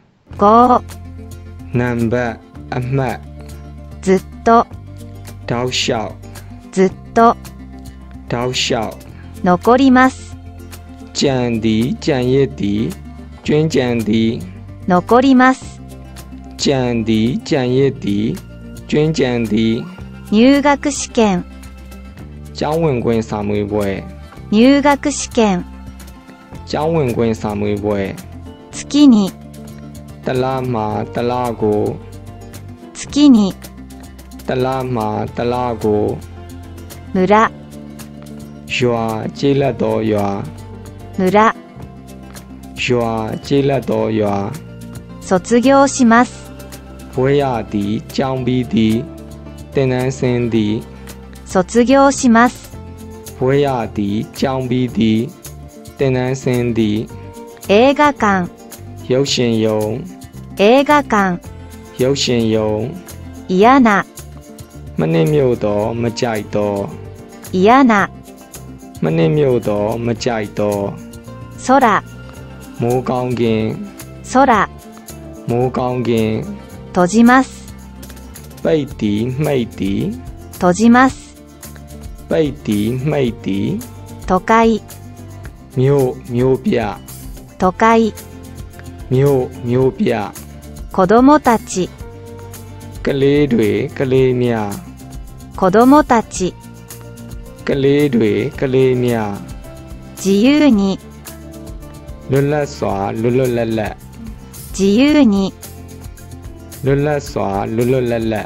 Speaker 1: 5、
Speaker 2: နံပါတ်အမှတ်
Speaker 1: ずっと、
Speaker 2: တောက်လျှောက်
Speaker 1: ずっと、
Speaker 2: တောက်လျှောက်
Speaker 1: 残ります。
Speaker 2: ကြံသည်ကြံရစ်သည်ကျွင်းကြံသည်
Speaker 1: 残ります。
Speaker 2: ကြံသည်ကြံရစ်သည်ကျွင်းကြံသည်
Speaker 1: 入学試験、
Speaker 2: ကျောင်းဝင်ခွင့်စာမေးပွဲ
Speaker 1: 入学試験、
Speaker 2: ကျောင်းဝင်ခွင့်စာမေးပွဲ
Speaker 1: 月に、
Speaker 2: တလားမှာတလားကို
Speaker 1: 月に、
Speaker 2: တလားမှာတလားကို
Speaker 1: 村、
Speaker 2: ရွာကျေးလက်တော်ရွာ
Speaker 1: 村、
Speaker 2: ရွာကျေးလက်တော်ရွာ
Speaker 1: 卒業します。
Speaker 2: ဘွဲရသည်ကျောင်းပြီးသည်တင်နန်းစင်းသည်
Speaker 1: 卒業します。
Speaker 2: ဘွဲရသည်ကျောင်းပြီးသည်တင်နန်းစင်းသည်
Speaker 1: 映画館、
Speaker 2: ရုပ်ရှင်ယုံ
Speaker 1: 映画館、
Speaker 2: ရုပ်ရှင်ယုံ
Speaker 1: 嫌な、
Speaker 2: မနှင်းမြို့တော်မကြိုက်တော်
Speaker 1: 嫌な、
Speaker 2: မနှင်းမြို့တော်မကြိုက်တော်
Speaker 1: 空、
Speaker 2: မိုးကောင်းကင်
Speaker 1: 空、
Speaker 2: မိုးကောင်းကင်
Speaker 1: 閉じます。
Speaker 2: ပိတ်သည်မှိတ်သည်
Speaker 1: 閉じます。
Speaker 2: ပိတ်သည်မှိတ်သည်
Speaker 1: 都会、
Speaker 2: မြို့ပြ
Speaker 1: 都会、
Speaker 2: မြို့ပြ
Speaker 1: 子供たち、
Speaker 2: ကလေးတွေကလေးများ
Speaker 1: 子供たち、
Speaker 2: ကလေးတွေကလေးများ
Speaker 1: 自由に、
Speaker 2: လွတ်လပ်စွာလွတ်လွတ်လပ်လပ်
Speaker 1: 自由に、
Speaker 2: လွတ်လပ်စွာလွတ်လွတ်လပ်လပ်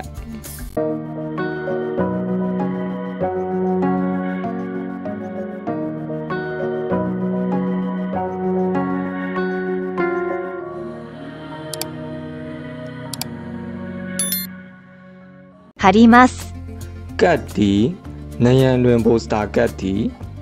Speaker 1: 貼ります。
Speaker 2: ကတ်တီနယံလွင်ပိုစတာကတ်တီ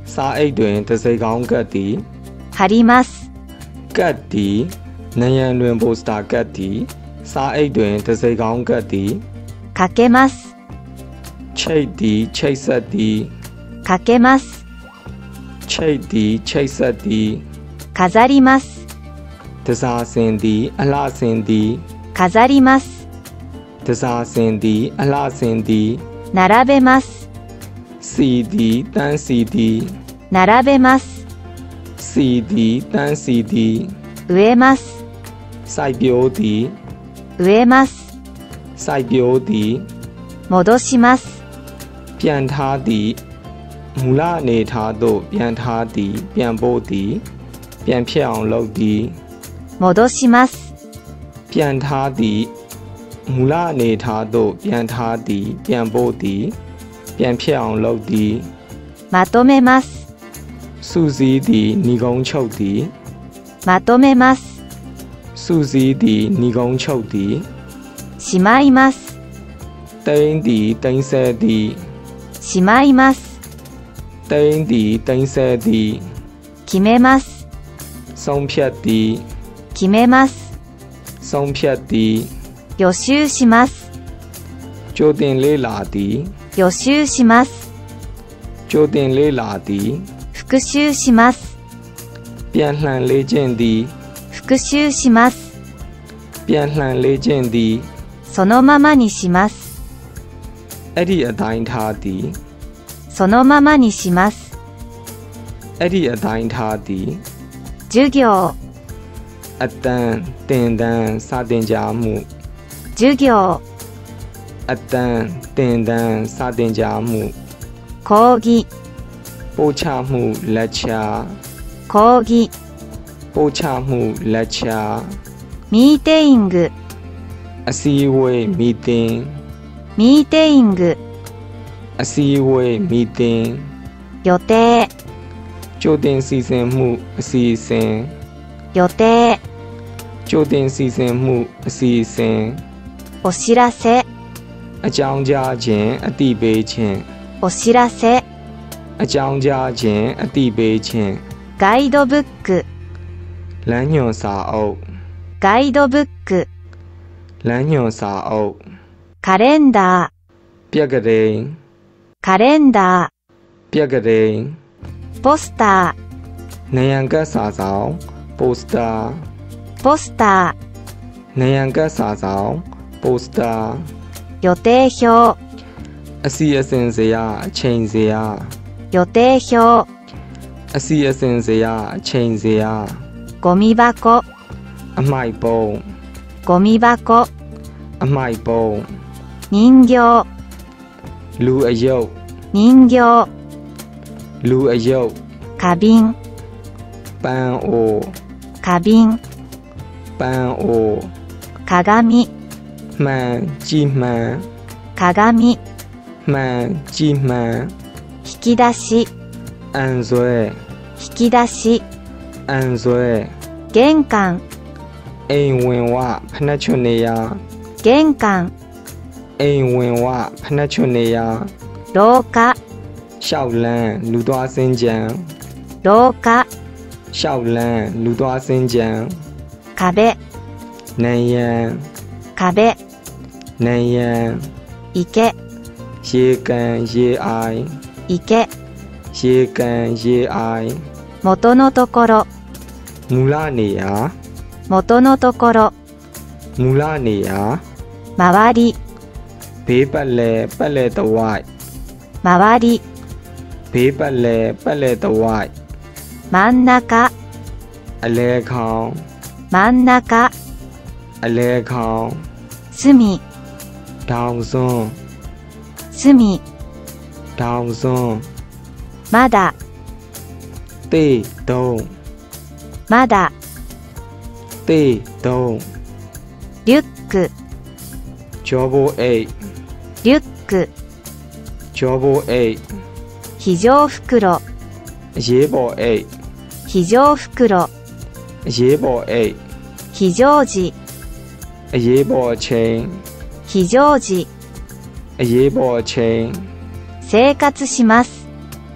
Speaker 2: စာအိတ်တွင်တစ်စိတ်ကောင်းကတ်သည်
Speaker 1: 貼ります。
Speaker 2: ကတ်သည်နယံတွင်ပိုစတာကတ်သည်စာအိတ်တွင်တစ်စိတ်ကောင်းကတ်သည်
Speaker 1: かけます。
Speaker 2: ချိတ်သည်ချိတ်ဆက်သည်
Speaker 1: かけます。
Speaker 2: ချိတ်သည်ချိတ်ဆက်သည်
Speaker 1: 飾ります。
Speaker 2: တစားစင်သည်အလှဆင်သည်
Speaker 1: 飾ります。
Speaker 2: တစားစင်သည်အလှဆင်သည်
Speaker 1: 並べます。
Speaker 2: စီသည်တန်းစီသည်
Speaker 1: 並べます。
Speaker 2: စီသည်တန်းစီသည်
Speaker 1: 植えます。
Speaker 2: စိုက်ပျိုးသည်
Speaker 1: 植えます。
Speaker 2: စိုက်ပျိုးသည်
Speaker 1: 戻します。
Speaker 2: ပြန်ထားသည်မူလအနေထားသို့ပြန်ထားသည်ပြန်ပို့သည်ပြန်ဖြစ်အောင်လုပ်သည်
Speaker 1: 戻します。
Speaker 2: ပြန်ထားသည်မူလအနေထားသို့ပြန်ထားသည်ပြန်ပို့သည်ပြန်ဖြစ်အောင်လုပ်သည်
Speaker 1: まとめます。
Speaker 2: စူးစီးသည်ညီကုန်းချုပ်သည်
Speaker 1: まとめます。
Speaker 2: စူးစီးသည်ညီကုန်းချုပ်သည်
Speaker 1: しまいます。
Speaker 2: တိမ့်သည်တိမ့်ဆဲသည်
Speaker 1: しまいます。
Speaker 2: တိမ့်သည်တိမ့်ဆဲသည်
Speaker 1: 決めます。
Speaker 2: ဆုံးဖြတ်သည်
Speaker 1: 決めます。
Speaker 2: ဆုံးဖြတ်သည်
Speaker 1: 予習します。
Speaker 2: ကြိုတင်လေးလာသည်
Speaker 1: 予習します。
Speaker 2: ကြိုတင်လေးလာသည်
Speaker 1: 復習します。
Speaker 2: ပြန်လှန်လေးခြင်းသည်
Speaker 1: 復習します。
Speaker 2: ပြန်လှန်လေးခြင်းသည်
Speaker 1: そのままにします。
Speaker 2: အဲ့ဒီအတိုင်းထားသည်
Speaker 1: そのままにします。
Speaker 2: အဲ့ဒီအတိုင်းထားသည်
Speaker 1: 授業、
Speaker 2: အတန်းတင်တန်းစာတင်ကြားမှု
Speaker 1: 授業、
Speaker 2: အတန်းတင်တန်းစာတင်ကြားမှု
Speaker 1: 講義、
Speaker 2: ပို့ချမှုလက်ချာ
Speaker 1: 講義、
Speaker 2: ပို့ချမှုလက်ချာ
Speaker 1: ミーティング、
Speaker 2: အစည်းအဝေးမီတင်
Speaker 1: ミーティング、
Speaker 2: အစည်းအဝေးမီတင်
Speaker 1: 予定、
Speaker 2: ကြိုတင်စီစဉ်မှုအစီအစဉ်
Speaker 1: 予定、
Speaker 2: ကြိုတင်စီစဉ်မှုအစီအစဉ်
Speaker 1: お知らせ、
Speaker 2: အကြောင်းကြားခြင်းအတိပေးခြင်း
Speaker 1: お知らせ、
Speaker 2: အကြောင်းကြားခြင်းအတိပေးခြင်း
Speaker 1: ガイドブック、
Speaker 2: လမ်းညွှန်စာအုပ်
Speaker 1: ガイドブック、
Speaker 2: လမ်းညွှန်စာအုပ်
Speaker 1: カレンダー、
Speaker 2: ပြက်ကလေး
Speaker 1: カレンダー、
Speaker 2: ပြက်ကလေး
Speaker 1: ポスター、
Speaker 2: နေရန်ကတ်စာဆောင်ပိုစတာ
Speaker 1: ポスター、
Speaker 2: နေရန်ကတ်စာဆောင်ပိုစတာ
Speaker 1: 予定表、
Speaker 2: အစီအစဉ်စရာအချိန်စရာ
Speaker 1: 予定表、
Speaker 2: အစီအစဉ်စရာအချိန်စရာ
Speaker 1: ゴミ箱、
Speaker 2: အမိုက်ပုံး
Speaker 1: ゴミ箱、
Speaker 2: အမိုက်ပုံး
Speaker 1: 人形、
Speaker 2: လူအယုတ်
Speaker 1: 人形、
Speaker 2: လူအယုတ်
Speaker 1: 花瓶、
Speaker 2: ပန်းအို
Speaker 1: 花瓶、
Speaker 2: ပန်းအို
Speaker 1: 鏡、
Speaker 2: မှန်ကြည့်မှန်
Speaker 1: 鏡、
Speaker 2: မှန်ကြည့်မှန်
Speaker 1: 引き出し、
Speaker 2: အန်ဆွဲ
Speaker 1: 引き出し、
Speaker 2: အန်ဆွဲ
Speaker 1: 玄関、
Speaker 2: အိမ်ဝင်ဝဖနှက်ချွနေရ
Speaker 1: 玄関、
Speaker 2: အိမ်ဝင်ဝဖနှက်ချွနေရ
Speaker 1: 廊下、
Speaker 2: ရှောက်လန်းလူသွားစင်းကြံ
Speaker 1: 廊下、
Speaker 2: ရှောက်လန်းလူသွားစင်းကြံ
Speaker 1: 壁、
Speaker 2: နံရံ
Speaker 1: 壁、
Speaker 2: နံရံ
Speaker 1: 池、
Speaker 2: ရေကန်ရေအိုင်
Speaker 1: 池、
Speaker 2: ရေကန်ရေအိုင်
Speaker 1: 元のところ、
Speaker 2: မူလနေရာ
Speaker 1: 元のところ、
Speaker 2: မူလနေရာ
Speaker 1: 周り、
Speaker 2: ဘေးပတ်လဲပတ်လဲတဝိုက်
Speaker 1: 周り、
Speaker 2: ဘေးပတ်လဲပတ်လဲတဝိုက်
Speaker 1: 真ん中、
Speaker 2: အလဲခေါင်
Speaker 1: 真ん中、
Speaker 2: အလဲခေါင်
Speaker 1: 隅、
Speaker 2: ဒေါင်စွန်း
Speaker 1: 隅、
Speaker 2: ဒေါင်စွန်း
Speaker 1: まだ、
Speaker 2: တေးတုံး
Speaker 1: まだ、
Speaker 2: တေးတုံး
Speaker 1: リュック、
Speaker 2: ဂျောဘိုအိတ်
Speaker 1: リュック、
Speaker 2: ဂျောဘိုအိတ်
Speaker 1: 非常袋、
Speaker 2: အရေးပေါ်အိတ်
Speaker 1: 非常袋、
Speaker 2: အရေးပေါ်အိတ်
Speaker 1: 非常時、
Speaker 2: အရေးပေါ်အချိန်
Speaker 1: 非常時、
Speaker 2: အရေးပေါ်အချိန်
Speaker 1: 生活します、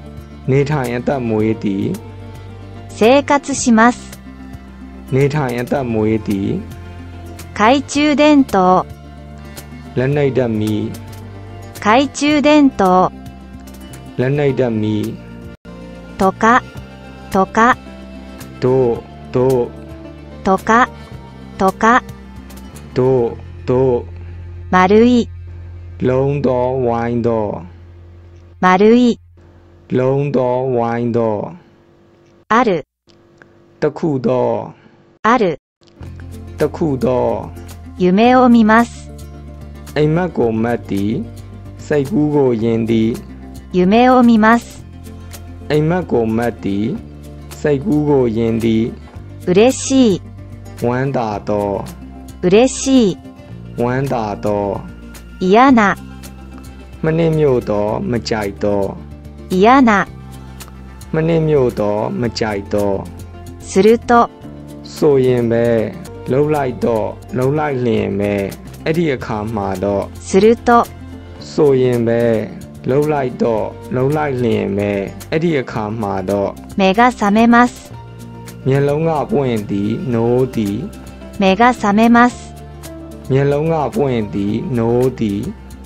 Speaker 2: နေထိုင်အသက်မွေးသည်
Speaker 1: 生活します。
Speaker 2: နေထိုင်အသက်မွေးသည်
Speaker 1: 懐中電灯、
Speaker 2: လက်နှိပ်တတ်မီ
Speaker 1: 懐中電灯、
Speaker 2: လက်နှိပ်တတ်မီ
Speaker 1: とか、とか、
Speaker 2: တို့တို့
Speaker 1: とか、とか、
Speaker 2: တို့တို့
Speaker 1: 丸い、
Speaker 2: လုံးသောဝိုင်းသော
Speaker 1: 丸い、
Speaker 2: လုံးသောဝိုင်းသော
Speaker 1: ある、
Speaker 2: တစ်ခုသော
Speaker 1: ある、
Speaker 2: တစ်ခုသော
Speaker 1: 夢を見ます。
Speaker 2: အိမ်မက်ကိုမတ်သည်စိတ်ကူးကိုယင်သည်
Speaker 1: 夢を見ます。
Speaker 2: အိမ်မက်ကိုမတ်သည်စိတ်ကူးကိုယင်သည်
Speaker 1: 嬉しい、
Speaker 2: ဝမ်းသာသော
Speaker 1: 嬉しい、
Speaker 2: ဝမ်းသာသော
Speaker 1: 嫌な、
Speaker 2: မနှင့်မြို့သောမကြိုက်သော
Speaker 1: 嫌な、
Speaker 2: မနှင့်မြို့သောမကြိုက်သော
Speaker 1: すると、
Speaker 2: ဆိုရင်ပဲလှုပ်လိုက်တော့လှုပ်လိုက်လျင်ပဲအဲ့ဒီအခါမှာတော့
Speaker 1: すると、
Speaker 2: ဆိုရင်ပဲလှုပ်လိုက်တော့လှုပ်လိုက်လျင်ပဲအဲ့ဒီအခါမှာတော့
Speaker 1: 目が覚めます。
Speaker 2: မျက်လုံးကပွင့်သည်နိုးသည်
Speaker 1: 目が覚めます。
Speaker 2: မျက်လုံးကပွင့်သည်နိုးသည်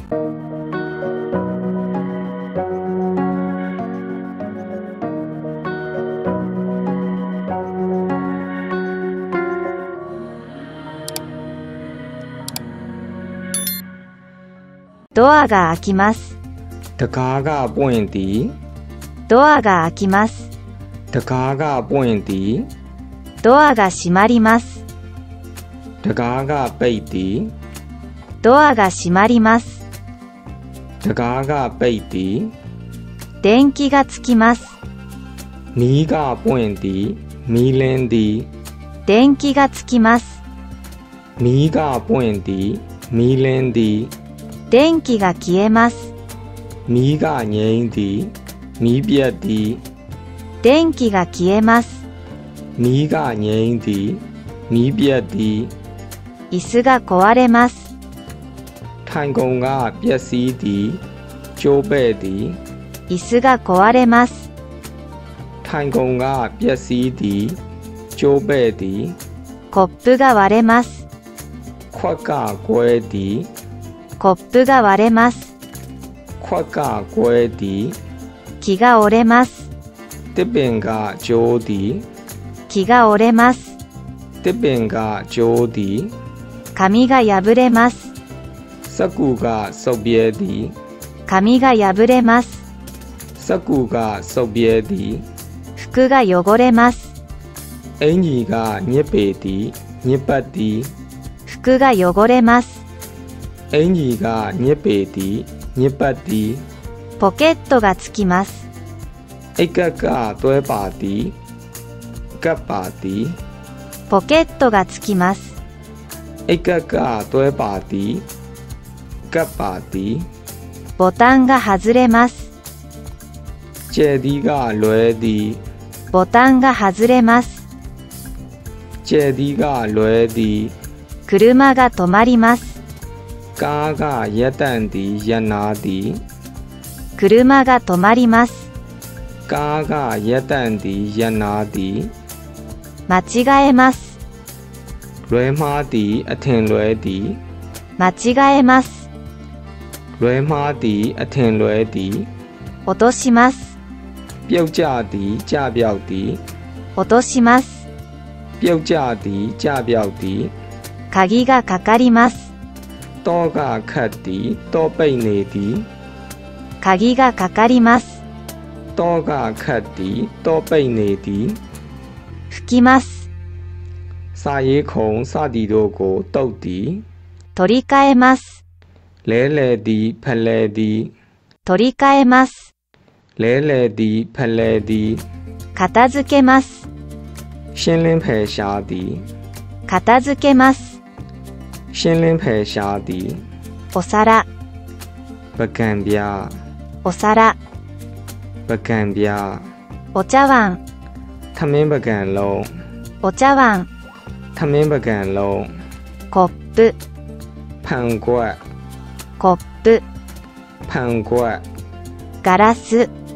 Speaker 1: ドアが開きます。
Speaker 2: တကားကပွင့်သည်
Speaker 1: ドアが開きます。
Speaker 2: တကားကပွင့်သည်
Speaker 1: ドアが閉まります。
Speaker 2: တကားကပိတ်သည်
Speaker 1: ドアが閉まります。
Speaker 2: တကားကပိတ်သည်
Speaker 1: 電気がつきます。
Speaker 2: မီးကပွင့်သည်မီးလင်းသည်
Speaker 1: 電気がつきます。
Speaker 2: မီးကပွင့်သည်မီးလင်းသည်
Speaker 1: 電気が消えます。
Speaker 2: မီးကငြိမ်းသည်မီးပြတ်သည်
Speaker 1: 電気が消えます。
Speaker 2: မီးကငြိမ်းသည်မီးပြတ်သည်
Speaker 1: 椅子が壊れます。
Speaker 2: ထိုင်ကုန်ကပျက်စီးသည်ကျိုးပဲ့သည်
Speaker 1: 椅子が壊れます。
Speaker 2: ထိုင်ကုန်ကပျက်စီးသည်ကျိုးပဲ့သည်
Speaker 1: コップが割れます。
Speaker 2: ခွက်ကကွဲသည်
Speaker 1: コップが割れます。
Speaker 2: ခွက်ကကွဲသည်
Speaker 1: 木が折れます。
Speaker 2: တစ်ပင်ကကျိုးသည်
Speaker 1: 木が折れます。
Speaker 2: တစ်ပင်ကကျိုးသည်
Speaker 1: 紙が破れます。
Speaker 2: စက္ကူကစုပ်ပြဲသည်
Speaker 1: 紙が破れます。
Speaker 2: စက္ကူကစုပ်ပြဲသည်
Speaker 1: 服が汚れます。
Speaker 2: အင်ကြီးကညစ်ပေသည်ညစ်ပတ်သည်
Speaker 1: 服が汚れます。
Speaker 2: အင်ကြီးကညစ်ပေသည်ညစ်ပတ်သည်
Speaker 1: ポケットがつきます。
Speaker 2: အိတ်ကက်ကတွဲပါသည်ကပ်ပါသည်
Speaker 1: ポケットがつきます。
Speaker 2: အိတ်ကက်ကတွဲပါသည်ကပ်ပါသည်
Speaker 1: ボタンが外れます。
Speaker 2: ကျဲသည်ကလွဲသည်
Speaker 1: ボタンが外れます。
Speaker 2: ကျဲသည်ကလွဲသည်
Speaker 1: 車が止まります。
Speaker 2: ကားကရက်တန့်သည်ရပ်နာသည်
Speaker 1: 車が止まります。
Speaker 2: ကားကရက်တန့်သည်ရပ်နာသည်
Speaker 1: 間違えます。
Speaker 2: လွဲမှားသည်အထင်လွဲသည်
Speaker 1: 間違えます。
Speaker 2: လွဲမှားသည်အထင်လွဲသည်
Speaker 1: 落とします。
Speaker 2: ပြုတ်ကျသည်ကြပြောက်သည်
Speaker 1: 落とします。
Speaker 2: ပြုတ်ကျသည်ကြပြောက်သည်
Speaker 1: 鍵がかかります。
Speaker 2: တောကခတ်သည်တောပိတ်နေသည်
Speaker 1: 鍵がかかります。
Speaker 2: တောကခတ်သည်တောပိတ်နေသည်
Speaker 1: 吹きます。
Speaker 2: စာရေးခုံစသည်တို့ကိုတုတ်သည်
Speaker 1: 取り替えます。
Speaker 2: လဲလဲသည်ဖလဲသည်
Speaker 1: 取り替えます。
Speaker 2: လဲလဲသည်ဖလဲသည်
Speaker 1: 片付けます。
Speaker 2: ရှင်းလင်းဖယ်ရှားသည်
Speaker 1: 片付けます。
Speaker 2: ရှင်းလင်းဖယ်ရှားသည်
Speaker 1: お皿、
Speaker 2: ပကံပြား
Speaker 1: お皿、
Speaker 2: ပကံပြား
Speaker 1: お茶碗、
Speaker 2: ထမင်းပကံလုံး
Speaker 1: お茶碗、
Speaker 2: ထမင်းပကံလုံး
Speaker 1: コップ、
Speaker 2: ဖန်ကွက်
Speaker 1: コップ、
Speaker 2: ဖန်ကွက်
Speaker 1: ガラス、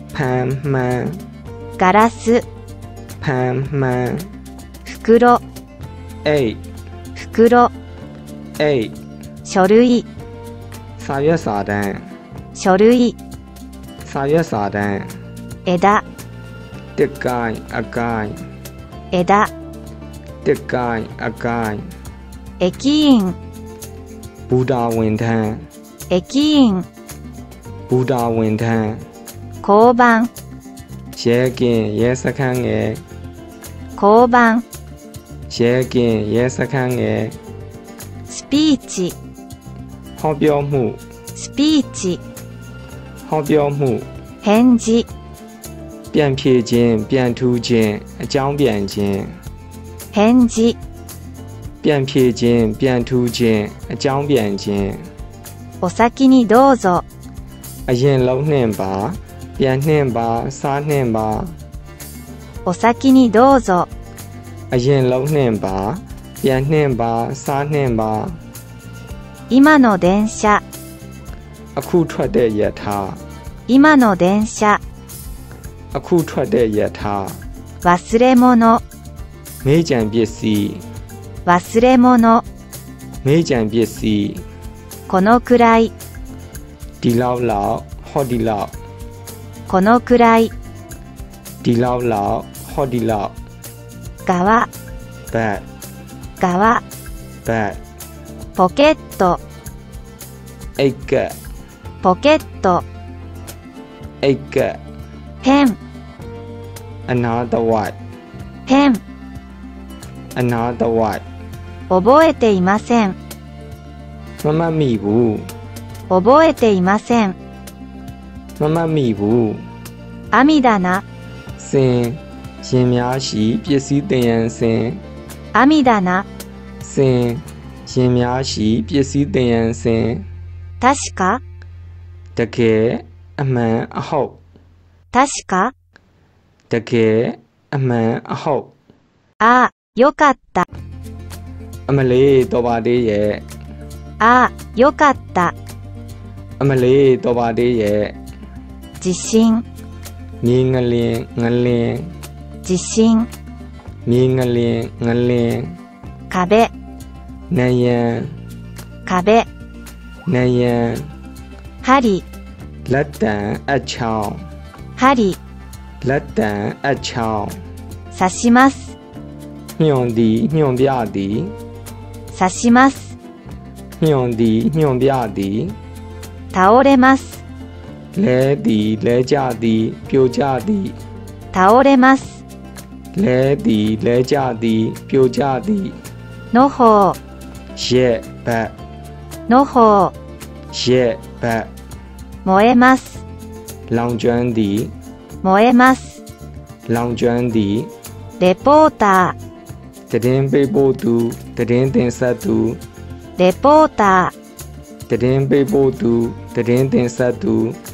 Speaker 2: ဖန်မှန်
Speaker 1: ガラス、
Speaker 2: ဖန်မှန်
Speaker 1: 袋、
Speaker 2: အိတ်
Speaker 1: 袋、
Speaker 2: အိတ်
Speaker 1: 書類、
Speaker 2: စာရွက်စာတမ်း
Speaker 1: 書類、
Speaker 2: စာရွက်စာတမ်း
Speaker 1: 枝、
Speaker 2: တစ်ကိုင်းအကိုင်း
Speaker 1: 枝、
Speaker 2: တစ်ကိုင်းအကိုင်း
Speaker 1: 駅員、
Speaker 2: ဘူတာဝန်ထမ်း
Speaker 1: 駅員、
Speaker 2: ဘူတာဝန်ထမ်း
Speaker 1: 交番、
Speaker 2: ရဲကင်းရဲစခန်းငယ်
Speaker 1: 交番、
Speaker 2: ရဲကင်းရဲစခန်းငယ်
Speaker 1: スピーチ、
Speaker 2: ဟောပြောမှု
Speaker 1: スピーチ、
Speaker 2: ဟောပြောမှု
Speaker 1: 返事、
Speaker 2: ပြန်ဖြေခြင်းပြန်ထူးခြင်းအကြောင်းပြန်ခြင်း
Speaker 1: 返事、
Speaker 2: ပြန်ဖြေခြင်းပြန်ထူးခြင်းအကြောင်းပြန်ခြင်း
Speaker 1: お先にどうぞ、
Speaker 2: အရင်လုံးနှင့်ပါပြန်နှင့်ပါစားနှင့်ပါ
Speaker 1: お先にどうぞ、
Speaker 2: အရင်လုံးနှင့်ပါပြန်နှင့်ပါစားနှင့်ပါ
Speaker 1: 今の電車、
Speaker 2: အခုထွက်တဲ့ယထာ
Speaker 1: 今の電車、
Speaker 2: အခုထွက်တဲ့ယထာ
Speaker 1: 忘れ物、
Speaker 2: မေးကြံပစ္စည်း
Speaker 1: 忘れ物、
Speaker 2: မေးကြံပစ္စည်း
Speaker 1: このくらい、
Speaker 2: ဒီလောက်လောက်ဟောဒီလောက်
Speaker 1: このくらい、
Speaker 2: ဒီလောက်လောက်ဟောဒီလောက်
Speaker 1: 側、
Speaker 2: ဘတ်
Speaker 1: 側、
Speaker 2: ဘတ်
Speaker 1: ポケット、
Speaker 2: အိတ်ကက်
Speaker 1: ポケット、
Speaker 2: အိတ်ကက်
Speaker 1: ペン、
Speaker 2: အနာတဝိုက်
Speaker 1: ペン、
Speaker 2: အနာတဝိုက်
Speaker 1: 覚えていません、
Speaker 2: မမတ်မိဘူး
Speaker 1: 覚えていません、
Speaker 2: မမတ်မိဘူး
Speaker 1: 網棚、
Speaker 2: စင်ရင်များရှိပစ္စည်းတင်ရန်စင်
Speaker 1: 網棚、
Speaker 2: စင်ရင်များရှိပစ္စည်းတင်ရန်စင်
Speaker 1: 確か、
Speaker 2: တကယ်အမှန်အဟုတ်
Speaker 1: 確か、
Speaker 2: တကယ်အမှန်အဟုတ်
Speaker 1: ああ、よかった、
Speaker 2: အမလေးတော်ပါသေးရဲ့
Speaker 1: ああ、よかった、
Speaker 2: အမလေးတော်ပါသေးရဲ့
Speaker 1: 地震、
Speaker 2: မြေငလင်းငလင်း
Speaker 1: 地震、
Speaker 2: မြေငလင်းငလင်း
Speaker 1: 壁、
Speaker 2: နယံ
Speaker 1: 壁、
Speaker 2: နယံ
Speaker 1: 針、
Speaker 2: လက်တံအချောင်း
Speaker 1: 針、
Speaker 2: လက်တံအချောင်း
Speaker 1: 刺します、
Speaker 2: ညွန်သည်ညွန်ပြသည်
Speaker 1: 刺します、
Speaker 2: ညွန်သည်ညွန်ပြသည်
Speaker 1: 倒れます、
Speaker 2: လဲသည်လဲကြသည်ပြိုကြသည်
Speaker 1: 倒れます、
Speaker 2: လဲသည်လဲကြသည်ပြိုကြသည်
Speaker 1: の方、
Speaker 2: ရဲ့ဘတ်
Speaker 1: の方、
Speaker 2: ရဲ့ဘတ်
Speaker 1: 燃えます、
Speaker 2: လောင်ကျွမ်းသည်
Speaker 1: 燃えます、
Speaker 2: လောင်ကျွမ်းသည်
Speaker 1: レポータ
Speaker 2: တည်င်းပေးဖို့သူတည်င်းတင်ဆက်သူ
Speaker 1: ー、レポーター、
Speaker 2: တည်င်းပေးဖို့သူတည်င်းတင်ဆက်သူ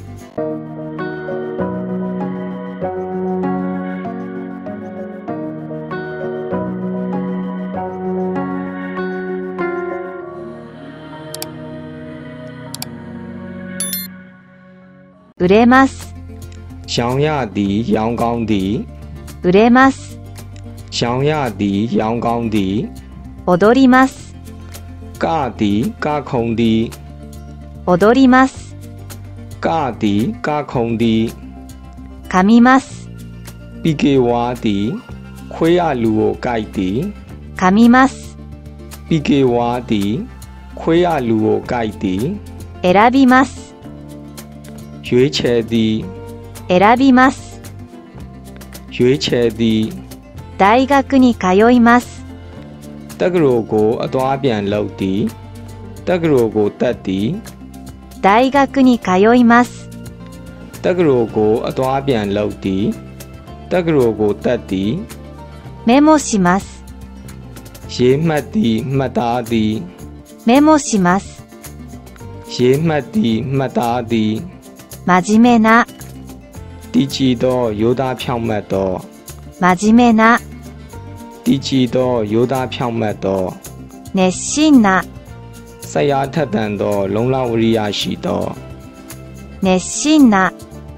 Speaker 1: 売れます、
Speaker 2: ရောင်ရသည်ရောင်ကောင်းသည်
Speaker 1: 売れます、
Speaker 2: ရောင်ရသည်ရောင်ကောင်းသည်
Speaker 1: 踊ります、
Speaker 2: ကသည်ကခုံသည်
Speaker 1: 踊ります、
Speaker 2: ကသည်ကခုံသည်
Speaker 1: 噛みます、
Speaker 2: ပီကေဝါသည်ခွေးရလူကိုကြိုက်သည်
Speaker 1: 噛みます、
Speaker 2: ပီကေဝါသည်ခွေးရလူကိုကြိုက်သည်
Speaker 1: 選びます、
Speaker 2: ရွေးချယ်သည်
Speaker 1: 選びます、
Speaker 2: ရွေးချယ်သည်
Speaker 1: 大学に通います、
Speaker 2: တက္ကသိုလ်ကိုအသွားပြန်လုပ်သည်တက္ကသိုလ်ကိုတက်သည်
Speaker 1: 大学に通います、
Speaker 2: တက္ကသိုလ်ကိုအသွားပြန်လုပ်သည်တက္ကသိုလ်ကိုတက်သည်
Speaker 1: メモします、
Speaker 2: ရေးမှတ်သည်မှတ်သားသည်
Speaker 1: メモします、
Speaker 2: ရေးမှတ်သည်မှတ်သားသည်
Speaker 1: 真面目な、
Speaker 2: တည်ကြည်သောရိုးသားဖြောင့်မတ်သော
Speaker 1: 真面目な、
Speaker 2: တည်ကြည်သောရိုးသားဖြောင့်မတ်သော
Speaker 1: 熱心な、
Speaker 2: ဆက်ရထက်သန်သောလုံလဝရိယရှိသော
Speaker 1: 熱心な、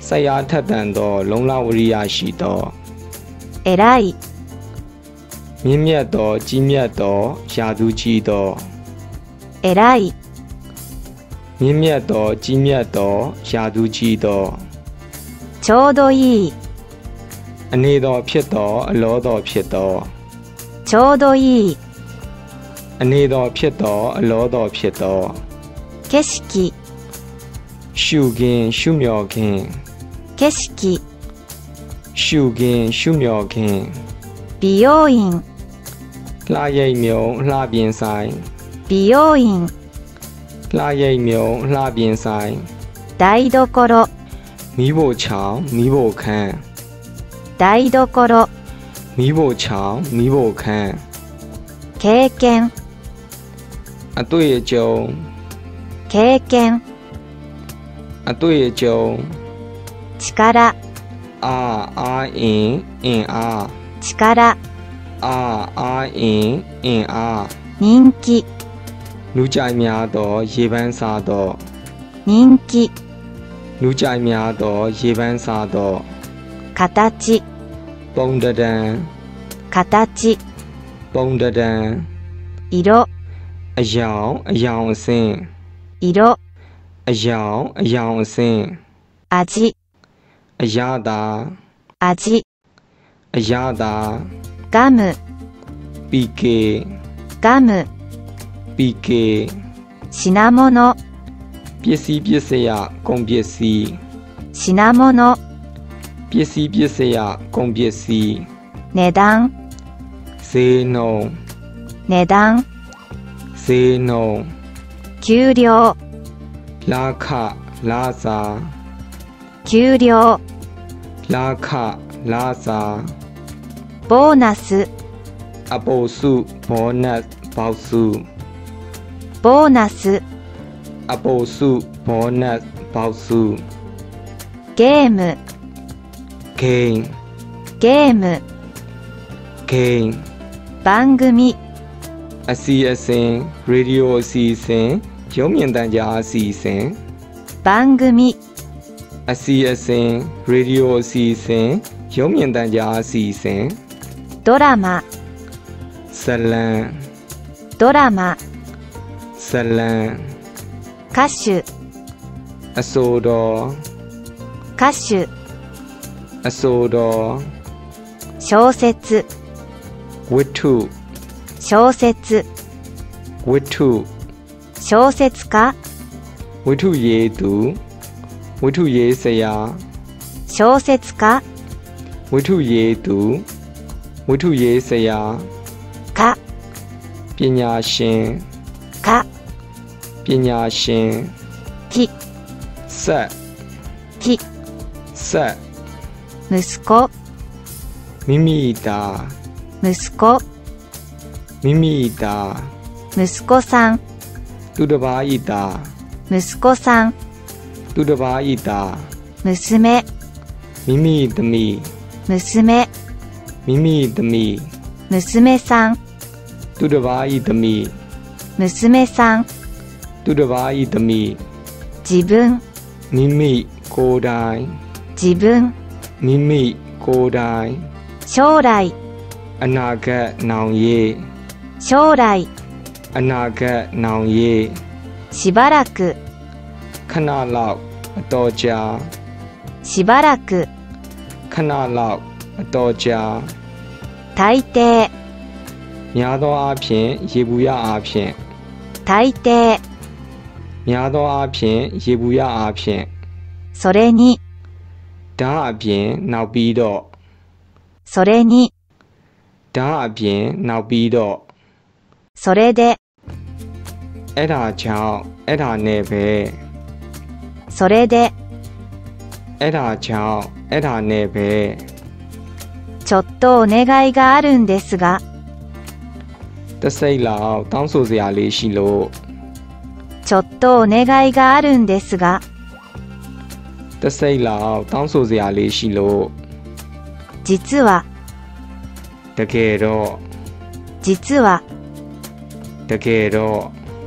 Speaker 2: ဆရာထက်သန်သောလုံလဝရိယရှိသော
Speaker 1: 偉い、
Speaker 2: မြင့်မြတ်သောကြီးမြတ်သောယာသူကြီးသော
Speaker 1: 偉い、
Speaker 2: မြင့်မြတ်သောကြီးမြတ်သောယာသူကြီးသော
Speaker 1: ちょうどいい、
Speaker 2: အနေတော်ဖြစ်သောအလောတော်ဖြစ်သော
Speaker 1: ちょうどいい、
Speaker 2: အနေတော်ဖြစ်သောအလောတော်ဖြစ်သော
Speaker 1: 景色、
Speaker 2: ရှုခင်းရှုမြော်ခင်း
Speaker 1: 景色、
Speaker 2: ရှုခင်းရှုမြော်ခင်း
Speaker 1: 美容院、
Speaker 2: လှရိပ်မြုံလှပြင်ဆိုင်
Speaker 1: 美容院、
Speaker 2: လှရိပ်မြုံလှပြင်ဆိုင်
Speaker 1: 台所、
Speaker 2: မီးဖို့ချောင်းမီးဖို့ခန်း
Speaker 1: 台所、
Speaker 2: မီးဖို့ချောင်းမီးဖို့ခန်း
Speaker 1: 経験、
Speaker 2: အတွေ့အကြုံ
Speaker 1: 経験、
Speaker 2: အတွေ့အကြုံ
Speaker 1: 力、
Speaker 2: အားအင်အင်အား
Speaker 1: 力、
Speaker 2: အားအင်အင်အား
Speaker 1: 人気、
Speaker 2: လူကြိုက်များသောရေပန်းစားသော
Speaker 1: 人気、
Speaker 2: လူကြိုက်များသောရေပန်းစားသော
Speaker 1: 形、
Speaker 2: ပုံတဒံ
Speaker 1: 形、
Speaker 2: ပုံတဒံ
Speaker 1: 色、
Speaker 2: အယောင်အယောင်အစင်း
Speaker 1: 色、
Speaker 2: အယောင်အယောင်အစင်း
Speaker 1: 味、
Speaker 2: အရသာ
Speaker 1: 味、
Speaker 2: အရသာ
Speaker 1: ガム、
Speaker 2: ပီကေ
Speaker 1: ガム、
Speaker 2: ပီကေ
Speaker 1: 品物、
Speaker 2: ပစ္စည်းပစ္စယကုန်ပစ္စည်း
Speaker 1: 品物、
Speaker 2: ပစ္စည်းပစ္စယကုန်ပစ္စည်း
Speaker 1: 値段、
Speaker 2: ဈေးနှုန်း
Speaker 1: 値段、
Speaker 2: ဈေးနှုန်း
Speaker 1: 給料、
Speaker 2: လာခလာစာ
Speaker 1: 給料、
Speaker 2: လာခလာစာ
Speaker 1: ボーナス、
Speaker 2: အပိုစုဘောနတ်ပေါစု
Speaker 1: ボーナス、
Speaker 2: အပိုစုဘောနတ်ပေါစု
Speaker 1: ゲーム、
Speaker 2: ဂိမ်း
Speaker 1: ゲーム、
Speaker 2: ဂိမ်း
Speaker 1: 番組、
Speaker 2: အစီအစဉ်ရေဒီယိုအစီအစဉ်ရုပ်မြင်သံကြားအစီအစဉ်
Speaker 1: 番組、
Speaker 2: အစီအစဉ်ရေဒီယိုအစီအစဉ်ရုပ်မြင်သံကြားအစီအစဉ်
Speaker 1: ドラマ、
Speaker 2: ဇလံ
Speaker 1: ドラマ、
Speaker 2: ဇလံ
Speaker 1: 歌手、
Speaker 2: အဆိုတော်
Speaker 1: 歌手、
Speaker 2: အဆိုတော်
Speaker 1: 小説、
Speaker 2: ဝတ္ထု
Speaker 1: 小説、
Speaker 2: ဝတ္ထု
Speaker 1: 小説家、
Speaker 2: ဝတ္ထုရေးသူဝတ္ထုရေးဆရာ
Speaker 1: 小説家、
Speaker 2: ဝတ္ထုရေးသူဝတ္ထုရေးဆရာ
Speaker 1: か、
Speaker 2: ပညာရှင်
Speaker 1: か、
Speaker 2: ပညာရှင်
Speaker 1: き、
Speaker 2: ဆက်
Speaker 1: き、
Speaker 2: ဆက်
Speaker 1: 息子、
Speaker 2: မိမိသား
Speaker 1: 息子、
Speaker 2: မိမိသား
Speaker 1: 息子さん、
Speaker 2: သူတစ်ပါးဤသား
Speaker 1: 息子さん、
Speaker 2: သူတစ်ပါးဤသား
Speaker 1: 娘、
Speaker 2: မိမိသမီး
Speaker 1: 娘、
Speaker 2: မိမိသမီး
Speaker 1: 娘さん、
Speaker 2: သူတစ်ပါးဤသမီး
Speaker 1: 娘さん、
Speaker 2: သူတစ်ပါးဤသမီး
Speaker 1: 自分、
Speaker 2: မိမိကိုယ်တိုင်
Speaker 1: 自分、
Speaker 2: မိမိကိုယ်တိုင်
Speaker 1: 将来、
Speaker 2: အနာဂတ်နောင်ရေး
Speaker 1: 将来、
Speaker 2: အနာဂတ်နောင်ရေး
Speaker 1: しばらく、
Speaker 2: ခဏလောက်အတော်ကြာ
Speaker 1: しばらく、
Speaker 2: ခဏလောက်အတော်ကြာ
Speaker 1: 大抵、
Speaker 2: များသောအားဖြင့်ရေဘူးရအားဖြင့်
Speaker 1: 大抵、
Speaker 2: များသောအားဖြင့်ရေဘူးရအားဖြင့်
Speaker 1: それに、
Speaker 2: ဒါအပြင်နောက်ပြီးတော့
Speaker 1: それに、
Speaker 2: ဒါအပြင်နောက်ပြီးတော့
Speaker 1: それで、
Speaker 2: အဲ့ဒါကြောင့်အဲ့ဒါနဲ့ပဲ
Speaker 1: それで、
Speaker 2: အဲ့ဒါကြောင့်အဲ့ဒါနဲ့ပဲ
Speaker 1: ちょっとお願いがあるんですが、
Speaker 2: တစိတ်လောက်တောင်းဆိုစရာလေးရှိလို့
Speaker 1: ちょっとお願いがあるんですが、
Speaker 2: တစိတ်လောက်တောင်းဆိုစရာလေးရှိလို့
Speaker 1: 実は、
Speaker 2: တကယ်တော့
Speaker 1: 実は、
Speaker 2: တကယ်တော့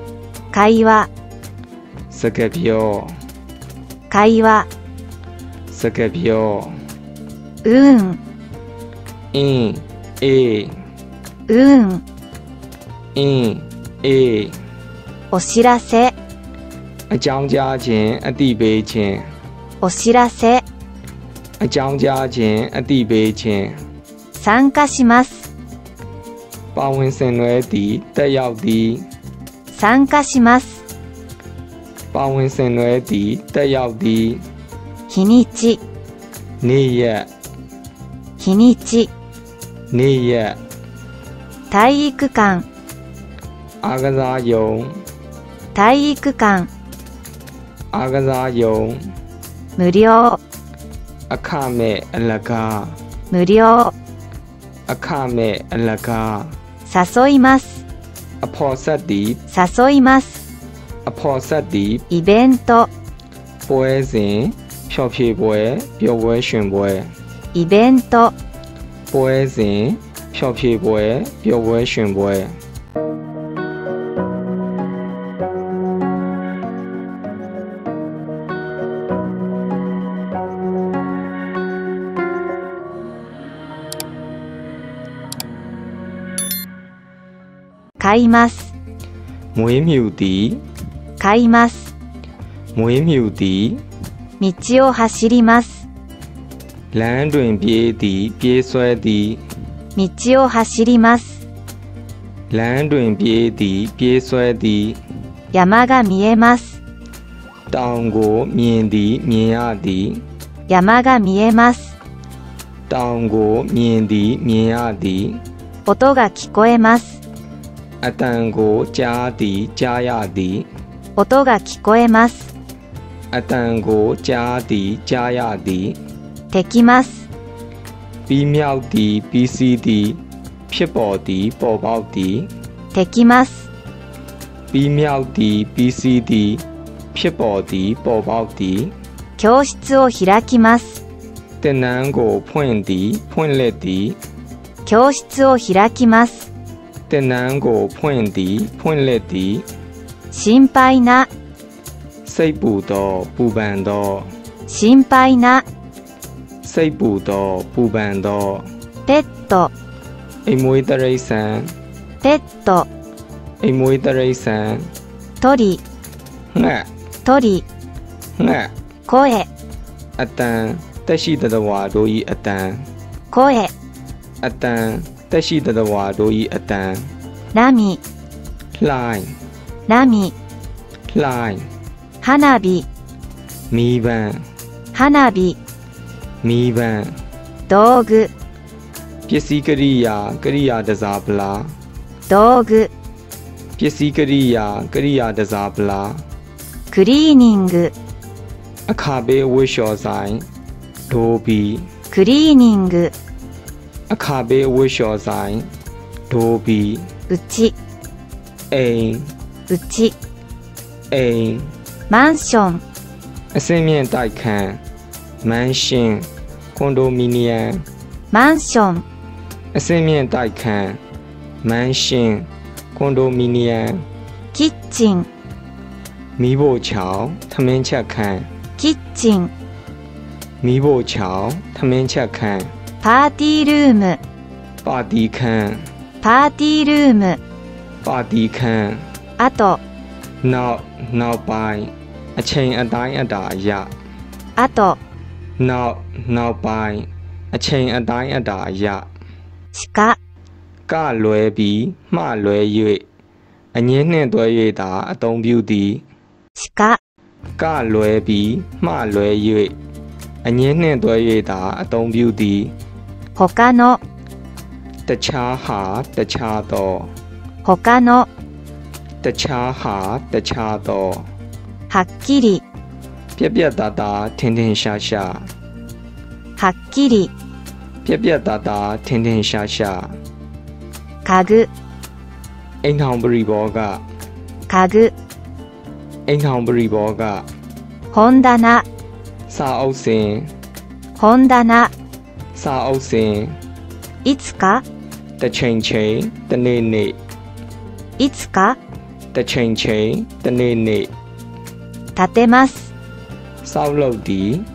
Speaker 1: 会話、
Speaker 2: စကားပြော
Speaker 1: 会話、
Speaker 2: စစကားပြော
Speaker 1: うん、
Speaker 2: အင်းအေး
Speaker 1: うん、
Speaker 2: အင်းအေး
Speaker 1: お知らせ、
Speaker 2: အကြောင်းကြားခြင်းအတိပေးခြင်း
Speaker 1: お知らせ、
Speaker 2: အကြောင်းကြားခြင်းအတိပေးခြင်း
Speaker 1: 参加します。
Speaker 2: ပါဝင်ဆင်နွှဲသည်တက်ရောက်သည်
Speaker 1: 参加します。
Speaker 2: ပါဝင်ဆင်နွှဲသည်တက်ရောက်သည်
Speaker 1: 日にち、
Speaker 2: နေ့ရက်
Speaker 1: 日にち、
Speaker 2: နေ့ရက်
Speaker 1: 体育館、
Speaker 2: အားကစားရုံ
Speaker 1: 体育館、
Speaker 2: အားကစားရုံ
Speaker 1: 無料、
Speaker 2: အခမဲ့အလကား
Speaker 1: 無料、
Speaker 2: အခမဲ့အလကား
Speaker 1: 誘います。
Speaker 2: အဖော်ဆက်သည်
Speaker 1: 誘います。
Speaker 2: အဖော်ဆက်သည်
Speaker 1: イベント、
Speaker 2: ပွဲစဉ်ဖျော်ဖြေပွဲပျော်ပွဲရွှင်ပွဲ
Speaker 1: イベント、
Speaker 2: ပွဲစဉ်ဖျော်ဖြေပွဲပျော်ပွဲရွှင်ပွဲ
Speaker 1: 買います。
Speaker 2: မွေးမြူသည်
Speaker 1: 買います。
Speaker 2: မွေးမြူသည်
Speaker 1: 道を走ります。
Speaker 2: လမ်းတွင်ပြေးသည်ပြေးဆွဲသည်
Speaker 1: 道を走ります。
Speaker 2: လမ်းတွင်ပြေးသည်ပြေးဆွဲသည်
Speaker 1: 山が見えます。
Speaker 2: တောင်ကိုမြင်သည်မြင်ရသည်
Speaker 1: 山が見えます。
Speaker 2: တောင်ကိုမြင်သည်မြင်ရသည်
Speaker 1: 音が聞こえます。
Speaker 2: အတန်ကိုကြားသည်ကြားရသည်
Speaker 1: 音が聞こえます。
Speaker 2: အတန်ကိုကြားသည်ကြားရသည်
Speaker 1: できます。
Speaker 2: ပြီးမြောက်သည်ပြီးစီးသည်ဖြစ်ပေါ်သည်ပေါ်ပေါက်သည်
Speaker 1: できます。
Speaker 2: ပြီးမြောက်သည်ပြီးစီးသည်ဖြစ်ပေါ်သည်ပေါ်ပေါက်သည်
Speaker 1: 教室を開きます。
Speaker 2: သင်တန်းကိုဖွင့်သည်ဖွင့်လှစ်သည်
Speaker 1: 教室を開きます。
Speaker 2: သင်တန်းကိုဖွင့်သည်ဖွင့်လှစ်သည်
Speaker 1: 心配な、
Speaker 2: စိတ်ပူသောပူပန်သော
Speaker 1: 心配な、
Speaker 2: စိတ်ပူသောပူပန်သော
Speaker 1: ペット、
Speaker 2: အိမ်မွေးတရိษံ
Speaker 1: ペット、
Speaker 2: အိမ်မွေးတရိษံ
Speaker 1: 鳥、
Speaker 2: ငှက်
Speaker 1: 鳥、
Speaker 2: ငှက်
Speaker 1: 声、
Speaker 2: အတန်တက်ရှိတတဝါတို့၏အတန်
Speaker 1: 声、
Speaker 2: အတန်တက်ရှိတတဝါတို့၏အတန်
Speaker 1: 波、
Speaker 2: လှိုင်း
Speaker 1: 波、
Speaker 2: လှိုင်း
Speaker 1: 花火、
Speaker 2: မီးပန်း
Speaker 1: 花火、
Speaker 2: မီးပန်း
Speaker 1: 道具、
Speaker 2: ပစ္စည်းကရိယာတစားပလား
Speaker 1: 道具、
Speaker 2: ပစ္စည်းကရိယာတစားပလား
Speaker 1: クリーニング、
Speaker 2: အခါပေးဝှလျှော်ဆိုင်ဒိုဘီ
Speaker 1: クリーニング、
Speaker 2: အခါပေးဝှလျှော်ဆိုင်ဒိုဘီ
Speaker 1: うち、
Speaker 2: အိမ်
Speaker 1: うち、
Speaker 2: အိမ်
Speaker 1: マンション、
Speaker 2: အစင်းမြင့်တိုက်ခန်းမန်ရှင်ကွန်ဒိုမီနီယမ်
Speaker 1: マンション、
Speaker 2: အစင်းမြင့်တိုက်ခန်းမန်ရှင်ကွန်ဒိုမီနီယမ်
Speaker 1: キッチン、
Speaker 2: မီးဖို့ချောင်းထမင်းချက်ခန်း
Speaker 1: キッチン、
Speaker 2: မီးဖို့ချောင်းထမင်းချက်ခန်း
Speaker 1: パーティールーム、
Speaker 2: ပါတီခန်း
Speaker 1: パーティールーム、
Speaker 2: ပါတီခန်း
Speaker 1: あと、
Speaker 2: နောက်ပိုင်းအချိန်အတိုင်းအတာအရ
Speaker 1: あと、
Speaker 2: နောက်ပိုင်းအချိန်အတိုင်းအတာအရ
Speaker 1: 鹿、
Speaker 2: ကလွဲပြီးမှလွဲ၍အငင်းနှင့်တွဲ၍သာအသုံးပြုသည်
Speaker 1: 鹿、
Speaker 2: ကလွဲပြီးမှလွဲ၍အငင်းနှင့်တွဲ၍သာအသုံးပြုသည်
Speaker 1: 他の、
Speaker 2: တခြားဟာတခြားသော
Speaker 1: 他の、
Speaker 2: တခြားဟာတခြားသော
Speaker 1: はっきり、
Speaker 2: ပြက်ပြက်သားသားထင်ထင်ရှားရှား
Speaker 1: はっきり、
Speaker 2: ပြက်ပြက်သားသားထင်ထင်ရှားရှား
Speaker 1: 家具、
Speaker 2: အိမ်ထောင်ပရိဘောက
Speaker 1: 家具、
Speaker 2: အိမ်ထောင်ပရိဘောက
Speaker 1: 本棚、
Speaker 2: စာအုပ်စင်
Speaker 1: 本棚、
Speaker 2: စာအုပ်စင်
Speaker 1: いつか、
Speaker 2: တစ်ချိန်ချိန်တစ်နေ့နေ့
Speaker 1: いつか、
Speaker 2: တစ်ချိန်ချိန်တစ်နေ့နေ့
Speaker 1: 建てます、
Speaker 2: စောက်လုပ်သည်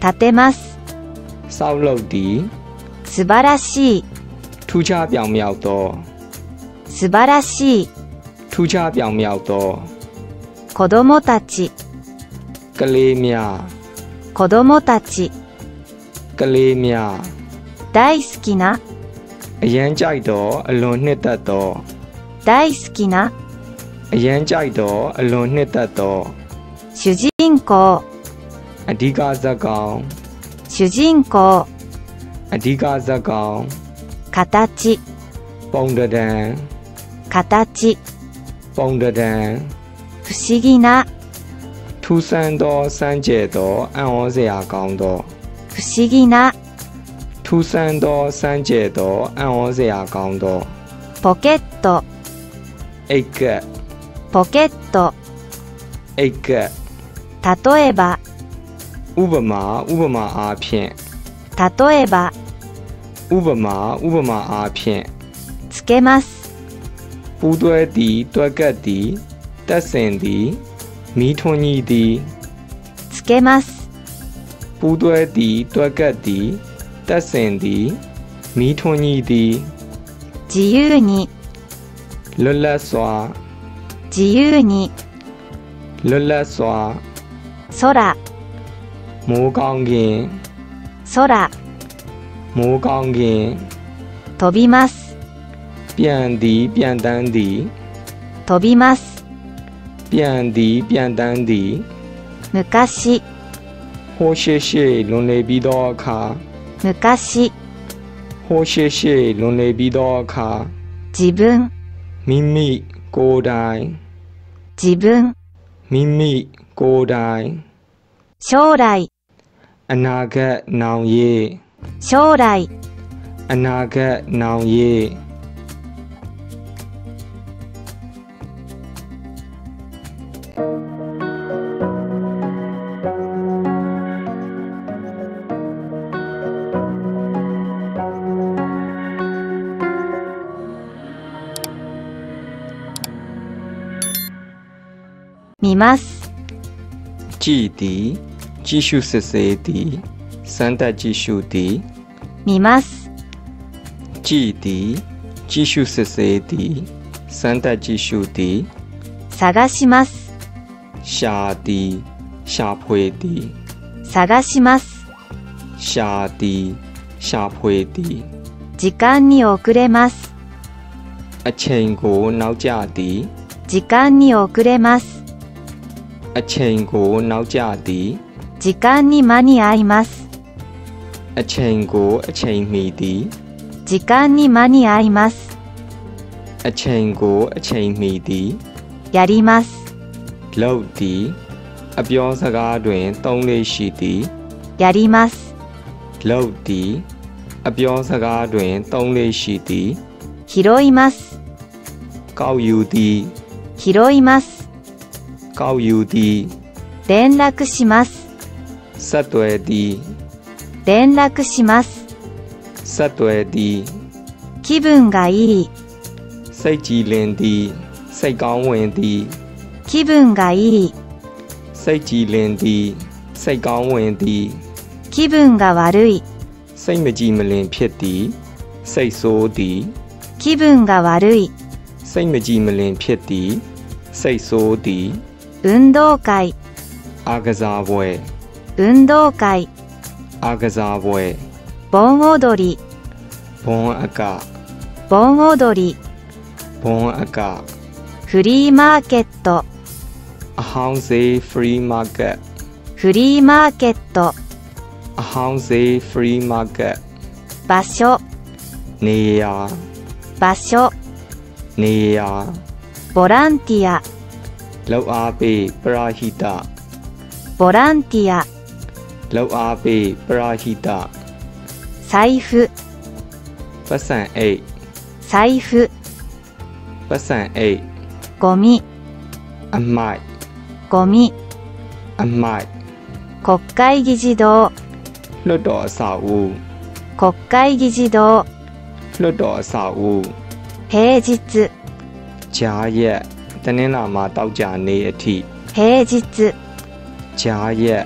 Speaker 1: 立てます。
Speaker 2: ဆောက်လုပ်သည်
Speaker 1: 素晴らしい。
Speaker 2: ထူးခြားပြောင်မြောက်သော
Speaker 1: 素晴らしい。
Speaker 2: ထူးခြားပြောင်မြောက်သော
Speaker 1: 子供たち
Speaker 2: ကလေးများ
Speaker 1: 子供たち
Speaker 2: ကလေးများ
Speaker 1: 大好きな
Speaker 2: အရန်ကြိုက်သောအလွန်နှစ်သက်သော
Speaker 1: 大好きな
Speaker 2: အရန်ကြိုက်သောအလွန်နှစ်သက်သော
Speaker 1: 主人公
Speaker 2: အဓိကဇာတ်ကောင်
Speaker 1: 主人公
Speaker 2: အဓိကဇာတ်ကောင်
Speaker 1: 形
Speaker 2: ပုံတံ
Speaker 1: 形
Speaker 2: ပုံတံ
Speaker 1: 不思議な
Speaker 2: ထူးဆန်းသောစမ်းကြဲသောအံ့ဩစရာကောင်းသော
Speaker 1: 不思議な
Speaker 2: ထူးဆန်းသောစမ်းကြဲသောအံ့ဩစရာကောင်းသော
Speaker 1: ポケット
Speaker 2: အိတ်ကပ်
Speaker 1: ポケット
Speaker 2: အိတ်ကပ်
Speaker 1: 例えば
Speaker 2: ဥပမာအားဖြင့်
Speaker 1: 例えば
Speaker 2: ဥပမာအားဖြင့်
Speaker 1: つけます
Speaker 2: ပူးတွဲသည်တွက်ကပ်သည်တက်ဆင်သည်မီးထွန်းကြီးသည်
Speaker 1: つけます
Speaker 2: ပူးတွဲသည်တွက်ကပ်သည်တက်ဆင်သည်မီးထွန်းကြီးသည်
Speaker 1: 自由に
Speaker 2: လွတ်လပ်စွာ
Speaker 1: 自由に
Speaker 2: လွတ်လပ်စွာ
Speaker 1: 空
Speaker 2: မိုးကောင်းကင်
Speaker 1: 空
Speaker 2: မိုးကောင်းကင်
Speaker 1: 飛びます
Speaker 2: ပြန်သည်ပြန်တန်းသည်
Speaker 1: 飛びます
Speaker 2: ပြန်သည်ပြန်တန်းသည်
Speaker 1: 昔
Speaker 2: ဟိုးရှေ့လွန်လေပြီးသောအခါ
Speaker 1: 昔
Speaker 2: ဟိုးရှေ့လွန်လေပြီးသောအခါ
Speaker 1: 自分
Speaker 2: မိမိကိုယ်တိုင်
Speaker 1: 自分
Speaker 2: မိမိကိုယ်တိုင်
Speaker 1: 将来
Speaker 2: အနာဂတ်နောင်ရေး
Speaker 1: 将来
Speaker 2: အနာဂတ်နောင်ရေး
Speaker 1: 見ます
Speaker 2: ကြည့်သည်ကြည့်ရှုစစ်ဆေးသည်စမ်းသပ်ကြည့်ရှုသည်
Speaker 1: 見ます
Speaker 2: ကြည့်သည်ကြည့်ရှုစစ်ဆေးသည်စမ်းသပ်ကြည့်ရှုသည်
Speaker 1: 探します
Speaker 2: ရှာသည်ရှာဖွေသည်
Speaker 1: 探します
Speaker 2: ရှာသည်ရှာဖွေသည်
Speaker 1: 時間に遅れます
Speaker 2: အချိန်ကိုနောက်ကျသည်
Speaker 1: 時間に遅れます
Speaker 2: အချိန်ကိုနောက်ကျသည်
Speaker 1: 時間に間に合います
Speaker 2: အချိန်ကိုအချိန်မီသည်
Speaker 1: 時間に間に合います
Speaker 2: အချိန်ကိုအချိန်မီသည်
Speaker 1: やります
Speaker 2: လုပ်သည်အပြောစကားတွင်သုံးလေးရှိသည်
Speaker 1: やります
Speaker 2: လုပ်သည်အပြောစကားတွင်သုံးလေးရှိသည်
Speaker 1: 拾います
Speaker 2: ကောက်ယူသည်
Speaker 1: 拾います
Speaker 2: ကောက်ယူသည်
Speaker 1: 連絡します
Speaker 2: ဆက်သွယ်သည်
Speaker 1: 連絡します
Speaker 2: ဆက်သွယ်သည်
Speaker 1: 気分がいい
Speaker 2: စိတ်ကြည်လင်သည်စိတ်ကောင်းဝင်သည်
Speaker 1: 気分がいい
Speaker 2: စိတ်ကြည်လင်သည်စိတ်ကောင်းဝင်သည်
Speaker 1: 気分が悪い
Speaker 2: စိတ်မကြည်မလင်ဖြစ်သည်စိတ်ဆိုးသည်
Speaker 1: 気分が悪い
Speaker 2: စိတ်မကြည်မလင်ဖြစ်သည်စိတ်ဆိုးသည်
Speaker 1: 運動会
Speaker 2: အားကစားပွဲ
Speaker 1: 運動会
Speaker 2: အားကစားပွဲ
Speaker 1: 盆踊り
Speaker 2: ဘွန်အက
Speaker 1: 盆踊り
Speaker 2: ဘွန်အက
Speaker 1: フリーマーケット
Speaker 2: အဟောင်းဈေး free market
Speaker 1: フリーマーケット
Speaker 2: အဟောင်းဈေး free market
Speaker 1: 場所
Speaker 2: နေရာ
Speaker 1: 場所
Speaker 2: နေရာ
Speaker 1: ボランティア
Speaker 2: လောက်အားပေးပရာဟိတ
Speaker 1: ボランティア
Speaker 2: လောက်အားပေးပရာဟိတ
Speaker 1: 財布
Speaker 2: ပတ်စံအိတ်
Speaker 1: 財布
Speaker 2: ပတ်စံအိတ်
Speaker 1: ゴミ
Speaker 2: အမိုက်
Speaker 1: ゴミ
Speaker 2: အမိုက်
Speaker 1: 国会議事堂
Speaker 2: လွတ်တော်အဆောက်အဦ
Speaker 1: 国会議事堂
Speaker 2: လွတ်တော်အဆောက်အဦ
Speaker 1: 平日
Speaker 2: ဂျားရက်တနင်္လာမှာတောက်ကြနေအထိ
Speaker 1: 平日
Speaker 2: ဂျားရက်တ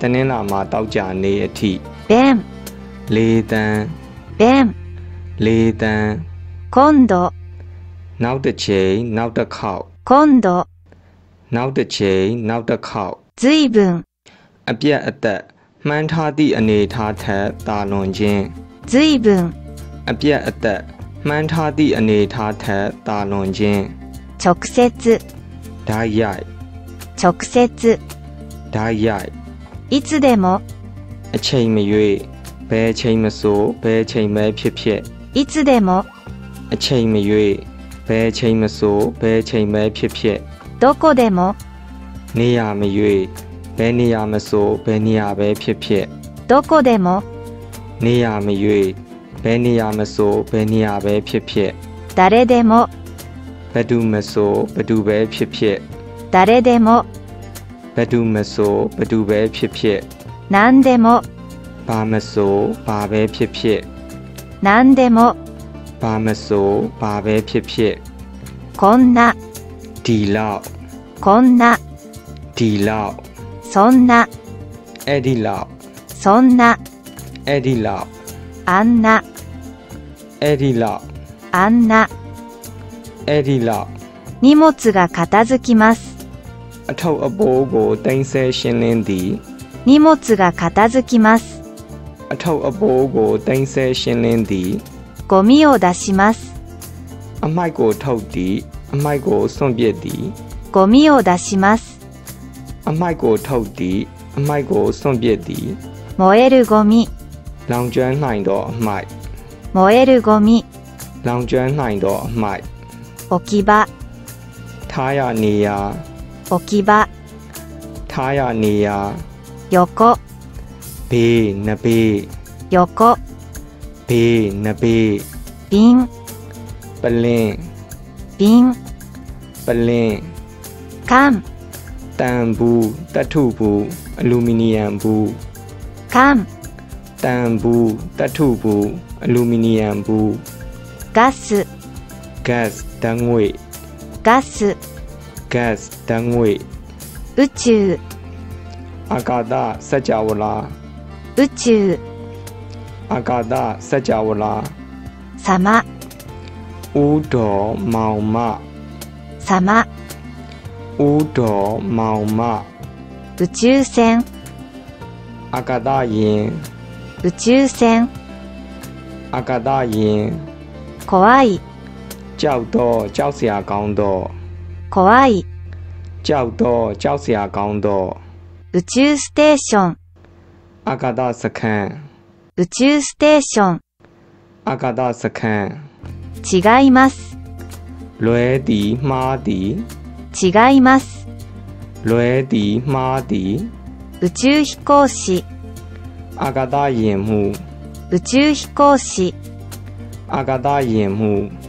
Speaker 2: တနင်္လာမှာတောက်ကြနေအထိ
Speaker 1: 弁、
Speaker 2: လေးတန်း
Speaker 1: 弁、
Speaker 2: လေးတန်း
Speaker 1: 今度、
Speaker 2: နောက်တစ်ချိန်နောက်တစ်ခေါက်
Speaker 1: 今度、
Speaker 2: နောက်တစ်ချိန်နောက်တစ်ခေါက်
Speaker 1: 随分、
Speaker 2: အပြတ်အသက်မှန်းထားသည့်အနေထားထက်တာလွန်ခြင်း
Speaker 1: 随分、
Speaker 2: အပြတ်အသက်မှန်းထားသည့်အနေထားထက်တာလွန်ခြင်း
Speaker 1: 直接、
Speaker 2: ဓာတ်ရိုက်
Speaker 1: 直接、
Speaker 2: ဓာတ်ရိုက်
Speaker 1: いつでも、
Speaker 2: အချိန်မရွေးဘယ်ချိန်မဆိုဘယ်ချိန်ပဲဖြစ်ဖြစ်
Speaker 1: いつでも、
Speaker 2: အချိန်မရွေးဘယ်ချိန်မဆိုဘယ်ချိန်ပဲဖြစ်ဖြစ်
Speaker 1: どこでも、
Speaker 2: နေရာမရွေးဘယ်နေရာမဆိုဘယ်နေရာပဲဖြစ်ဖြစ်
Speaker 1: どこでも、
Speaker 2: နေရာမရွေးဘယ်နေရာမဆိုဘယ်နေရာပဲဖြစ်ဖြစ်
Speaker 1: 誰でも、
Speaker 2: ဘယ်သူမဆိုဘယ်သူပဲဖြစ်ဖြစ်
Speaker 1: 誰でも、
Speaker 2: ဘယ်သူမဆိုဘယ်သူပဲဖြစ်ဖြစ်
Speaker 1: 何でも、
Speaker 2: ဘာမဆိုဘာပဲဖြစ်ဖြစ်
Speaker 1: 何でも、
Speaker 2: ဘာမဆိုဘာပဲဖြစ်ဖြစ်
Speaker 1: こんな、
Speaker 2: ဒီလောက်
Speaker 1: こんな、
Speaker 2: ဒီလောက်
Speaker 1: そんな、
Speaker 2: အဲ့ဒီလောက်
Speaker 1: そんな、
Speaker 2: အဲ့ဒီလောက်
Speaker 1: あんな、
Speaker 2: အဲ့ဒီလောက်
Speaker 1: あんな、
Speaker 2: အဲ့ဒီလောက်
Speaker 1: 荷物が片付きます。
Speaker 2: အထုပ်အပိုးကိုတင်ဆဲရှင်းလင်းသည်
Speaker 1: 荷物が片付きます。
Speaker 2: အထုပ်အပိုးကိုတင်ဆဲရှင်းလင်းသည်
Speaker 1: ゴミを出します。
Speaker 2: အမိုက်ကိုထုတ်သည်အမိုက်ကိုစွန့်ပစ်သည်
Speaker 1: ゴミを出します。
Speaker 2: အမိုက်ကိုထုတ်သည်အမိုက်ကိုစွန့်ပစ်သည်
Speaker 1: 燃えるゴミ、
Speaker 2: လောင်ကျွမ်းနိုင်သောအမိုက်
Speaker 1: 燃えるゴミ、
Speaker 2: လောင်ကျွမ်းနိုင်သောအမိုက်
Speaker 1: 置き場、
Speaker 2: ထားရနေရာ
Speaker 1: 置き場、
Speaker 2: ထားရနေရာ
Speaker 1: 横、
Speaker 2: ဘေးနဘေး
Speaker 1: 横、
Speaker 2: ဘေးနဘေး
Speaker 1: 瓶、
Speaker 2: ပလင်း
Speaker 1: 瓶、
Speaker 2: ပလင်း
Speaker 1: 缶、
Speaker 2: တန်ဘူးတထုဘူးအလူမီနီယံဘူး
Speaker 1: 缶、
Speaker 2: တန်ဘူးတထုဘူးအလူမီနီယံဘူး
Speaker 1: ガス、
Speaker 2: gas ဓာတ်ငွေ
Speaker 1: ガス、
Speaker 2: gas ဓာတ်ငွေ
Speaker 1: 宇宙、
Speaker 2: အာကာသစัจ java လာ
Speaker 1: 宇宙、
Speaker 2: အာကာသစัจ java လာ
Speaker 1: 様、
Speaker 2: ဦးတော်မောင်မ
Speaker 1: 様、
Speaker 2: ဦးတော်မောင်မ
Speaker 1: 宇宙船、
Speaker 2: အာကာသယာဉ်
Speaker 1: 宇宙船、
Speaker 2: အာကာသယာဉ်
Speaker 1: 怖い、
Speaker 2: ကြောက်တော့ကြောက်စရာကောင်းတော့
Speaker 1: 怖い、
Speaker 2: ကြောက်တော့ကြောက်စရာကောင်းတော့
Speaker 1: 宇宙ステーション、
Speaker 2: အာကာသစခန်း
Speaker 1: 宇宙ステーション、
Speaker 2: အာကာသစခန်း
Speaker 1: 違います、
Speaker 2: လွဲသည်မှားသည်
Speaker 1: 違います、
Speaker 2: လွဲသည်မှားသည်
Speaker 1: 宇宙飛行士、
Speaker 2: အာကာသယာဉ်မှု
Speaker 1: 宇宙飛行士、
Speaker 2: အာကာသယာဉ်မှု